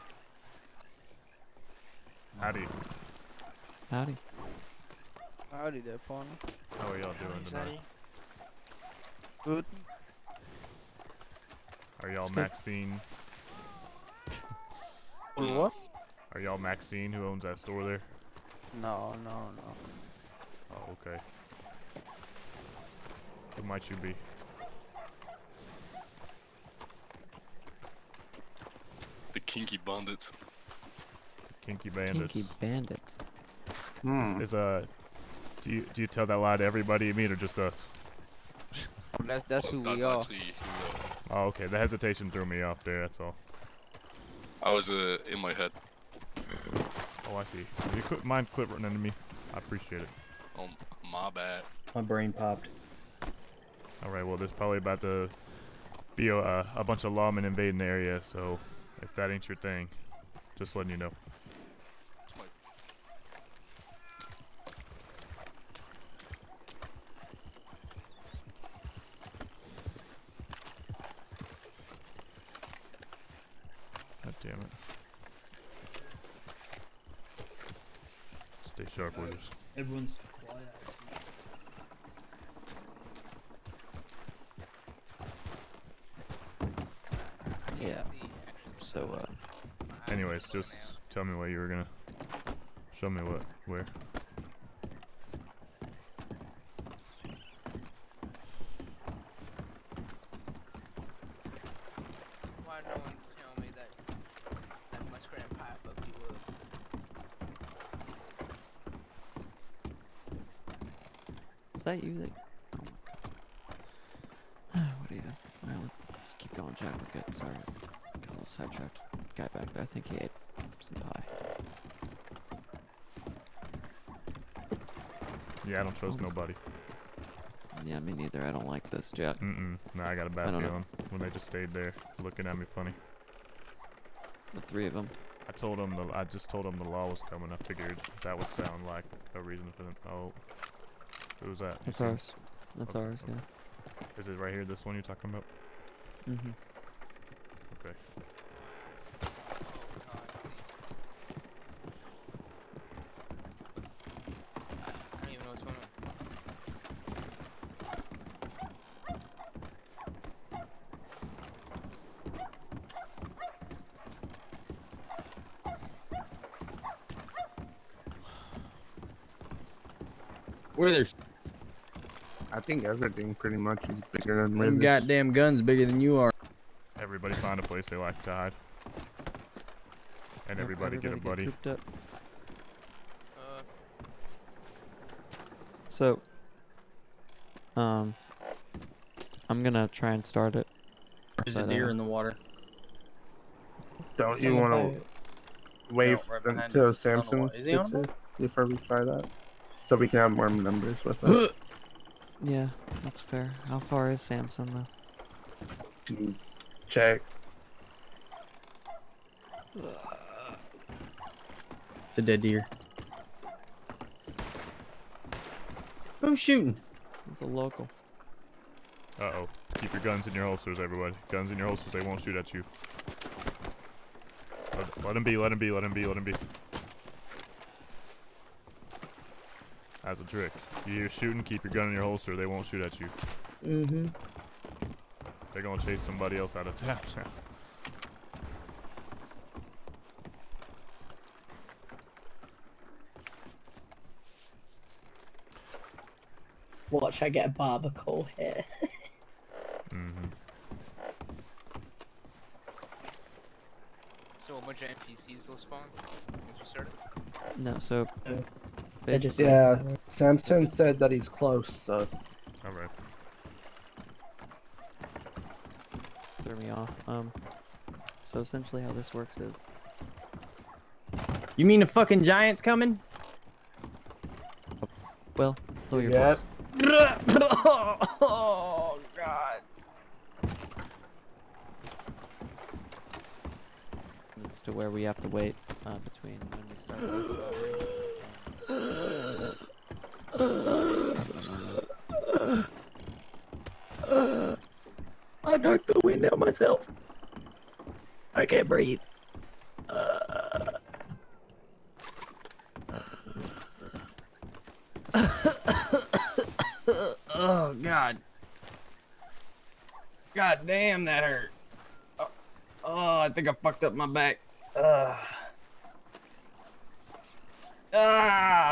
Howdy. Howdy. Howdy there, partner. How are y'all doing tonight? Good. Are y'all It's good. Maxine? What? Are y'all Maxine who owns that store there? No. Oh, okay. Who might you be? The Kinky Bandits. Kinky Bandits. Kinky Bandits. Do you tell that lie to everybody you meet or just us? That's who we That's are. actually who Oh, okay. The hesitation threw me off there. That's all. I was in my head. Oh, I see. If you could mind quit running into me, I appreciate it. Oh, my bad. My brain popped. All right. Well, there's probably about to be a bunch of lawmen invading the area. So if that ain't your thing, just letting you know. God damn it. Stay sharp with us. Everyone's quiet. Yeah. So, Anyways, just tell me what you were gonna show me where. Why no one tell me that muskrat pie fucked you up? is that you? That... Oh my god. What are you doing? Well, let's keep going, Jack. We're good. Sorry. Got a little sidetracked. Guy back there, I think he ate some pie. Yeah, I don't trust nobody. Yeah, me neither. I don't like this, Jack. No, I got a bad I don't know. feeling when they just stayed there looking at me funny. The three of them. I just told them the law was coming. I figured that would sound like a reason for them. Oh, who's that? That's ours. That's ours, yeah. Is it right here? This one you're talking about? Mm-hmm. Okay. I don't even know what's going on. Where there's I think everything pretty much is bigger than them Rivers. goddamn guns bigger than you are. Everybody find a place they like to hide. And Yep, everybody get a buddy. cooped up. So, I'm gonna try and start it. There's a deer in the water. Don't you want to wait right behind until us. I don't know Samson what- is he gets on here before we try that? So we can have more numbers with it. Yeah, that's fair. How far is Samson, though? Check. It's a dead deer. Who's shooting? It's a local. Uh-oh. Keep your guns in your holsters, everybody. Guns in your holsters, they won't shoot at you. Let him be, let him be, let him be, let him be. As a trick. You hear shooting, keep your gun in your holster, they won't shoot at you. Mm-hmm. They're gonna chase somebody else out of town now. Watch, I get a barbacoa here. So a bunch of NPCs will spawn once we start it? No, so... basically- Yeah, Samson said that he's close, so. Alright. Threw me off. So essentially how this works is... You mean the fucking giant's coming? Well, blow your Yep. Oh, God. It's to where we have to wait between when we start I knocked the wind out myself. I can't breathe. Oh, God. God damn, that hurt. Oh, I think I fucked up my back. Ah!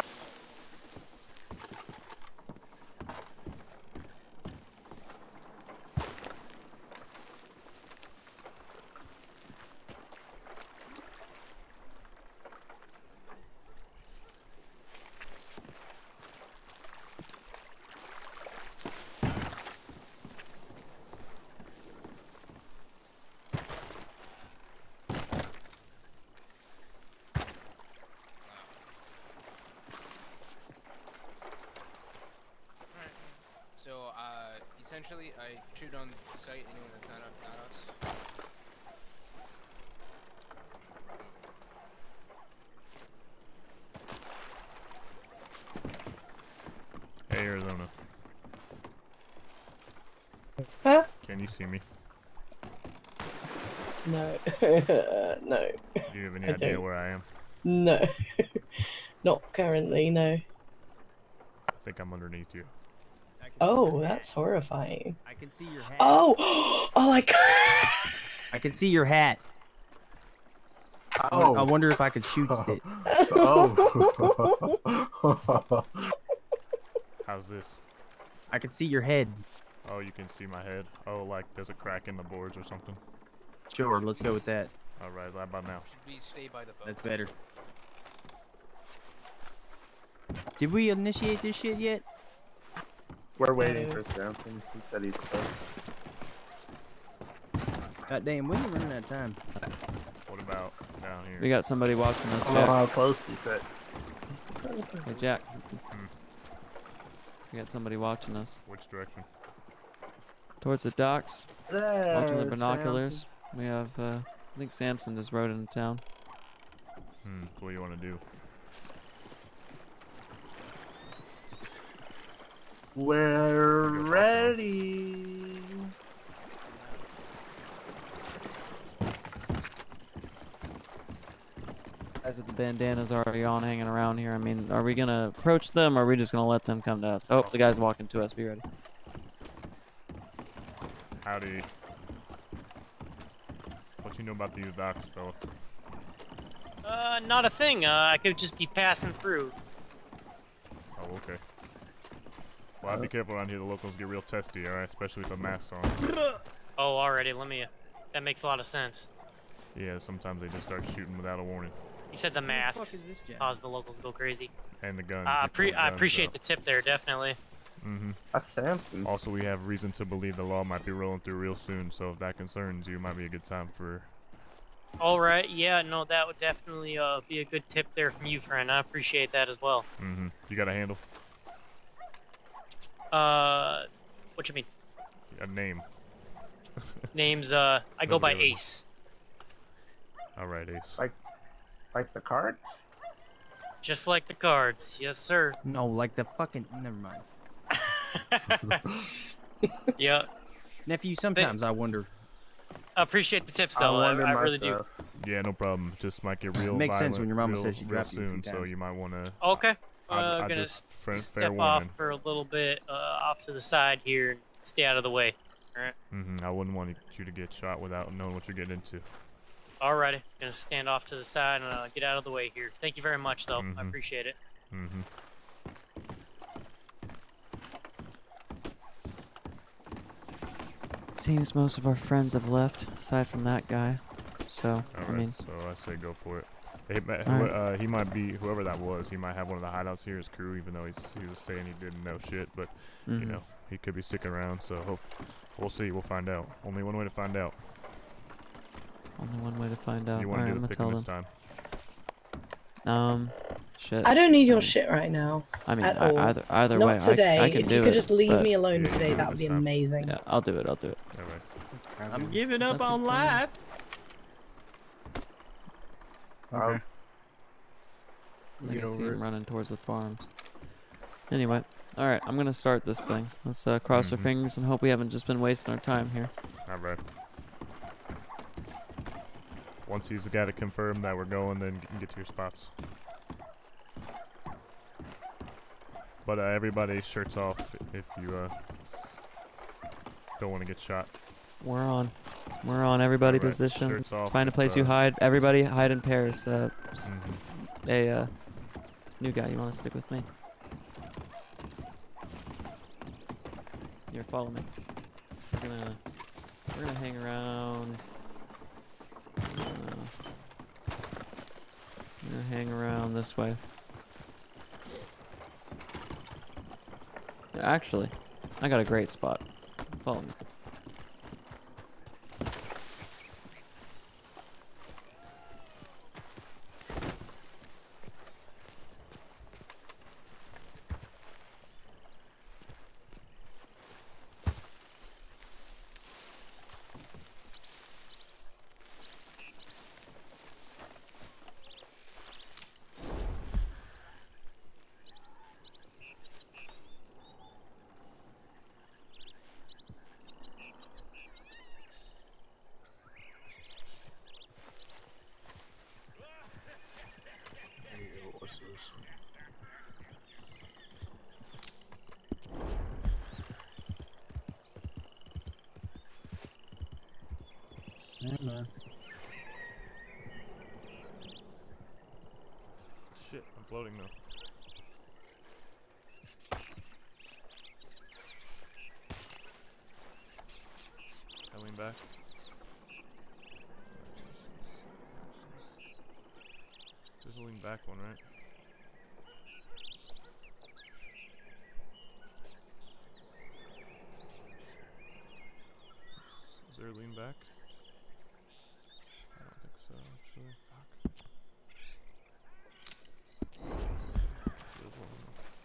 So, essentially, I shoot on sight anyone that's not us. Hey, Arizona. Huh? Can you see me? No. No. Do you have any I idea don't. where I am? No. Not currently, no. I think I'm underneath you. Oh, that's horrifying. I can see your hat. Oh! Oh my god! I can see your hat. Oh. I wonder if I could shoot it. Oh. How's this? I can see your head. Oh, you can see my head. Oh, like there's a crack in the boards or something. Sure, let's go with that. All right, how about now? Should we stay by the boat? That's better. Did we initiate this shit yet? We're waiting for Samson. He said he's close. God damn, when are you running out of time? What about down here? We got somebody watching us, Oh, Jack. how close he said. Hey, Jack. We got somebody watching us. Which direction? Towards the docks. There, Watching the binoculars. We have, I think Samson just rode into town. What do you want to do? We're ready. Guys with the bandanas already on hanging around here. I mean, are we gonna approach them or are we just gonna let them come to us? Oh, the guy's walking to us. Be ready. Howdy. What you know about these docks, fella? Not a thing. I could just be passing through. Oh, okay. Well, I'd be careful around here. The locals get real testy, alright? Especially with the masks on. Oh, already. Let me. That makes a lot of sense. Yeah, sometimes they just start shooting without a warning. You said the fuck masks is this, Jack? cause the locals to go crazy. And the guns. I people with guns, appreciate though. the tip there, definitely. That's Samson. Also, we have reason to believe the law might be rolling through real soon, so if that concerns you, it might be a good time for... All right. Yeah. No, that would definitely be a good tip there from you, friend. I appreciate that as well. You got a handle? What you mean? A name. Names. I go by Really? Ace. Alright, Ace. Like the cards? Just like the cards. Yes, sir. No, like the fucking. Never mind. Yeah. Nephew, sometimes I wonder. I appreciate the tips, though. I really do. Yeah, no problem. Just might get real Makes sense when violent your mama real, says she real dropped you a few soon, so times. you might want to... Okay. I Gonna just fair step off warning. for a little bit off to the side here and stay out of the way. Alright. I wouldn't want you to get shot without knowing what you're getting into. Alrighty. Gonna stand off to the side and get out of the way here. Thank you very much, though. I appreciate it. Seems most of our friends have left, aside from that guy. So, I mean... so I say go for it. He, Alright. he might be, whoever that was, he might have one of the hideouts here, his crew, even though he was saying he didn't know shit, but, you know, he could be sticking around, so we'll see, we'll find out. Only one way to find out. Only one way to find out. You want Alright, to I'm do the gonna picking tell this them. time? Shit. I don't need your shit right now. I mean, at all. either Not way, today. I can if do you could it, just leave but- me alone Yeah, you today, do it that would this be time. amazing. Yeah, I'll do it. I'll do it. Alright. I'm giving Is up that on the life. Okay. I Get can see over him it. running towards the farms. Anyway, alright, I'm gonna start this thing. Let's cross our fingers and hope we haven't just been wasting our time here. Alright. Once he's got to confirm that we're going, then you can get to your spots. But everybody shirts off if you don't want to get shot. We're on. We're on. Everybody Alright, position. shirts off Find a if, place you hide. Everybody hide in pairs. Hey, new guy, you want to stick with me? Here, follow me. We're gonna hang around. We're gonna hang around this way. Actually, I got a great spot. Follow me. What's this? Yeah, man. Shit, I'm floating though. I lean back. There's a lean back one, right? Is there a lean back? I don't think so, actually. Fuck. There's one.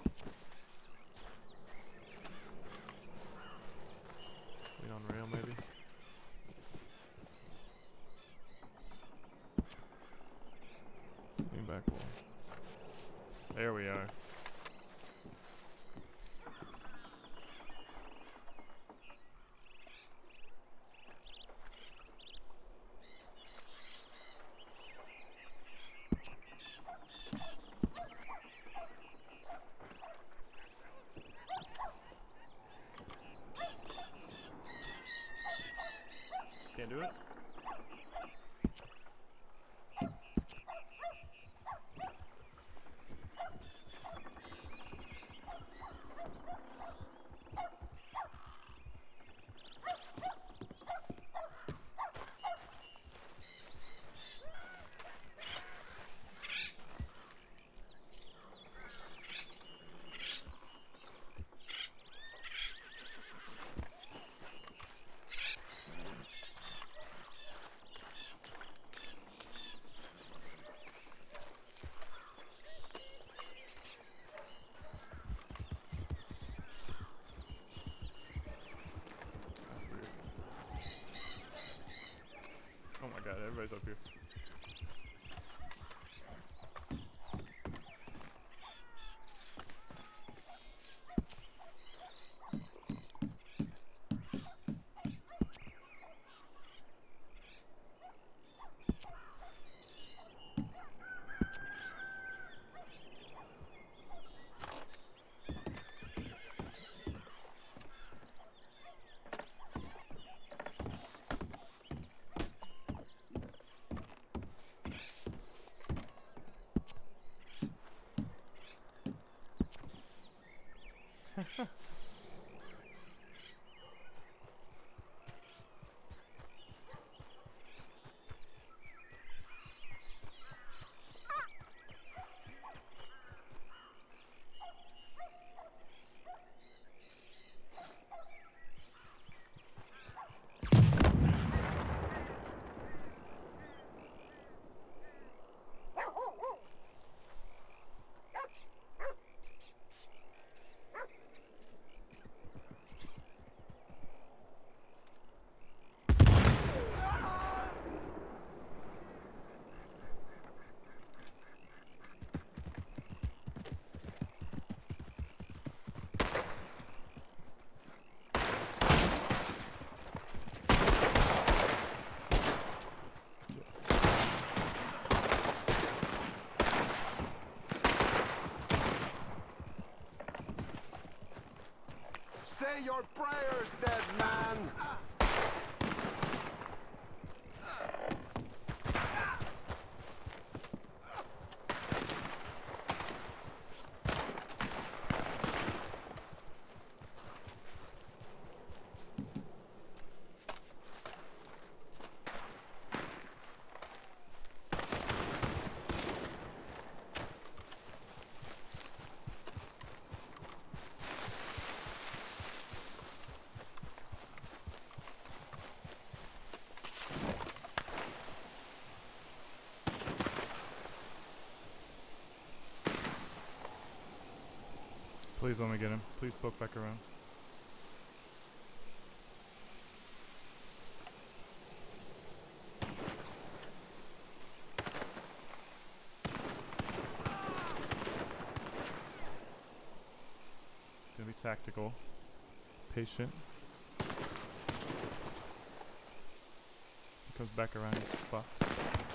Lean on rail, maybe? Lean back wall. There we are. Can't do it? Oh my god, everybody's up here. your prayers, dead man! Please let me get him. Please poke back around. Gonna be tactical. Patient. He comes back around, he's fucked.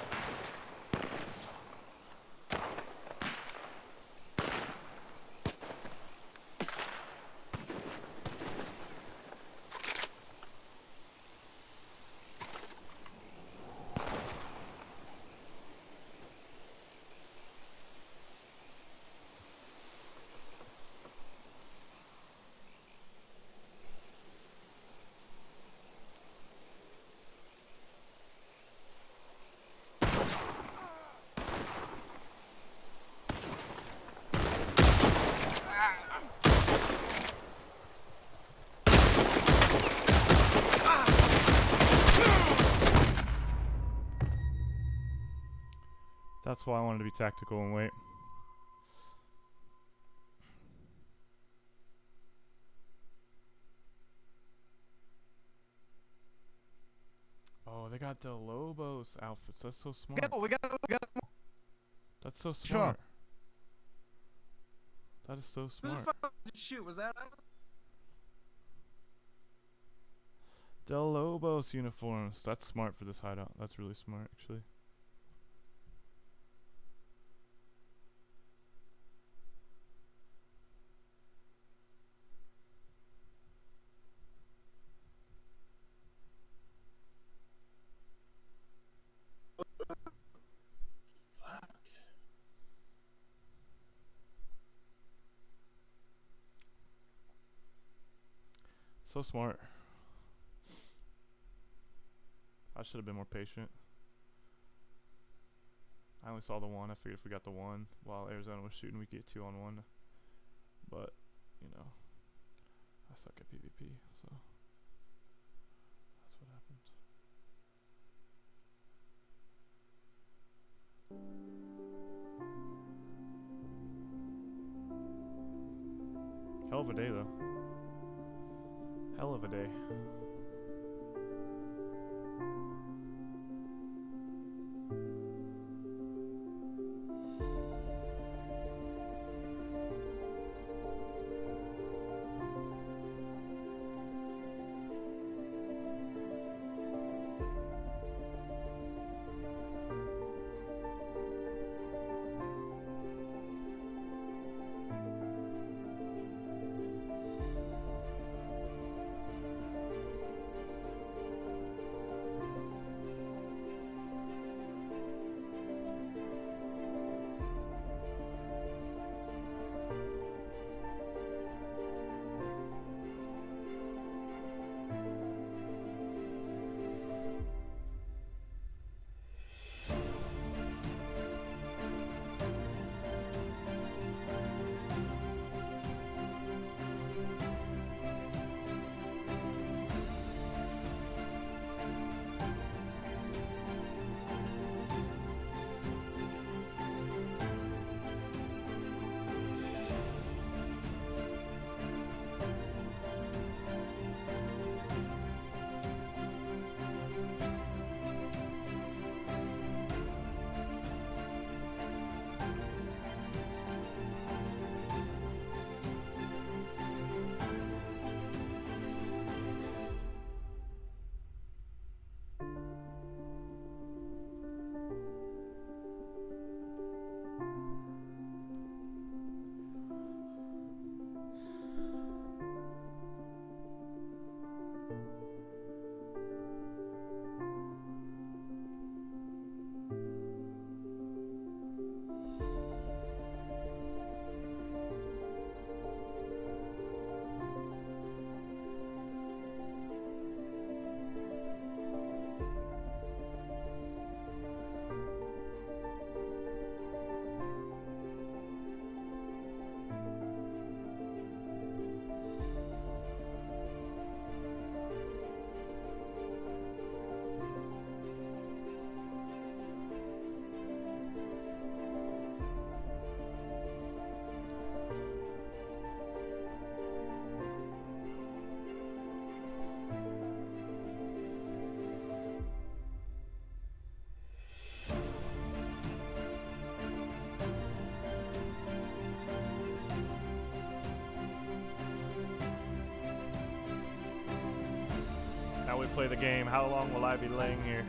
That's why I wanted to be tactical and wait. Oh, they got Del Lobos outfits. That's so smart. We got. That's so Sure. smart. That is so Who the smart. fuck did you shoot? Was that us? Del Lobos uniforms. That's smart for this hideout. That's really smart, actually. So smart. I should have been more patient. I only saw the one. I figured if we got the one while Arizona was shooting, we'd get 2-on-1. But, you know, I suck at PvP, so that's what happens. Hell of a day, though. Hell of a day. play the game. How long will I be laying here?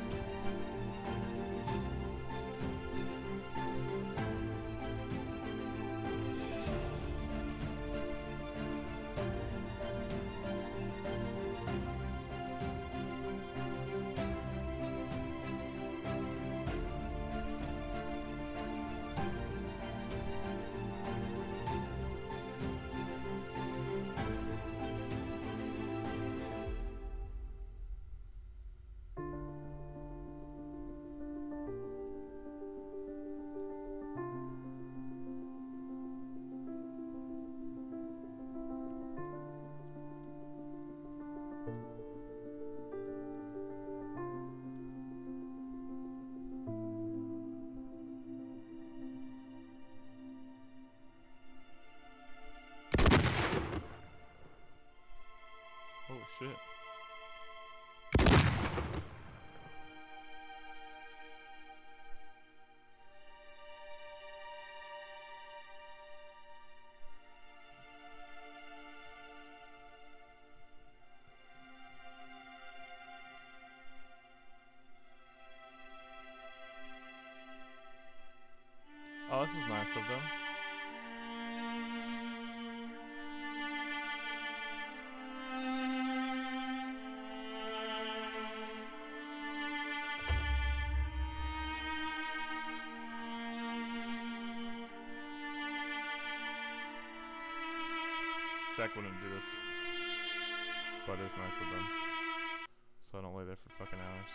Oh shit. Oh, this is nice of them. Jack wouldn't do this, but it's nice of them, so I don't lay there for fucking hours.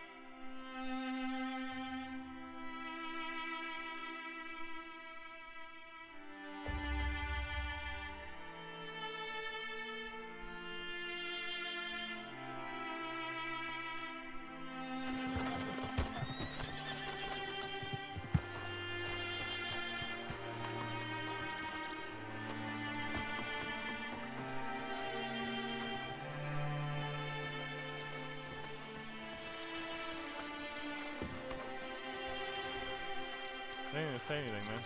I didn't even say anything, man.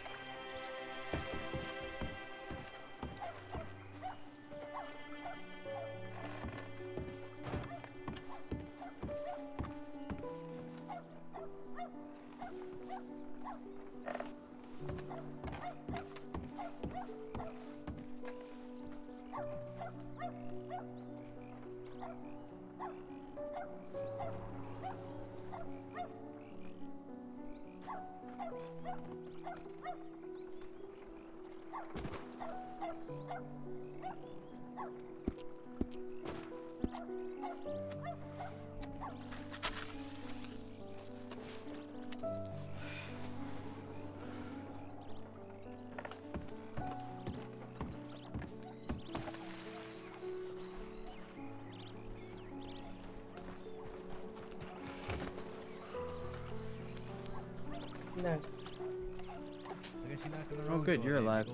No. I guess you're not gonna Oh, good, you're alive.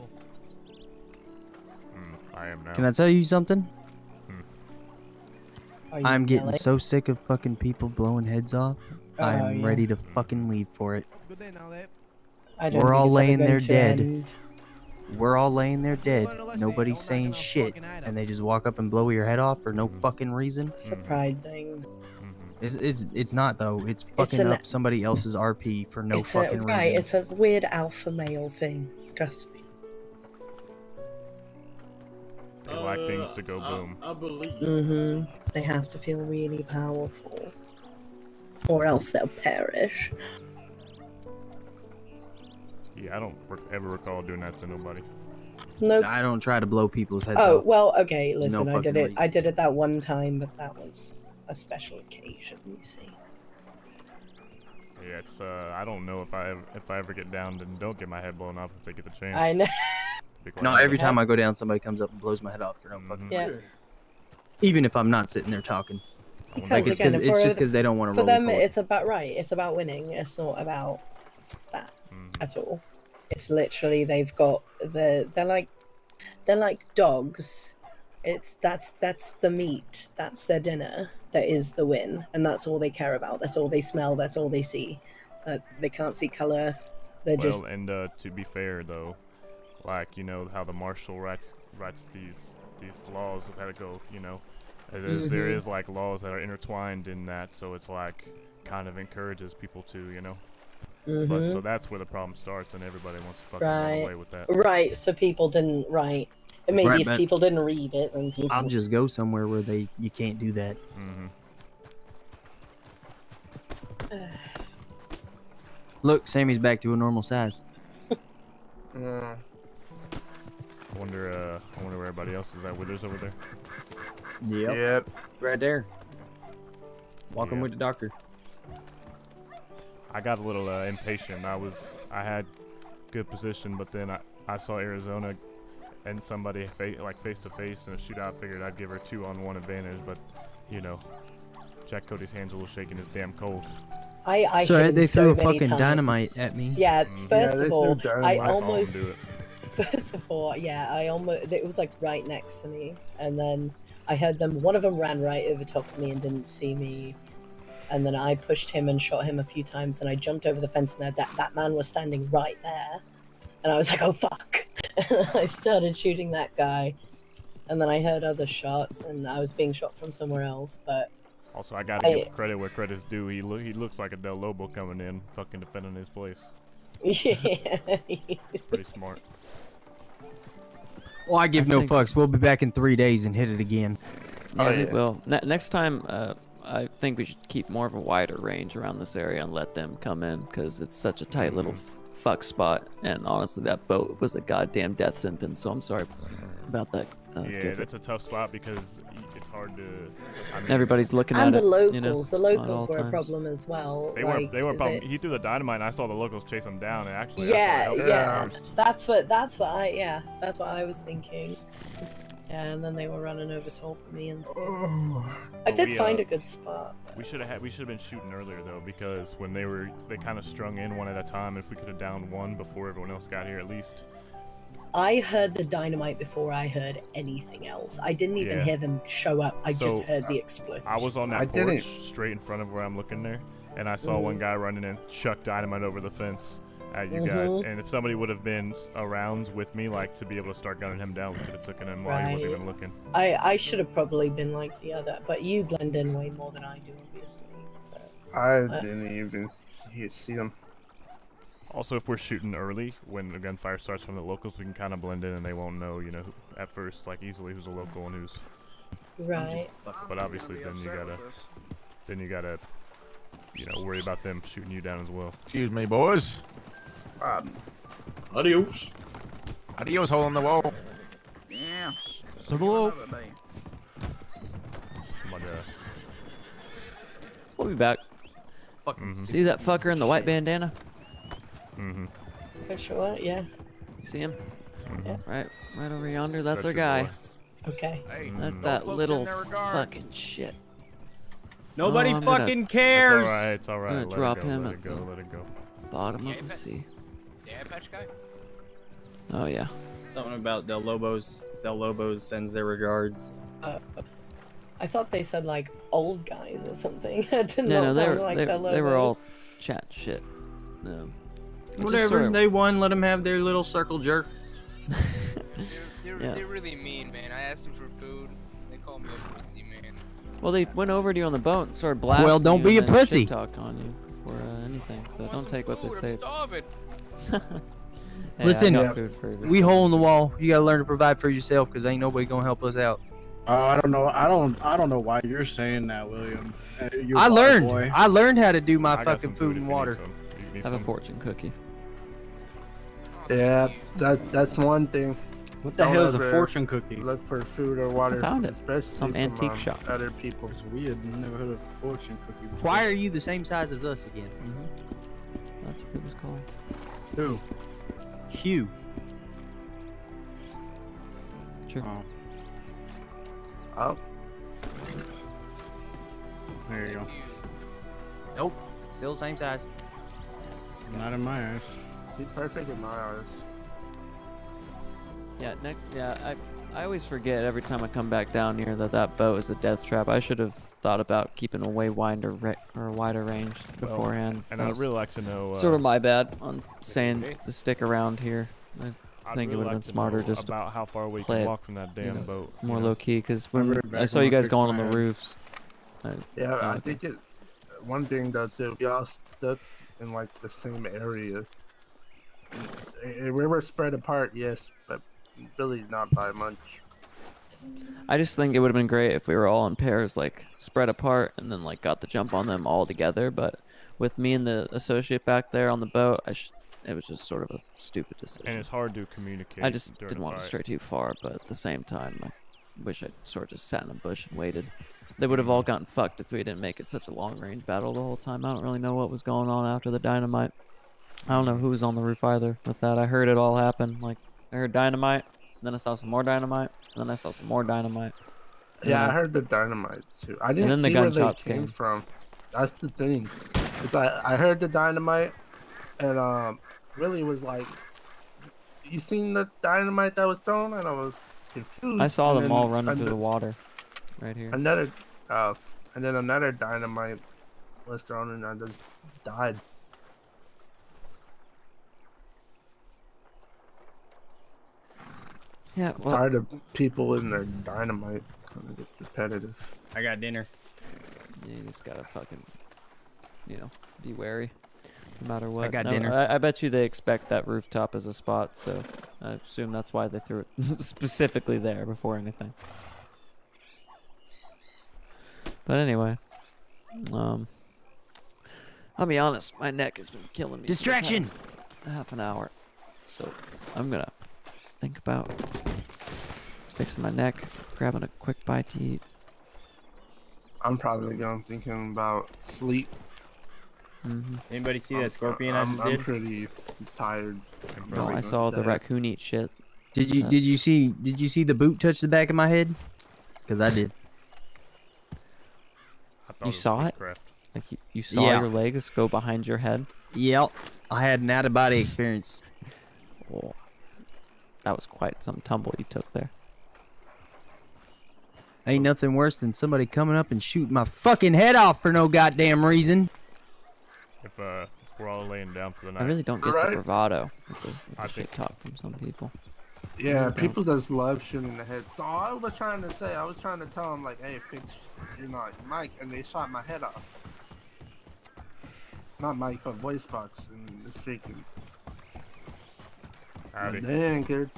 I am now. Can I tell you something? Are you I'm getting yelling? so sick of fucking people blowing heads off. I'm yeah. ready to fucking leave for it. I don't We're think all it's ever laying going there to dead. end. We're all laying there dead. Nobody's saying shit, and they just walk up and blow your head off for no fucking reason. It's a pride thing. It's not though. It's fucking up somebody else's RP for no fucking Right, reason. it's a weird alpha male thing. Trust me. They like things to go boom. I believe. Mm-hmm. They have to feel really powerful, or else they'll perish. Yeah, I don't ever recall doing that to nobody. Nope. I don't try to blow people's heads Oh off. well, okay. No Listen, I did fucking it. reason. I did it that one time, but that was a special occasion. You see. Yeah, it's I don't know if I ever get down and don't get my head blown off if they get the chance. I know. No, every time I go down, somebody comes up and blows my head off for no fucking Yeah. reason. Even if I'm not sitting there talking. Because Like it's again, just because they don't want to For roll them, report. it's about right. It's about winning. It's not about that at all. It's literally they've got they're like dogs. That's the meat. That's their dinner. That is the win, and that's all they care about. That's all they smell. That's all they see. They can't see color. They're just. And to be fair though, like you know how the marshal writes these laws that go, you know, It is, there is like laws that are intertwined in that, so it's like kind of encourages people to, you know. But so that's where the problem starts, and everybody wants to fucking run away with that. Right, so people didn't and maybe Right, if but people didn't read it, then people... I'll just go somewhere where you can't do that. Look, Sammy's back to a normal size. I wonder where everybody else is at. Withers over there. Yep. Right there. Walking with the doctor. I got a little impatient. I had good position, but then I saw Arizona and somebody face to face in a shootout. Figured I'd give her 2-on-1 advantage, but you know, Jack Cody's hands a little shaking. His damn cold. I So hit him they so threw a many fucking times. dynamite at me. Yeah, first of all, I almost. First of all, yeah, it was like right next to me, and then I heard them. One of them ran right over top of me and didn't see me, and then I pushed him and shot him a few times, and I jumped over the fence, and that man was standing right there, and I was like, oh fuck! I started shooting that guy, and then I heard other shots, and I was being shot from somewhere else, but. Also, I gotta give credit where credit's due. He looks like a Del Lobo coming in, fucking defending his place. Yeah. Pretty smart. Well, I give no fucks. We'll be back in 3 days and hit it again. Yeah, well, next time, I think we should keep more of a wider range around this area and let them come in, because it's such a tight little fuck spot. And honestly, that boat was a goddamn death sentence. So I'm sorry about that. Yeah, that's a tough spot because it's hard to. I mean, everybody's looking at and it. the locals, you know, the locals were times. a problem as well. They were a problem. He threw the dynamite, and I saw the locals chase him down, and actually, yeah. That's what I was thinking. Yeah, and then they were running over top of me and things. I did find a good spot. We should have been shooting earlier though, because when they kind of strung in one at a time. If we could have downed one before everyone else got here, at least. I heard the dynamite before I heard anything else. I didn't even hear them show up. I just heard the explosion. I was on that porch straight in front of where I'm looking there, and I saw one guy running and chuck dynamite over the fence at you guys. And if somebody would have been around with me, like to be able to start gunning him down, we could have taken him while he wasn't even looking. I should have probably been like the other, but you blend in way more than I do, obviously. But, I didn't even see them. Also, if we're shooting early, when the gunfire starts from the locals, we can kind of blend in, and they won't know, you know, at first, like easily who's a local and who's. Right. But obviously, then you gotta, you know, worry about them shooting you down as well. Excuse me, boys. Adios. Adios, hole in the wall. Yeah. Hello. We'll be back. See that fucker in the white bandana? Sure, yeah. You see him? Yeah. Right over yonder. That's our guy. Okay. That's that little fucking shit. Nobody fucking cares. It's alright. I'm gonna drop him Let at it go. the Let it go. bottom of the sea. Yeah, patch guy. Oh yeah. Something about Del Lobos sends their regards. I thought they said like old guys or something. It did No, not they sound were like they were all chat shit. No. Whatever, they won. Let them have their little circle jerk. They're really mean, man. I asked them for food. They called me a pussy, man. Well, they went over to you on the boat and started blasting. Well, don't you be and a then pussy. shit talk on you before anything. So don't take what they say. I'm starving. Hey, Listen, I got food for you. we hole in the wall. You gotta learn to provide for yourself, cause ain't nobody gonna help us out. I don't know. I don't know why you're saying that, William. I learned how to do my fucking food and water. Have a fortune cookie. Yeah, that's one thing. What the hell is a fortune cookie? Look for food or water. I found it. Especially Some from, antique shop. Other people. It's weird. Never heard of a fortune cookie before. Why are you the same size as us again? That's what it was called. Who? Hugh. Sure. Oh. There you go. Nope. Still same size. It's not in my eyes. He's perfect in my eyes. Yeah, I always forget every time I come back down here that boat is a death trap. I should have thought about keeping a way wider range beforehand. And I'd really like to know. Sort of my bad on saying to stick around here. think it would have been smarter just to about how far we play can it, walk from that damn boat. more you know? low key. Because I'll when be right I back. saw I'm you gonna guys fix going on my the head. roofs. Yeah, I okay. think one thing though too, we all stuck in like the same area. We were spread apart, yes, but Billy's not by much. I just think it would have been great if we were all in pairs, like spread apart, and then like got the jump on them all together. But with me and the associate back there on the boat, it was just sort of a stupid decision. And it's hard to communicate. I just during didn't a want to fight. stray too far, but at the same time, I wish I sort of just sat in a bush and waited. They would have all gotten fucked if we didn't make it such a long-range battle the whole time. I don't really know what was going on after the dynamite. I don't know who was on the roof either with that. I heard it all happen. Like, I heard dynamite, and then I saw some more dynamite, and then I saw some more dynamite. Yeah, I heard the dynamite too. I didn't then the see where they gunshots came came. from. That's the thing. It's I heard the dynamite, and Willie was like, "You seen the dynamite that was thrown?" And I was confused. I saw And them then all running through the water right here. and then another dynamite was thrown, and I just died. Yeah, well, Tired of people in their dynamite. It gets repetitive. I got dinner. Yeah, you just gotta fucking, be wary, no matter what. got No, dinner. I bet you they expect that rooftop as a spot, so I assume that's why they threw it specifically there before anything. But anyway, I'll be honest, my neck has been killing me. for the Distraction! past half an hour, so I'm gonna think about fixing my neck, grabbing a quick bite to eat. I'm probably thinking about sleep. Anybody see that scorpion I just I'm did? pretty tired. No, I saw the raccoon eat shit. Did you see the boot touch the back of my head? Because I did. You saw it? Like you saw your legs go behind your head? Yep. I had an out-of-body experience. Oh, that was quite some tumble you took there. Ain't nothing worse than somebody coming up and shooting my fucking head off for no goddamn reason. If we're all laying down for the night. I really don't get the bravado with the I shit think- talk from some people. Yeah, Really people just love shooting the head. So I was trying to tell them like, hey, fix your mic, and they shot my head off. Not mic, but voice box, and it's freaking. Howdy. But they didn't care.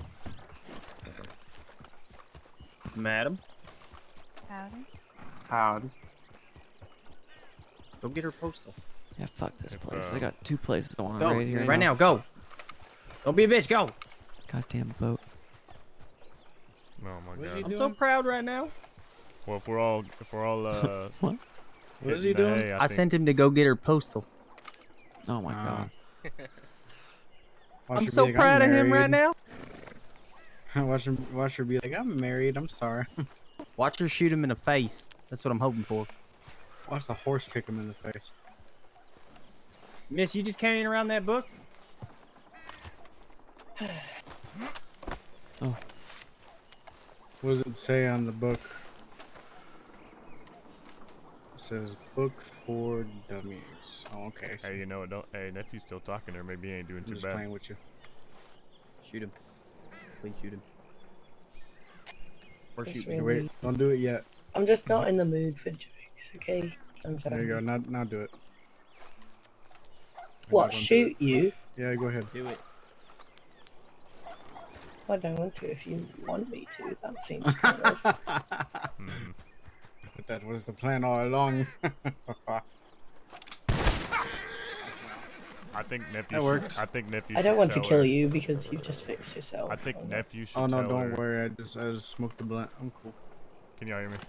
Madam, Howdy. Howdy. go get her postal. Yeah, fuck this place. I got 2 places I want to Go raid here. right now. Go. Don't be a bitch. Go. Goddamn boat. Oh my I'm god. so proud right now. Well, if we're all What? What is hitting he the doing? hay, I think- sent him to go get her postal. Oh my god. I'm so proud of him right now. Watch her be like, I'm married. I'm sorry. Watch her shoot him in the face. That's what I'm hoping for. Watch the horse kick him in the face. Miss, you just carrying around that book? Oh. What does it say on the book? It says book for dummies. Oh, okay. So Hey, you know, hey, nephew's still talking to her. Maybe he ain't doing I'm too just bad. playing with you. Shoot him. Please shoot him. Or That's shoot me. really- Wait, don't do it yet. I'm just not in the mood for jokes, okay? I'm sorry. There you go. Now do it. What, shoot you? Yeah, go ahead. Do it. I don't want to if you want me to. That seems pointless. But that was the plan all along. I think nephew. That works. I think nephew. I don't should want to tell kill her. you because you just fixed yourself. I think nephew should Oh no, tell don't her. worry. I just smoked the blunt. I'm cool. Can y'all hear me?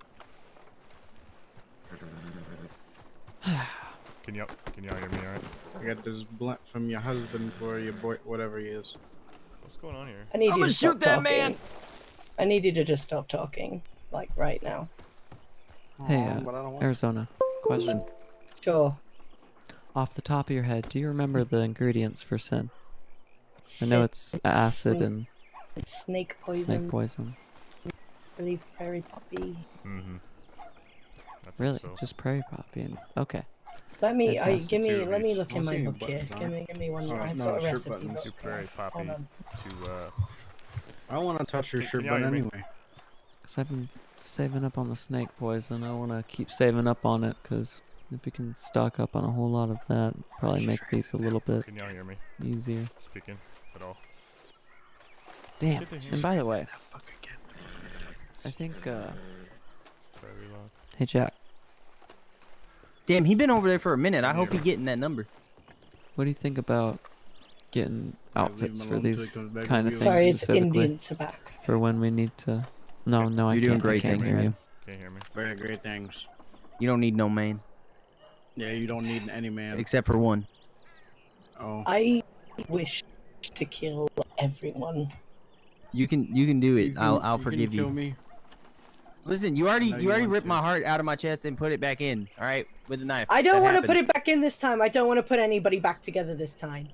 Can y'all hear me? All right. I got this blunt from your husband or your boy, whatever he is. What's going on here? I need I'm you gonna to stop shoot that talking. man. I need you to just stop talking, like right now. Hey, but I don't want Arizona. Question. Sure. Off the top of your head, do you remember the ingredients for sin? I know it's acid and It's snake poison. snake poison. I believe prairie poppy. Mm-hmm. Really? Just prairie poppy and okay. Let me, Fantastic. let me look I don't in see my any book here. buttons on it. Give me one. Oh, I've no, got a shirt recipe buttons. book. Too very poppy Hold on. to I don't want to touch your Can shirt y'all hear button me? anyway. Cause I've been saving up on the snake poison. I want to keep saving up on it, cause if we can stock up on a whole lot of that, probably make these a little bit Can y'all hear me? easier. Speaking at all. Damn. Good to hear. And by the way, I think. Very loud. Hey Jack, Damn, he been over there for a minute. I Yeah. hope he getting that number. what do you think about getting Alright, leave outfits him for alone till these he comes back kind with of you. things Sorry, it's specifically Indian tobacco. for when we need to? No, no, I You're can't. doing great I can't things, hear man. you. Can't hear me. Very great things. You don't need no man, Yeah, you don't need any man. except for one. Oh. I wish to kill everyone. You can do it. You can- I'll you can forgive kill you. me. Listen, you already know you want ripped to. my heart out of my chest and put it back in. All right, with a knife. I don't That want to happened. put it back in this time. I don't want to put anybody back together this time.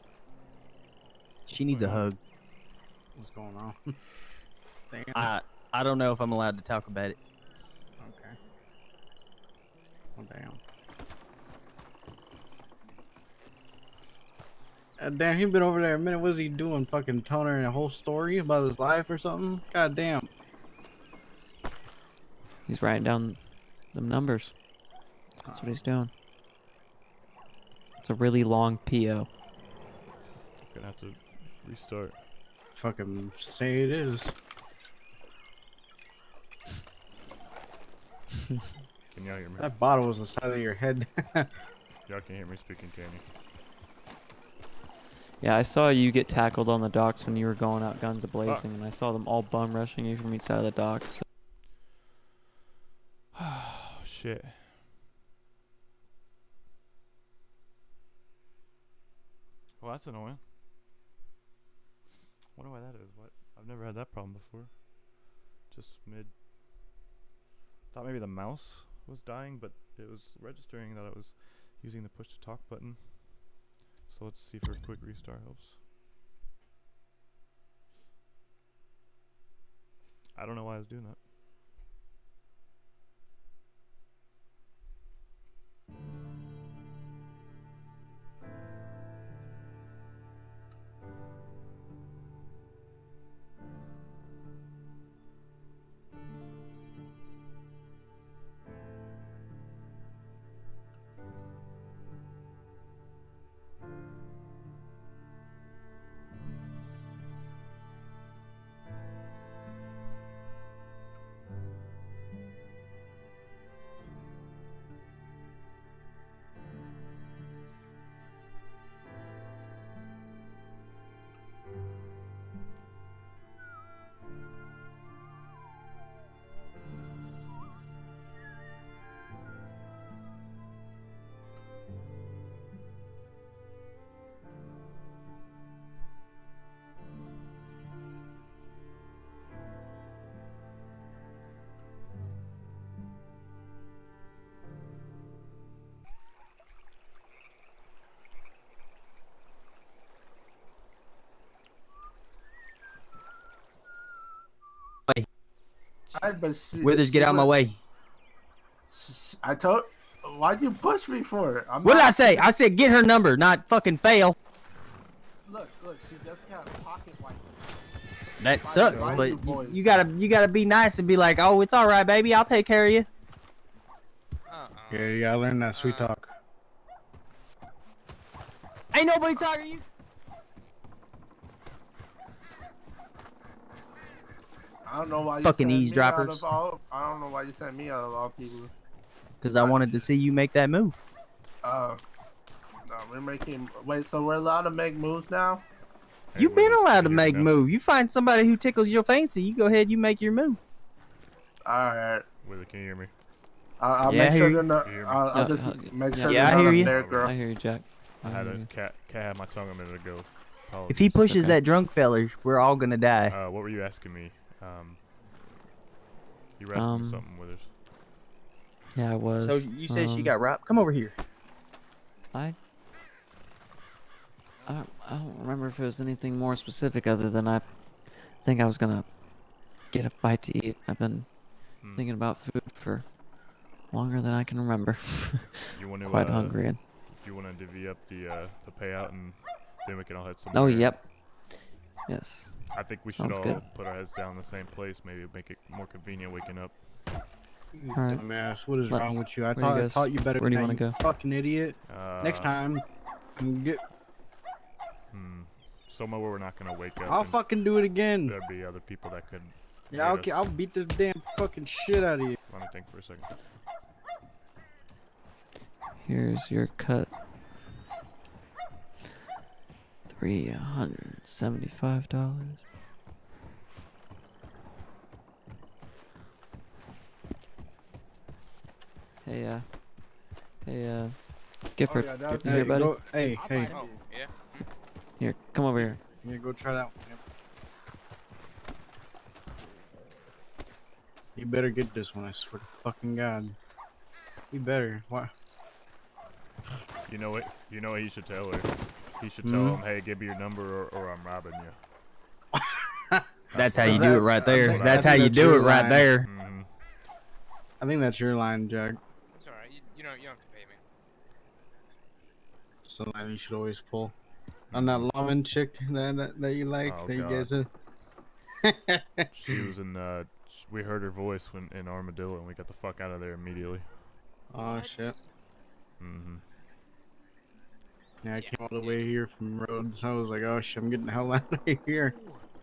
She needs a hug. What's going on? Damn. I don't know if I'm allowed to talk about it. Okay. Oh, damn. Damn, he been over there a minute. What's he doing? Fucking telling her a whole story about his life or something? God damn. He's writing down the numbers. That's what he's doing. It's a really long PO. Gonna have to restart. Fucking say it is. Can y'all hear me? That bottle was the side of your head. Y'all can hear me speaking, can you? Yeah, I saw you get tackled on the docks when you were going out guns a-blazing, and I saw them all bum rushing you from each side of the docks. So. Oh, shit. Well, that's annoying. Wonder why that is. What? I've never had that problem before. Just mid. Thought maybe the mouse was dying, but it was registering that I was using the push to talk button. So let's see if a quick restart helps. I don't know why I was doing that. Withers, get out of my way. I told. Why'd you push me for it? What did I say? I said get her number, not fucking fail. Look, she just got pocket white. That sucks, but you gotta be nice and be like, oh, it's all right, baby. I'll take care of you. Yeah, you gotta learn that sweet talk. Ain't nobody talking to you. I don't know why you Fucking sent me out eavesdroppers. of all. I don't know why you sent me out of all people. Because I wanted to see you make that move. No, we're making. Wait, so we're allowed to make moves now? You've been allowed to make move. You find somebody who tickles your fancy, you go ahead, you make your move. All right. Whether can you hear me? I'll Yeah, I make hear sure you. they're not. I'll just make sure Yeah, I they're hear not you. a bear girl. I hear you, Jack. I had a cat had my tongue a minute ago. If he Apologies. pushes that drunk feller, we're all gonna die. What were you asking me? You were asking me something, Withers. Yeah, I was. So you said she got robbed? Come over here. I don't remember if it was anything more specific other than I think I was gonna get a bite to eat. I've been thinking about food for longer than I can remember. You want to Quite hungry. And... You want to divvy up the payout, and then we can all head somewhere. Oh, yep. Yes. I think we Sounds should all good. put our heads down in the same place. Maybe make it more convenient waking up. You All right. dumbass, what is wrong with you? I Where you guys- taught you better where do than you that, wanna you go? fucking idiot. Next time, I'm get. Somewhere where we're not gonna wake up. I'll and fucking do it again. There'd be other people that could. Yeah, hate us. I'll beat this damn fucking shit out of you. Let me think for a second. Here's your cut. $375. Hey, Gifford, Oh, yeah, you that- here, buddy? Hey. Oh, yeah. Here, come over here. Yeah, go try that one. Yep. You better get this one, I swear to fucking God. You better. Why? You know what? You know what he should tell her. He should tell him, "Hey, give me your number, or I'm robbing you." That's how you do it right there. That's how you do it right there. I think that's your line, Jack. It's alright. You don't have to pay me. It's the line you should always pull. On that lawman chick that you like, Oh, that you God. guys said. She was in. We heard her voice in Armadillo, and we got the fuck out of there immediately. Oh shit. Yeah, I came all the way here from Rhodes. I was like, oh shit, I'm getting the hell out of here.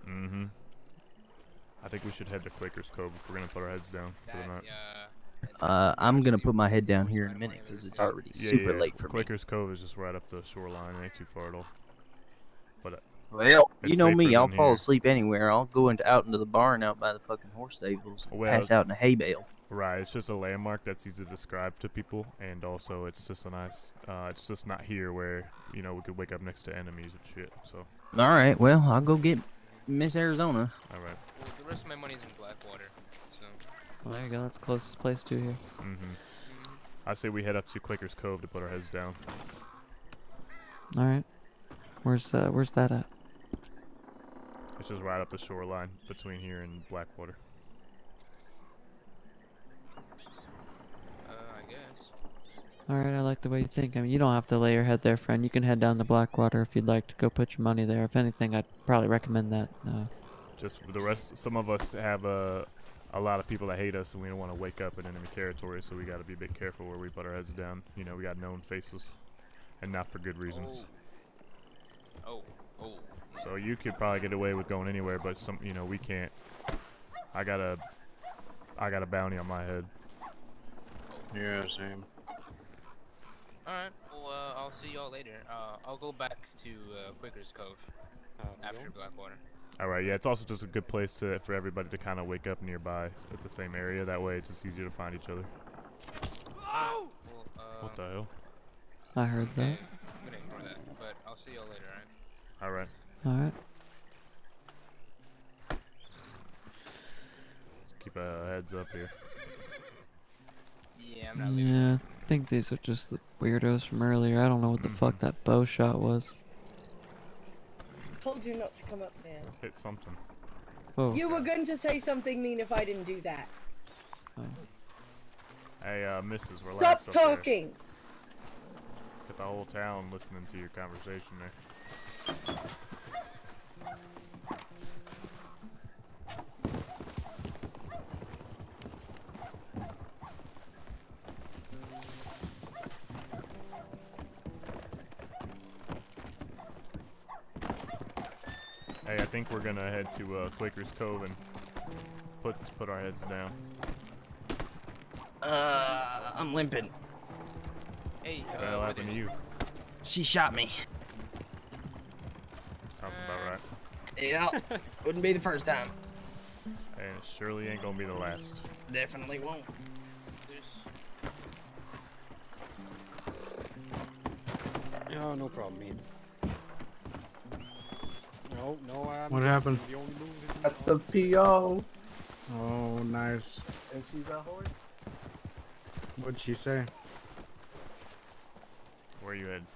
I think we should head to Quaker's Cove if we're gonna put our heads down for the night. I'm gonna put my head down here in a minute because it's already super late for me. Quaker's Cove is just right up the shoreline. It ain't too far at all. But Well, it's you know me, safer I'll than fall here. asleep anywhere. I'll go out into the barn out by the fucking horse stables and Well, pass out in a hay bale. Right, it's just a landmark that's easy to describe to people, and also it's just a nice. It's just not here where we could wake up next to enemies and shit. So. All right, well, I'll go get Miss Arizona. All right. Well, the rest of my money's in Blackwater, so. Well, there you go. That's the closest place to here. I say we head up to Quaker's Cove to put our heads down. All right. Where's that at? It's just right up the shoreline between here and Blackwater. I guess. All right, I like the way you think. I mean, you don't have to lay your head there, friend. You can head down to Blackwater if you'd like to go put your money there. If anything, I'd probably recommend that. Just the rest. Some of us have a lot of people that hate us, and we don't want to wake up in enemy territory, so we got to be a bit careful where we put our heads down. We got known faces, and not for good reasons. Oh. So you could probably get away with going anywhere, but we can't. I got a bounty on my head. Yeah, same. Alright, well, I'll see y'all later. I'll go back to Quaker's Cove after Blackwater. All right, yeah, it's also just a good place for everybody to kind of wake up nearby at the same area. That way, it's just easier to find each other. Well, What the hell? I heard that. I'm gonna ignore that, but I'll see y'all later, alright? All right. All right. Let's keep our heads up here. Yeah, I'm not leaving. Yeah, I think these are just the weirdos from earlier. I don't know what the fuck that bow shot was. Told you not to come up there. Hit something. Whoa. You were going to say something mean if I didn't do that. Hey, Mrs. Relax Stop up there. talking! Got the whole town listening to your conversation there. Hey, I think we're gonna head to Quaker's Cove and put our heads down. I'm limping. Hey, What the hell happened to you? She shot me. Sounds about right. Yeah, wouldn't be the first time. And it surely ain't gonna be the last. Definitely won't. Oh, no problem, man. No, I'm What just happened? the only move At the PO. Oh, nice. And she's a horse. What'd she say? Where you head?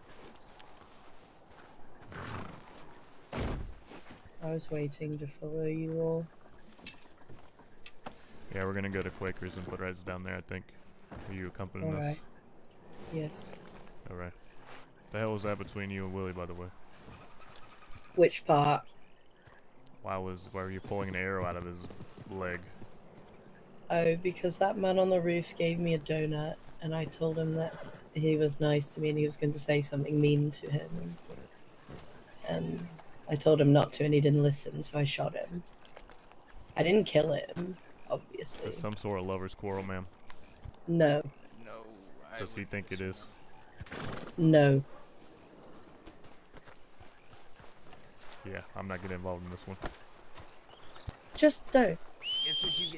I was waiting to follow you all. Yeah, we're gonna go to Quakers and put our heads down there, I think. Are you accompanying us? Alright. Yes. Alright. The hell was that between you and Willie, by the way? Which part? Why were you pulling an arrow out of his leg? Oh, because that man on the roof gave me a donut, and I told him that he was nice to me and he was going to say something mean to him. And I told him not to, and he didn't listen, so I shot him. I didn't kill him, obviously. Is this some sort of lover's quarrel, ma'am? No. No. Does he think it is? No. Yeah, I'm not getting involved in this one. Just don't. Guess what you get?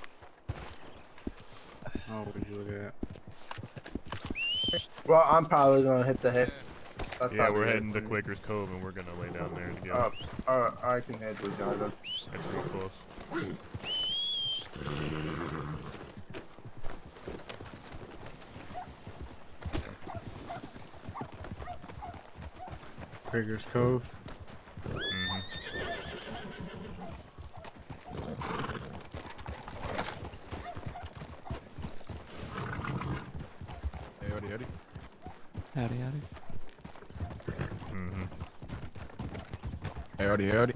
Oh, what did you look at? Well, I'm probably gonna hit the head. Yeah, we're heading to Quaker's Cove and we're gonna lay down there together. I can head with Jonathan. It's real close. Quaker's Cove. Howdy, howdy. Howdy, howdy. Howdy, howdy.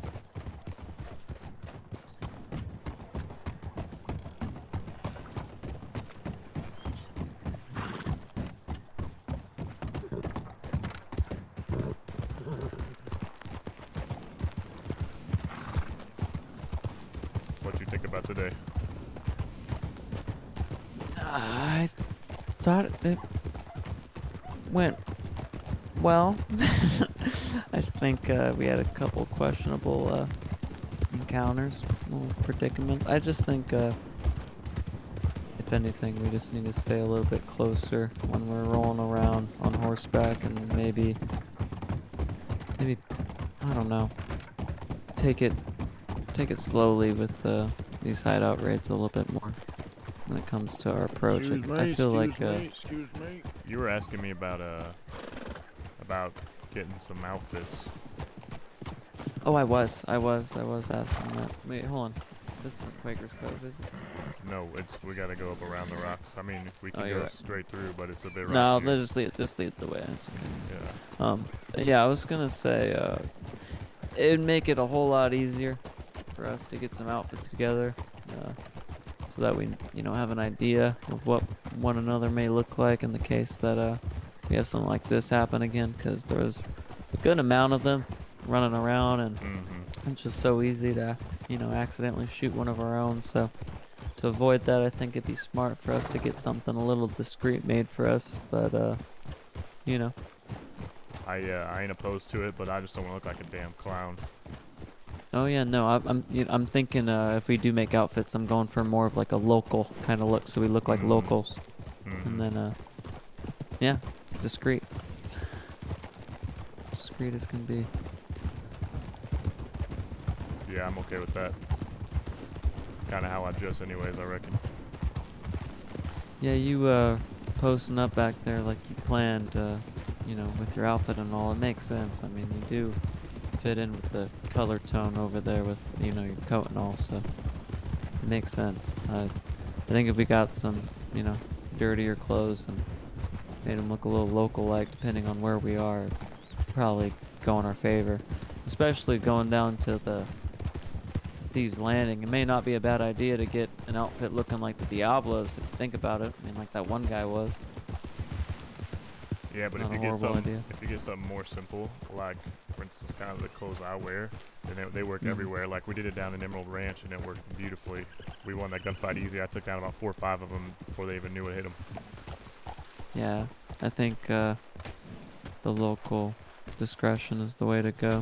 What'd you think about today? I thought it went well. I think we had a couple questionable encounters, little predicaments. I just think, if anything, we just need to stay a little bit closer when we're rolling around on horseback, and maybe, I don't know, take it slowly with these hideout raids a little bit more when it comes to our approach. I feel like excuse me. You were asking me about getting some outfits. Oh, I was asking that. Wait, hold on. This isn't Quaker's Cove, is it? No, we gotta go up around the rocks. I mean, we can go straight through, but it's a bit rocky. No, let's just lead the way. It's okay. Yeah, I was gonna say, it'd make it a whole lot easier for us to get some outfits together, so that we, have an idea of what one another may look like in the case that we have something like this happen again, because there was a good amount of them running around, and it's just so easy to, accidentally shoot one of our own. So to avoid that, I think it'd be smart for us to get something a little discreet made for us, but I ain't opposed to it, but I just don't want to look like a damn clown. Oh yeah, no, I'm thinking if we do make outfits, I'm going for more of like a local kind of look, so we look like locals, and then yeah, discreet as can be. Yeah, I'm okay with that. Kind of how I dress anyways, I reckon. Yeah, you posting up back there like you planned, with your outfit and all, it makes sense. I mean, you do fit in with the color tone over there with, your coat and all, so it makes sense. I think if we got some, dirtier clothes and made them look a little local-like, depending on where we are, it'd probably go in our favor. Especially going down to the Thieves Landing. It may not be a bad idea to get an outfit looking like the Diablos, if you think about it. I mean, like that one guy was. Yeah, but if you get something more simple, like for instance, kind of the clothes I wear, then they work everywhere. Like we did it down in Emerald Ranch, and it worked beautifully. We won that gunfight easy. I took down about 4 or 5 of them before they even knew it hit them. Yeah, I think the local discretion is the way to go.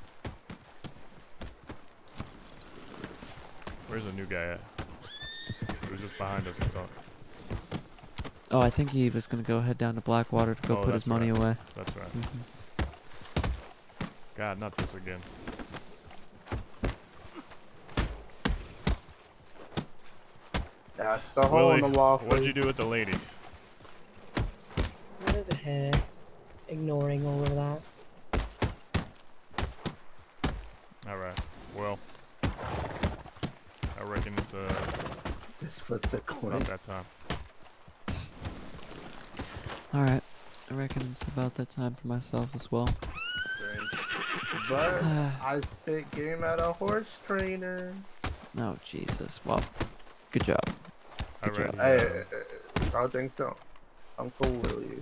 Where's the new guy at? He was just behind us, I thought. Oh, I think he was going to go head down to Blackwater to go put his money away. That's right. God, not this again. That's the hole in the wall. What'd you do with the lady? Over here, ignoring all of that. Alright, well, I reckon it's this foot's a coin. about that time. Alright. I reckon it's about that time for myself as well. But I spit game at a horse trainer. Oh, Jesus. Well, good job. Good job. Hey, I think so. Uncle Willie.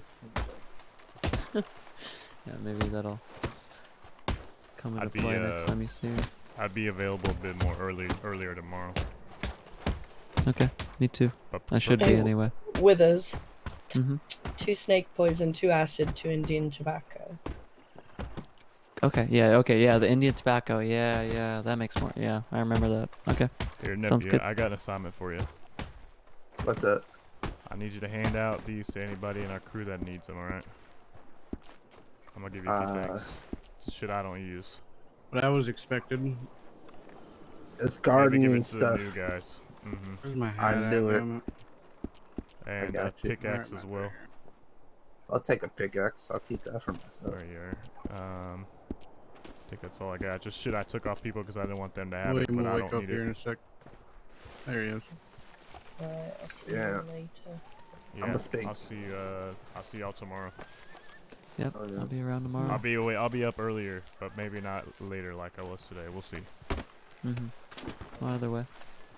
Yeah, maybe that'll come into play next time you see her. I'd be available a bit more earlier tomorrow. Okay, me too. I should be Hey, anyway. Withers. Mhm. 2 snake poison, 2 acid, 2 Indian tobacco. Okay, yeah, the Indian tobacco, yeah, that makes more, yeah, I remember that. Okay, Here, sounds nephew, good. I got an assignment for you. What's that? I need you to hand out these to anybody in our crew that needs them, alright? I'm gonna give you a few things. It's shit I don't use. That was expected. It's Maybe gardening give it to stuff. the new guys. Where's my I hat knew at, it. damn And a got you. pickaxe as well. I'll take a pickaxe. I'll keep that for myself. There you are. I think that's all I got. Just shit I took off people because I didn't want them to have William it, but will I wake don't up need here in it. a sec. There he is. Alright, I'll see Yeah. you later. Yeah, a spade. I'll see y'all tomorrow. Yep, I'll be around tomorrow. I'll be up earlier, but maybe not later like I was today. We'll see. Well, either way.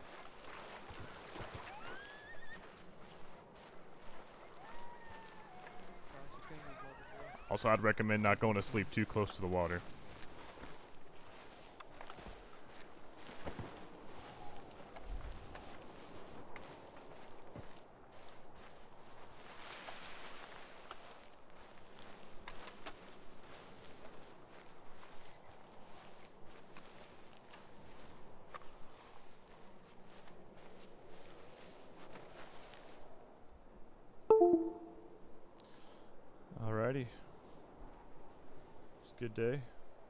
Also, I'd recommend not going to sleep too close to the water. Alrighty. It's a good day.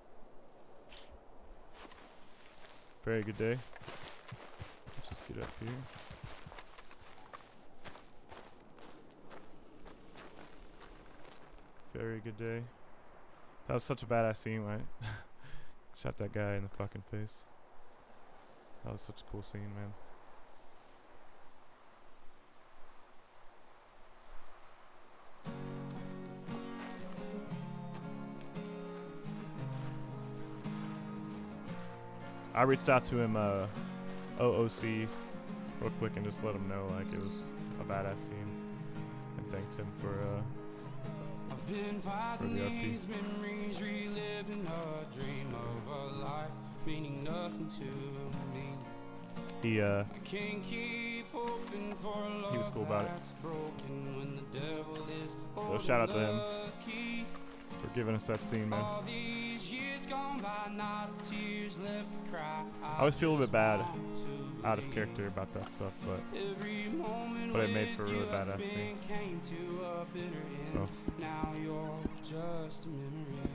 Very good day. Let's just get up here. Very good day. That was such a badass scene, right? Shot that guy in the fucking face. That was such a cool scene, man. I reached out to him, OOC, real quick and just let him know like it was a badass scene, and thanked him for the RP. Memories reliving a dream of a life meaning nothing to me. He I can't keep hoping for love was cool about it. that's broken when the devil is So shout out to him the key. for giving us that scene, man. All these years gone by, not a tears left to cry. I always feel a bit bad, out of character about that stuff, but it made for a really badass scene. So Now you're just a memory.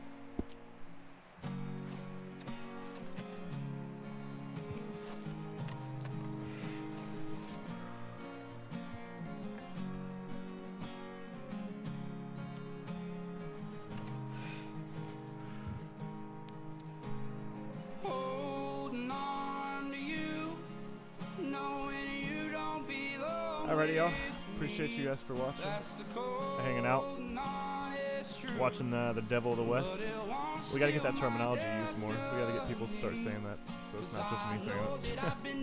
Holding on to you, knowing you don't belong. alrighty, y'all. Appreciate you guys for watching, hanging out, watching the Devil of the West. We gotta get that terminology used more. We gotta get people to start saying that, so it's not just me saying it.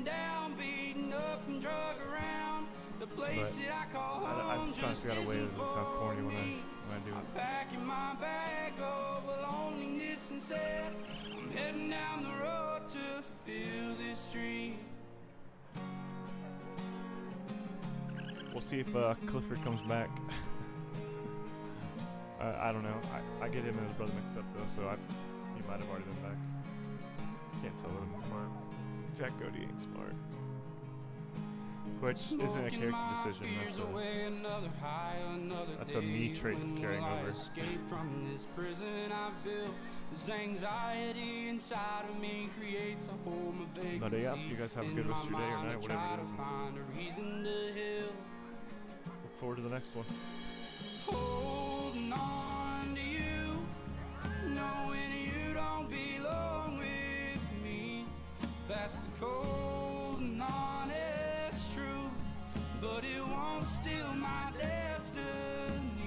But I'm just trying to figure out a way that doesn't sound corny when I do it. Packing my bag of loneliness and said, I'm heading down the road to fulfill this dream. We'll see if Clifford comes back. I don't know. I get him and his brother mixed up though, so he might have already been back. Can't tell him smart. Jack Cody ain't smart. Which isn't a character decision. That's a me trait that's carrying over. This anxiety inside of me creates a home of vacancy. But yeah, you guys have a good rest of your day or night, whatever it is. Find a reason to heal. Look forward to the next one. Holding on to you, knowing you don't belong with me. That's the cold and honest truth, but it won't steal my destiny.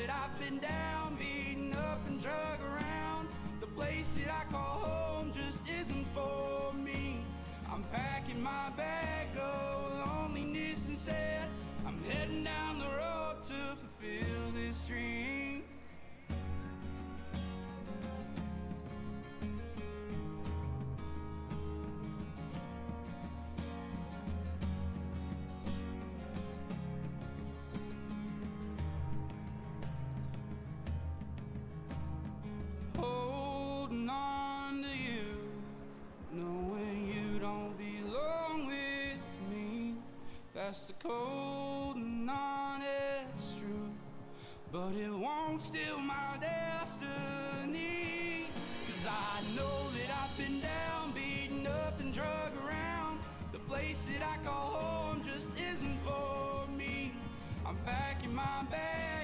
that I've been down, beaten up and drug around. The place that I call home just isn't for me. I'm packing my bag of loneliness and sad. I'm heading down the road to fulfill this dream. Holding on to you, knowing you don't belong with me. That's the cold and honest truth, but it won't steal my destiny. 'Cause I know that I've been down, beaten up and drug around. The place that I call home just isn't for me. I'm packing my bag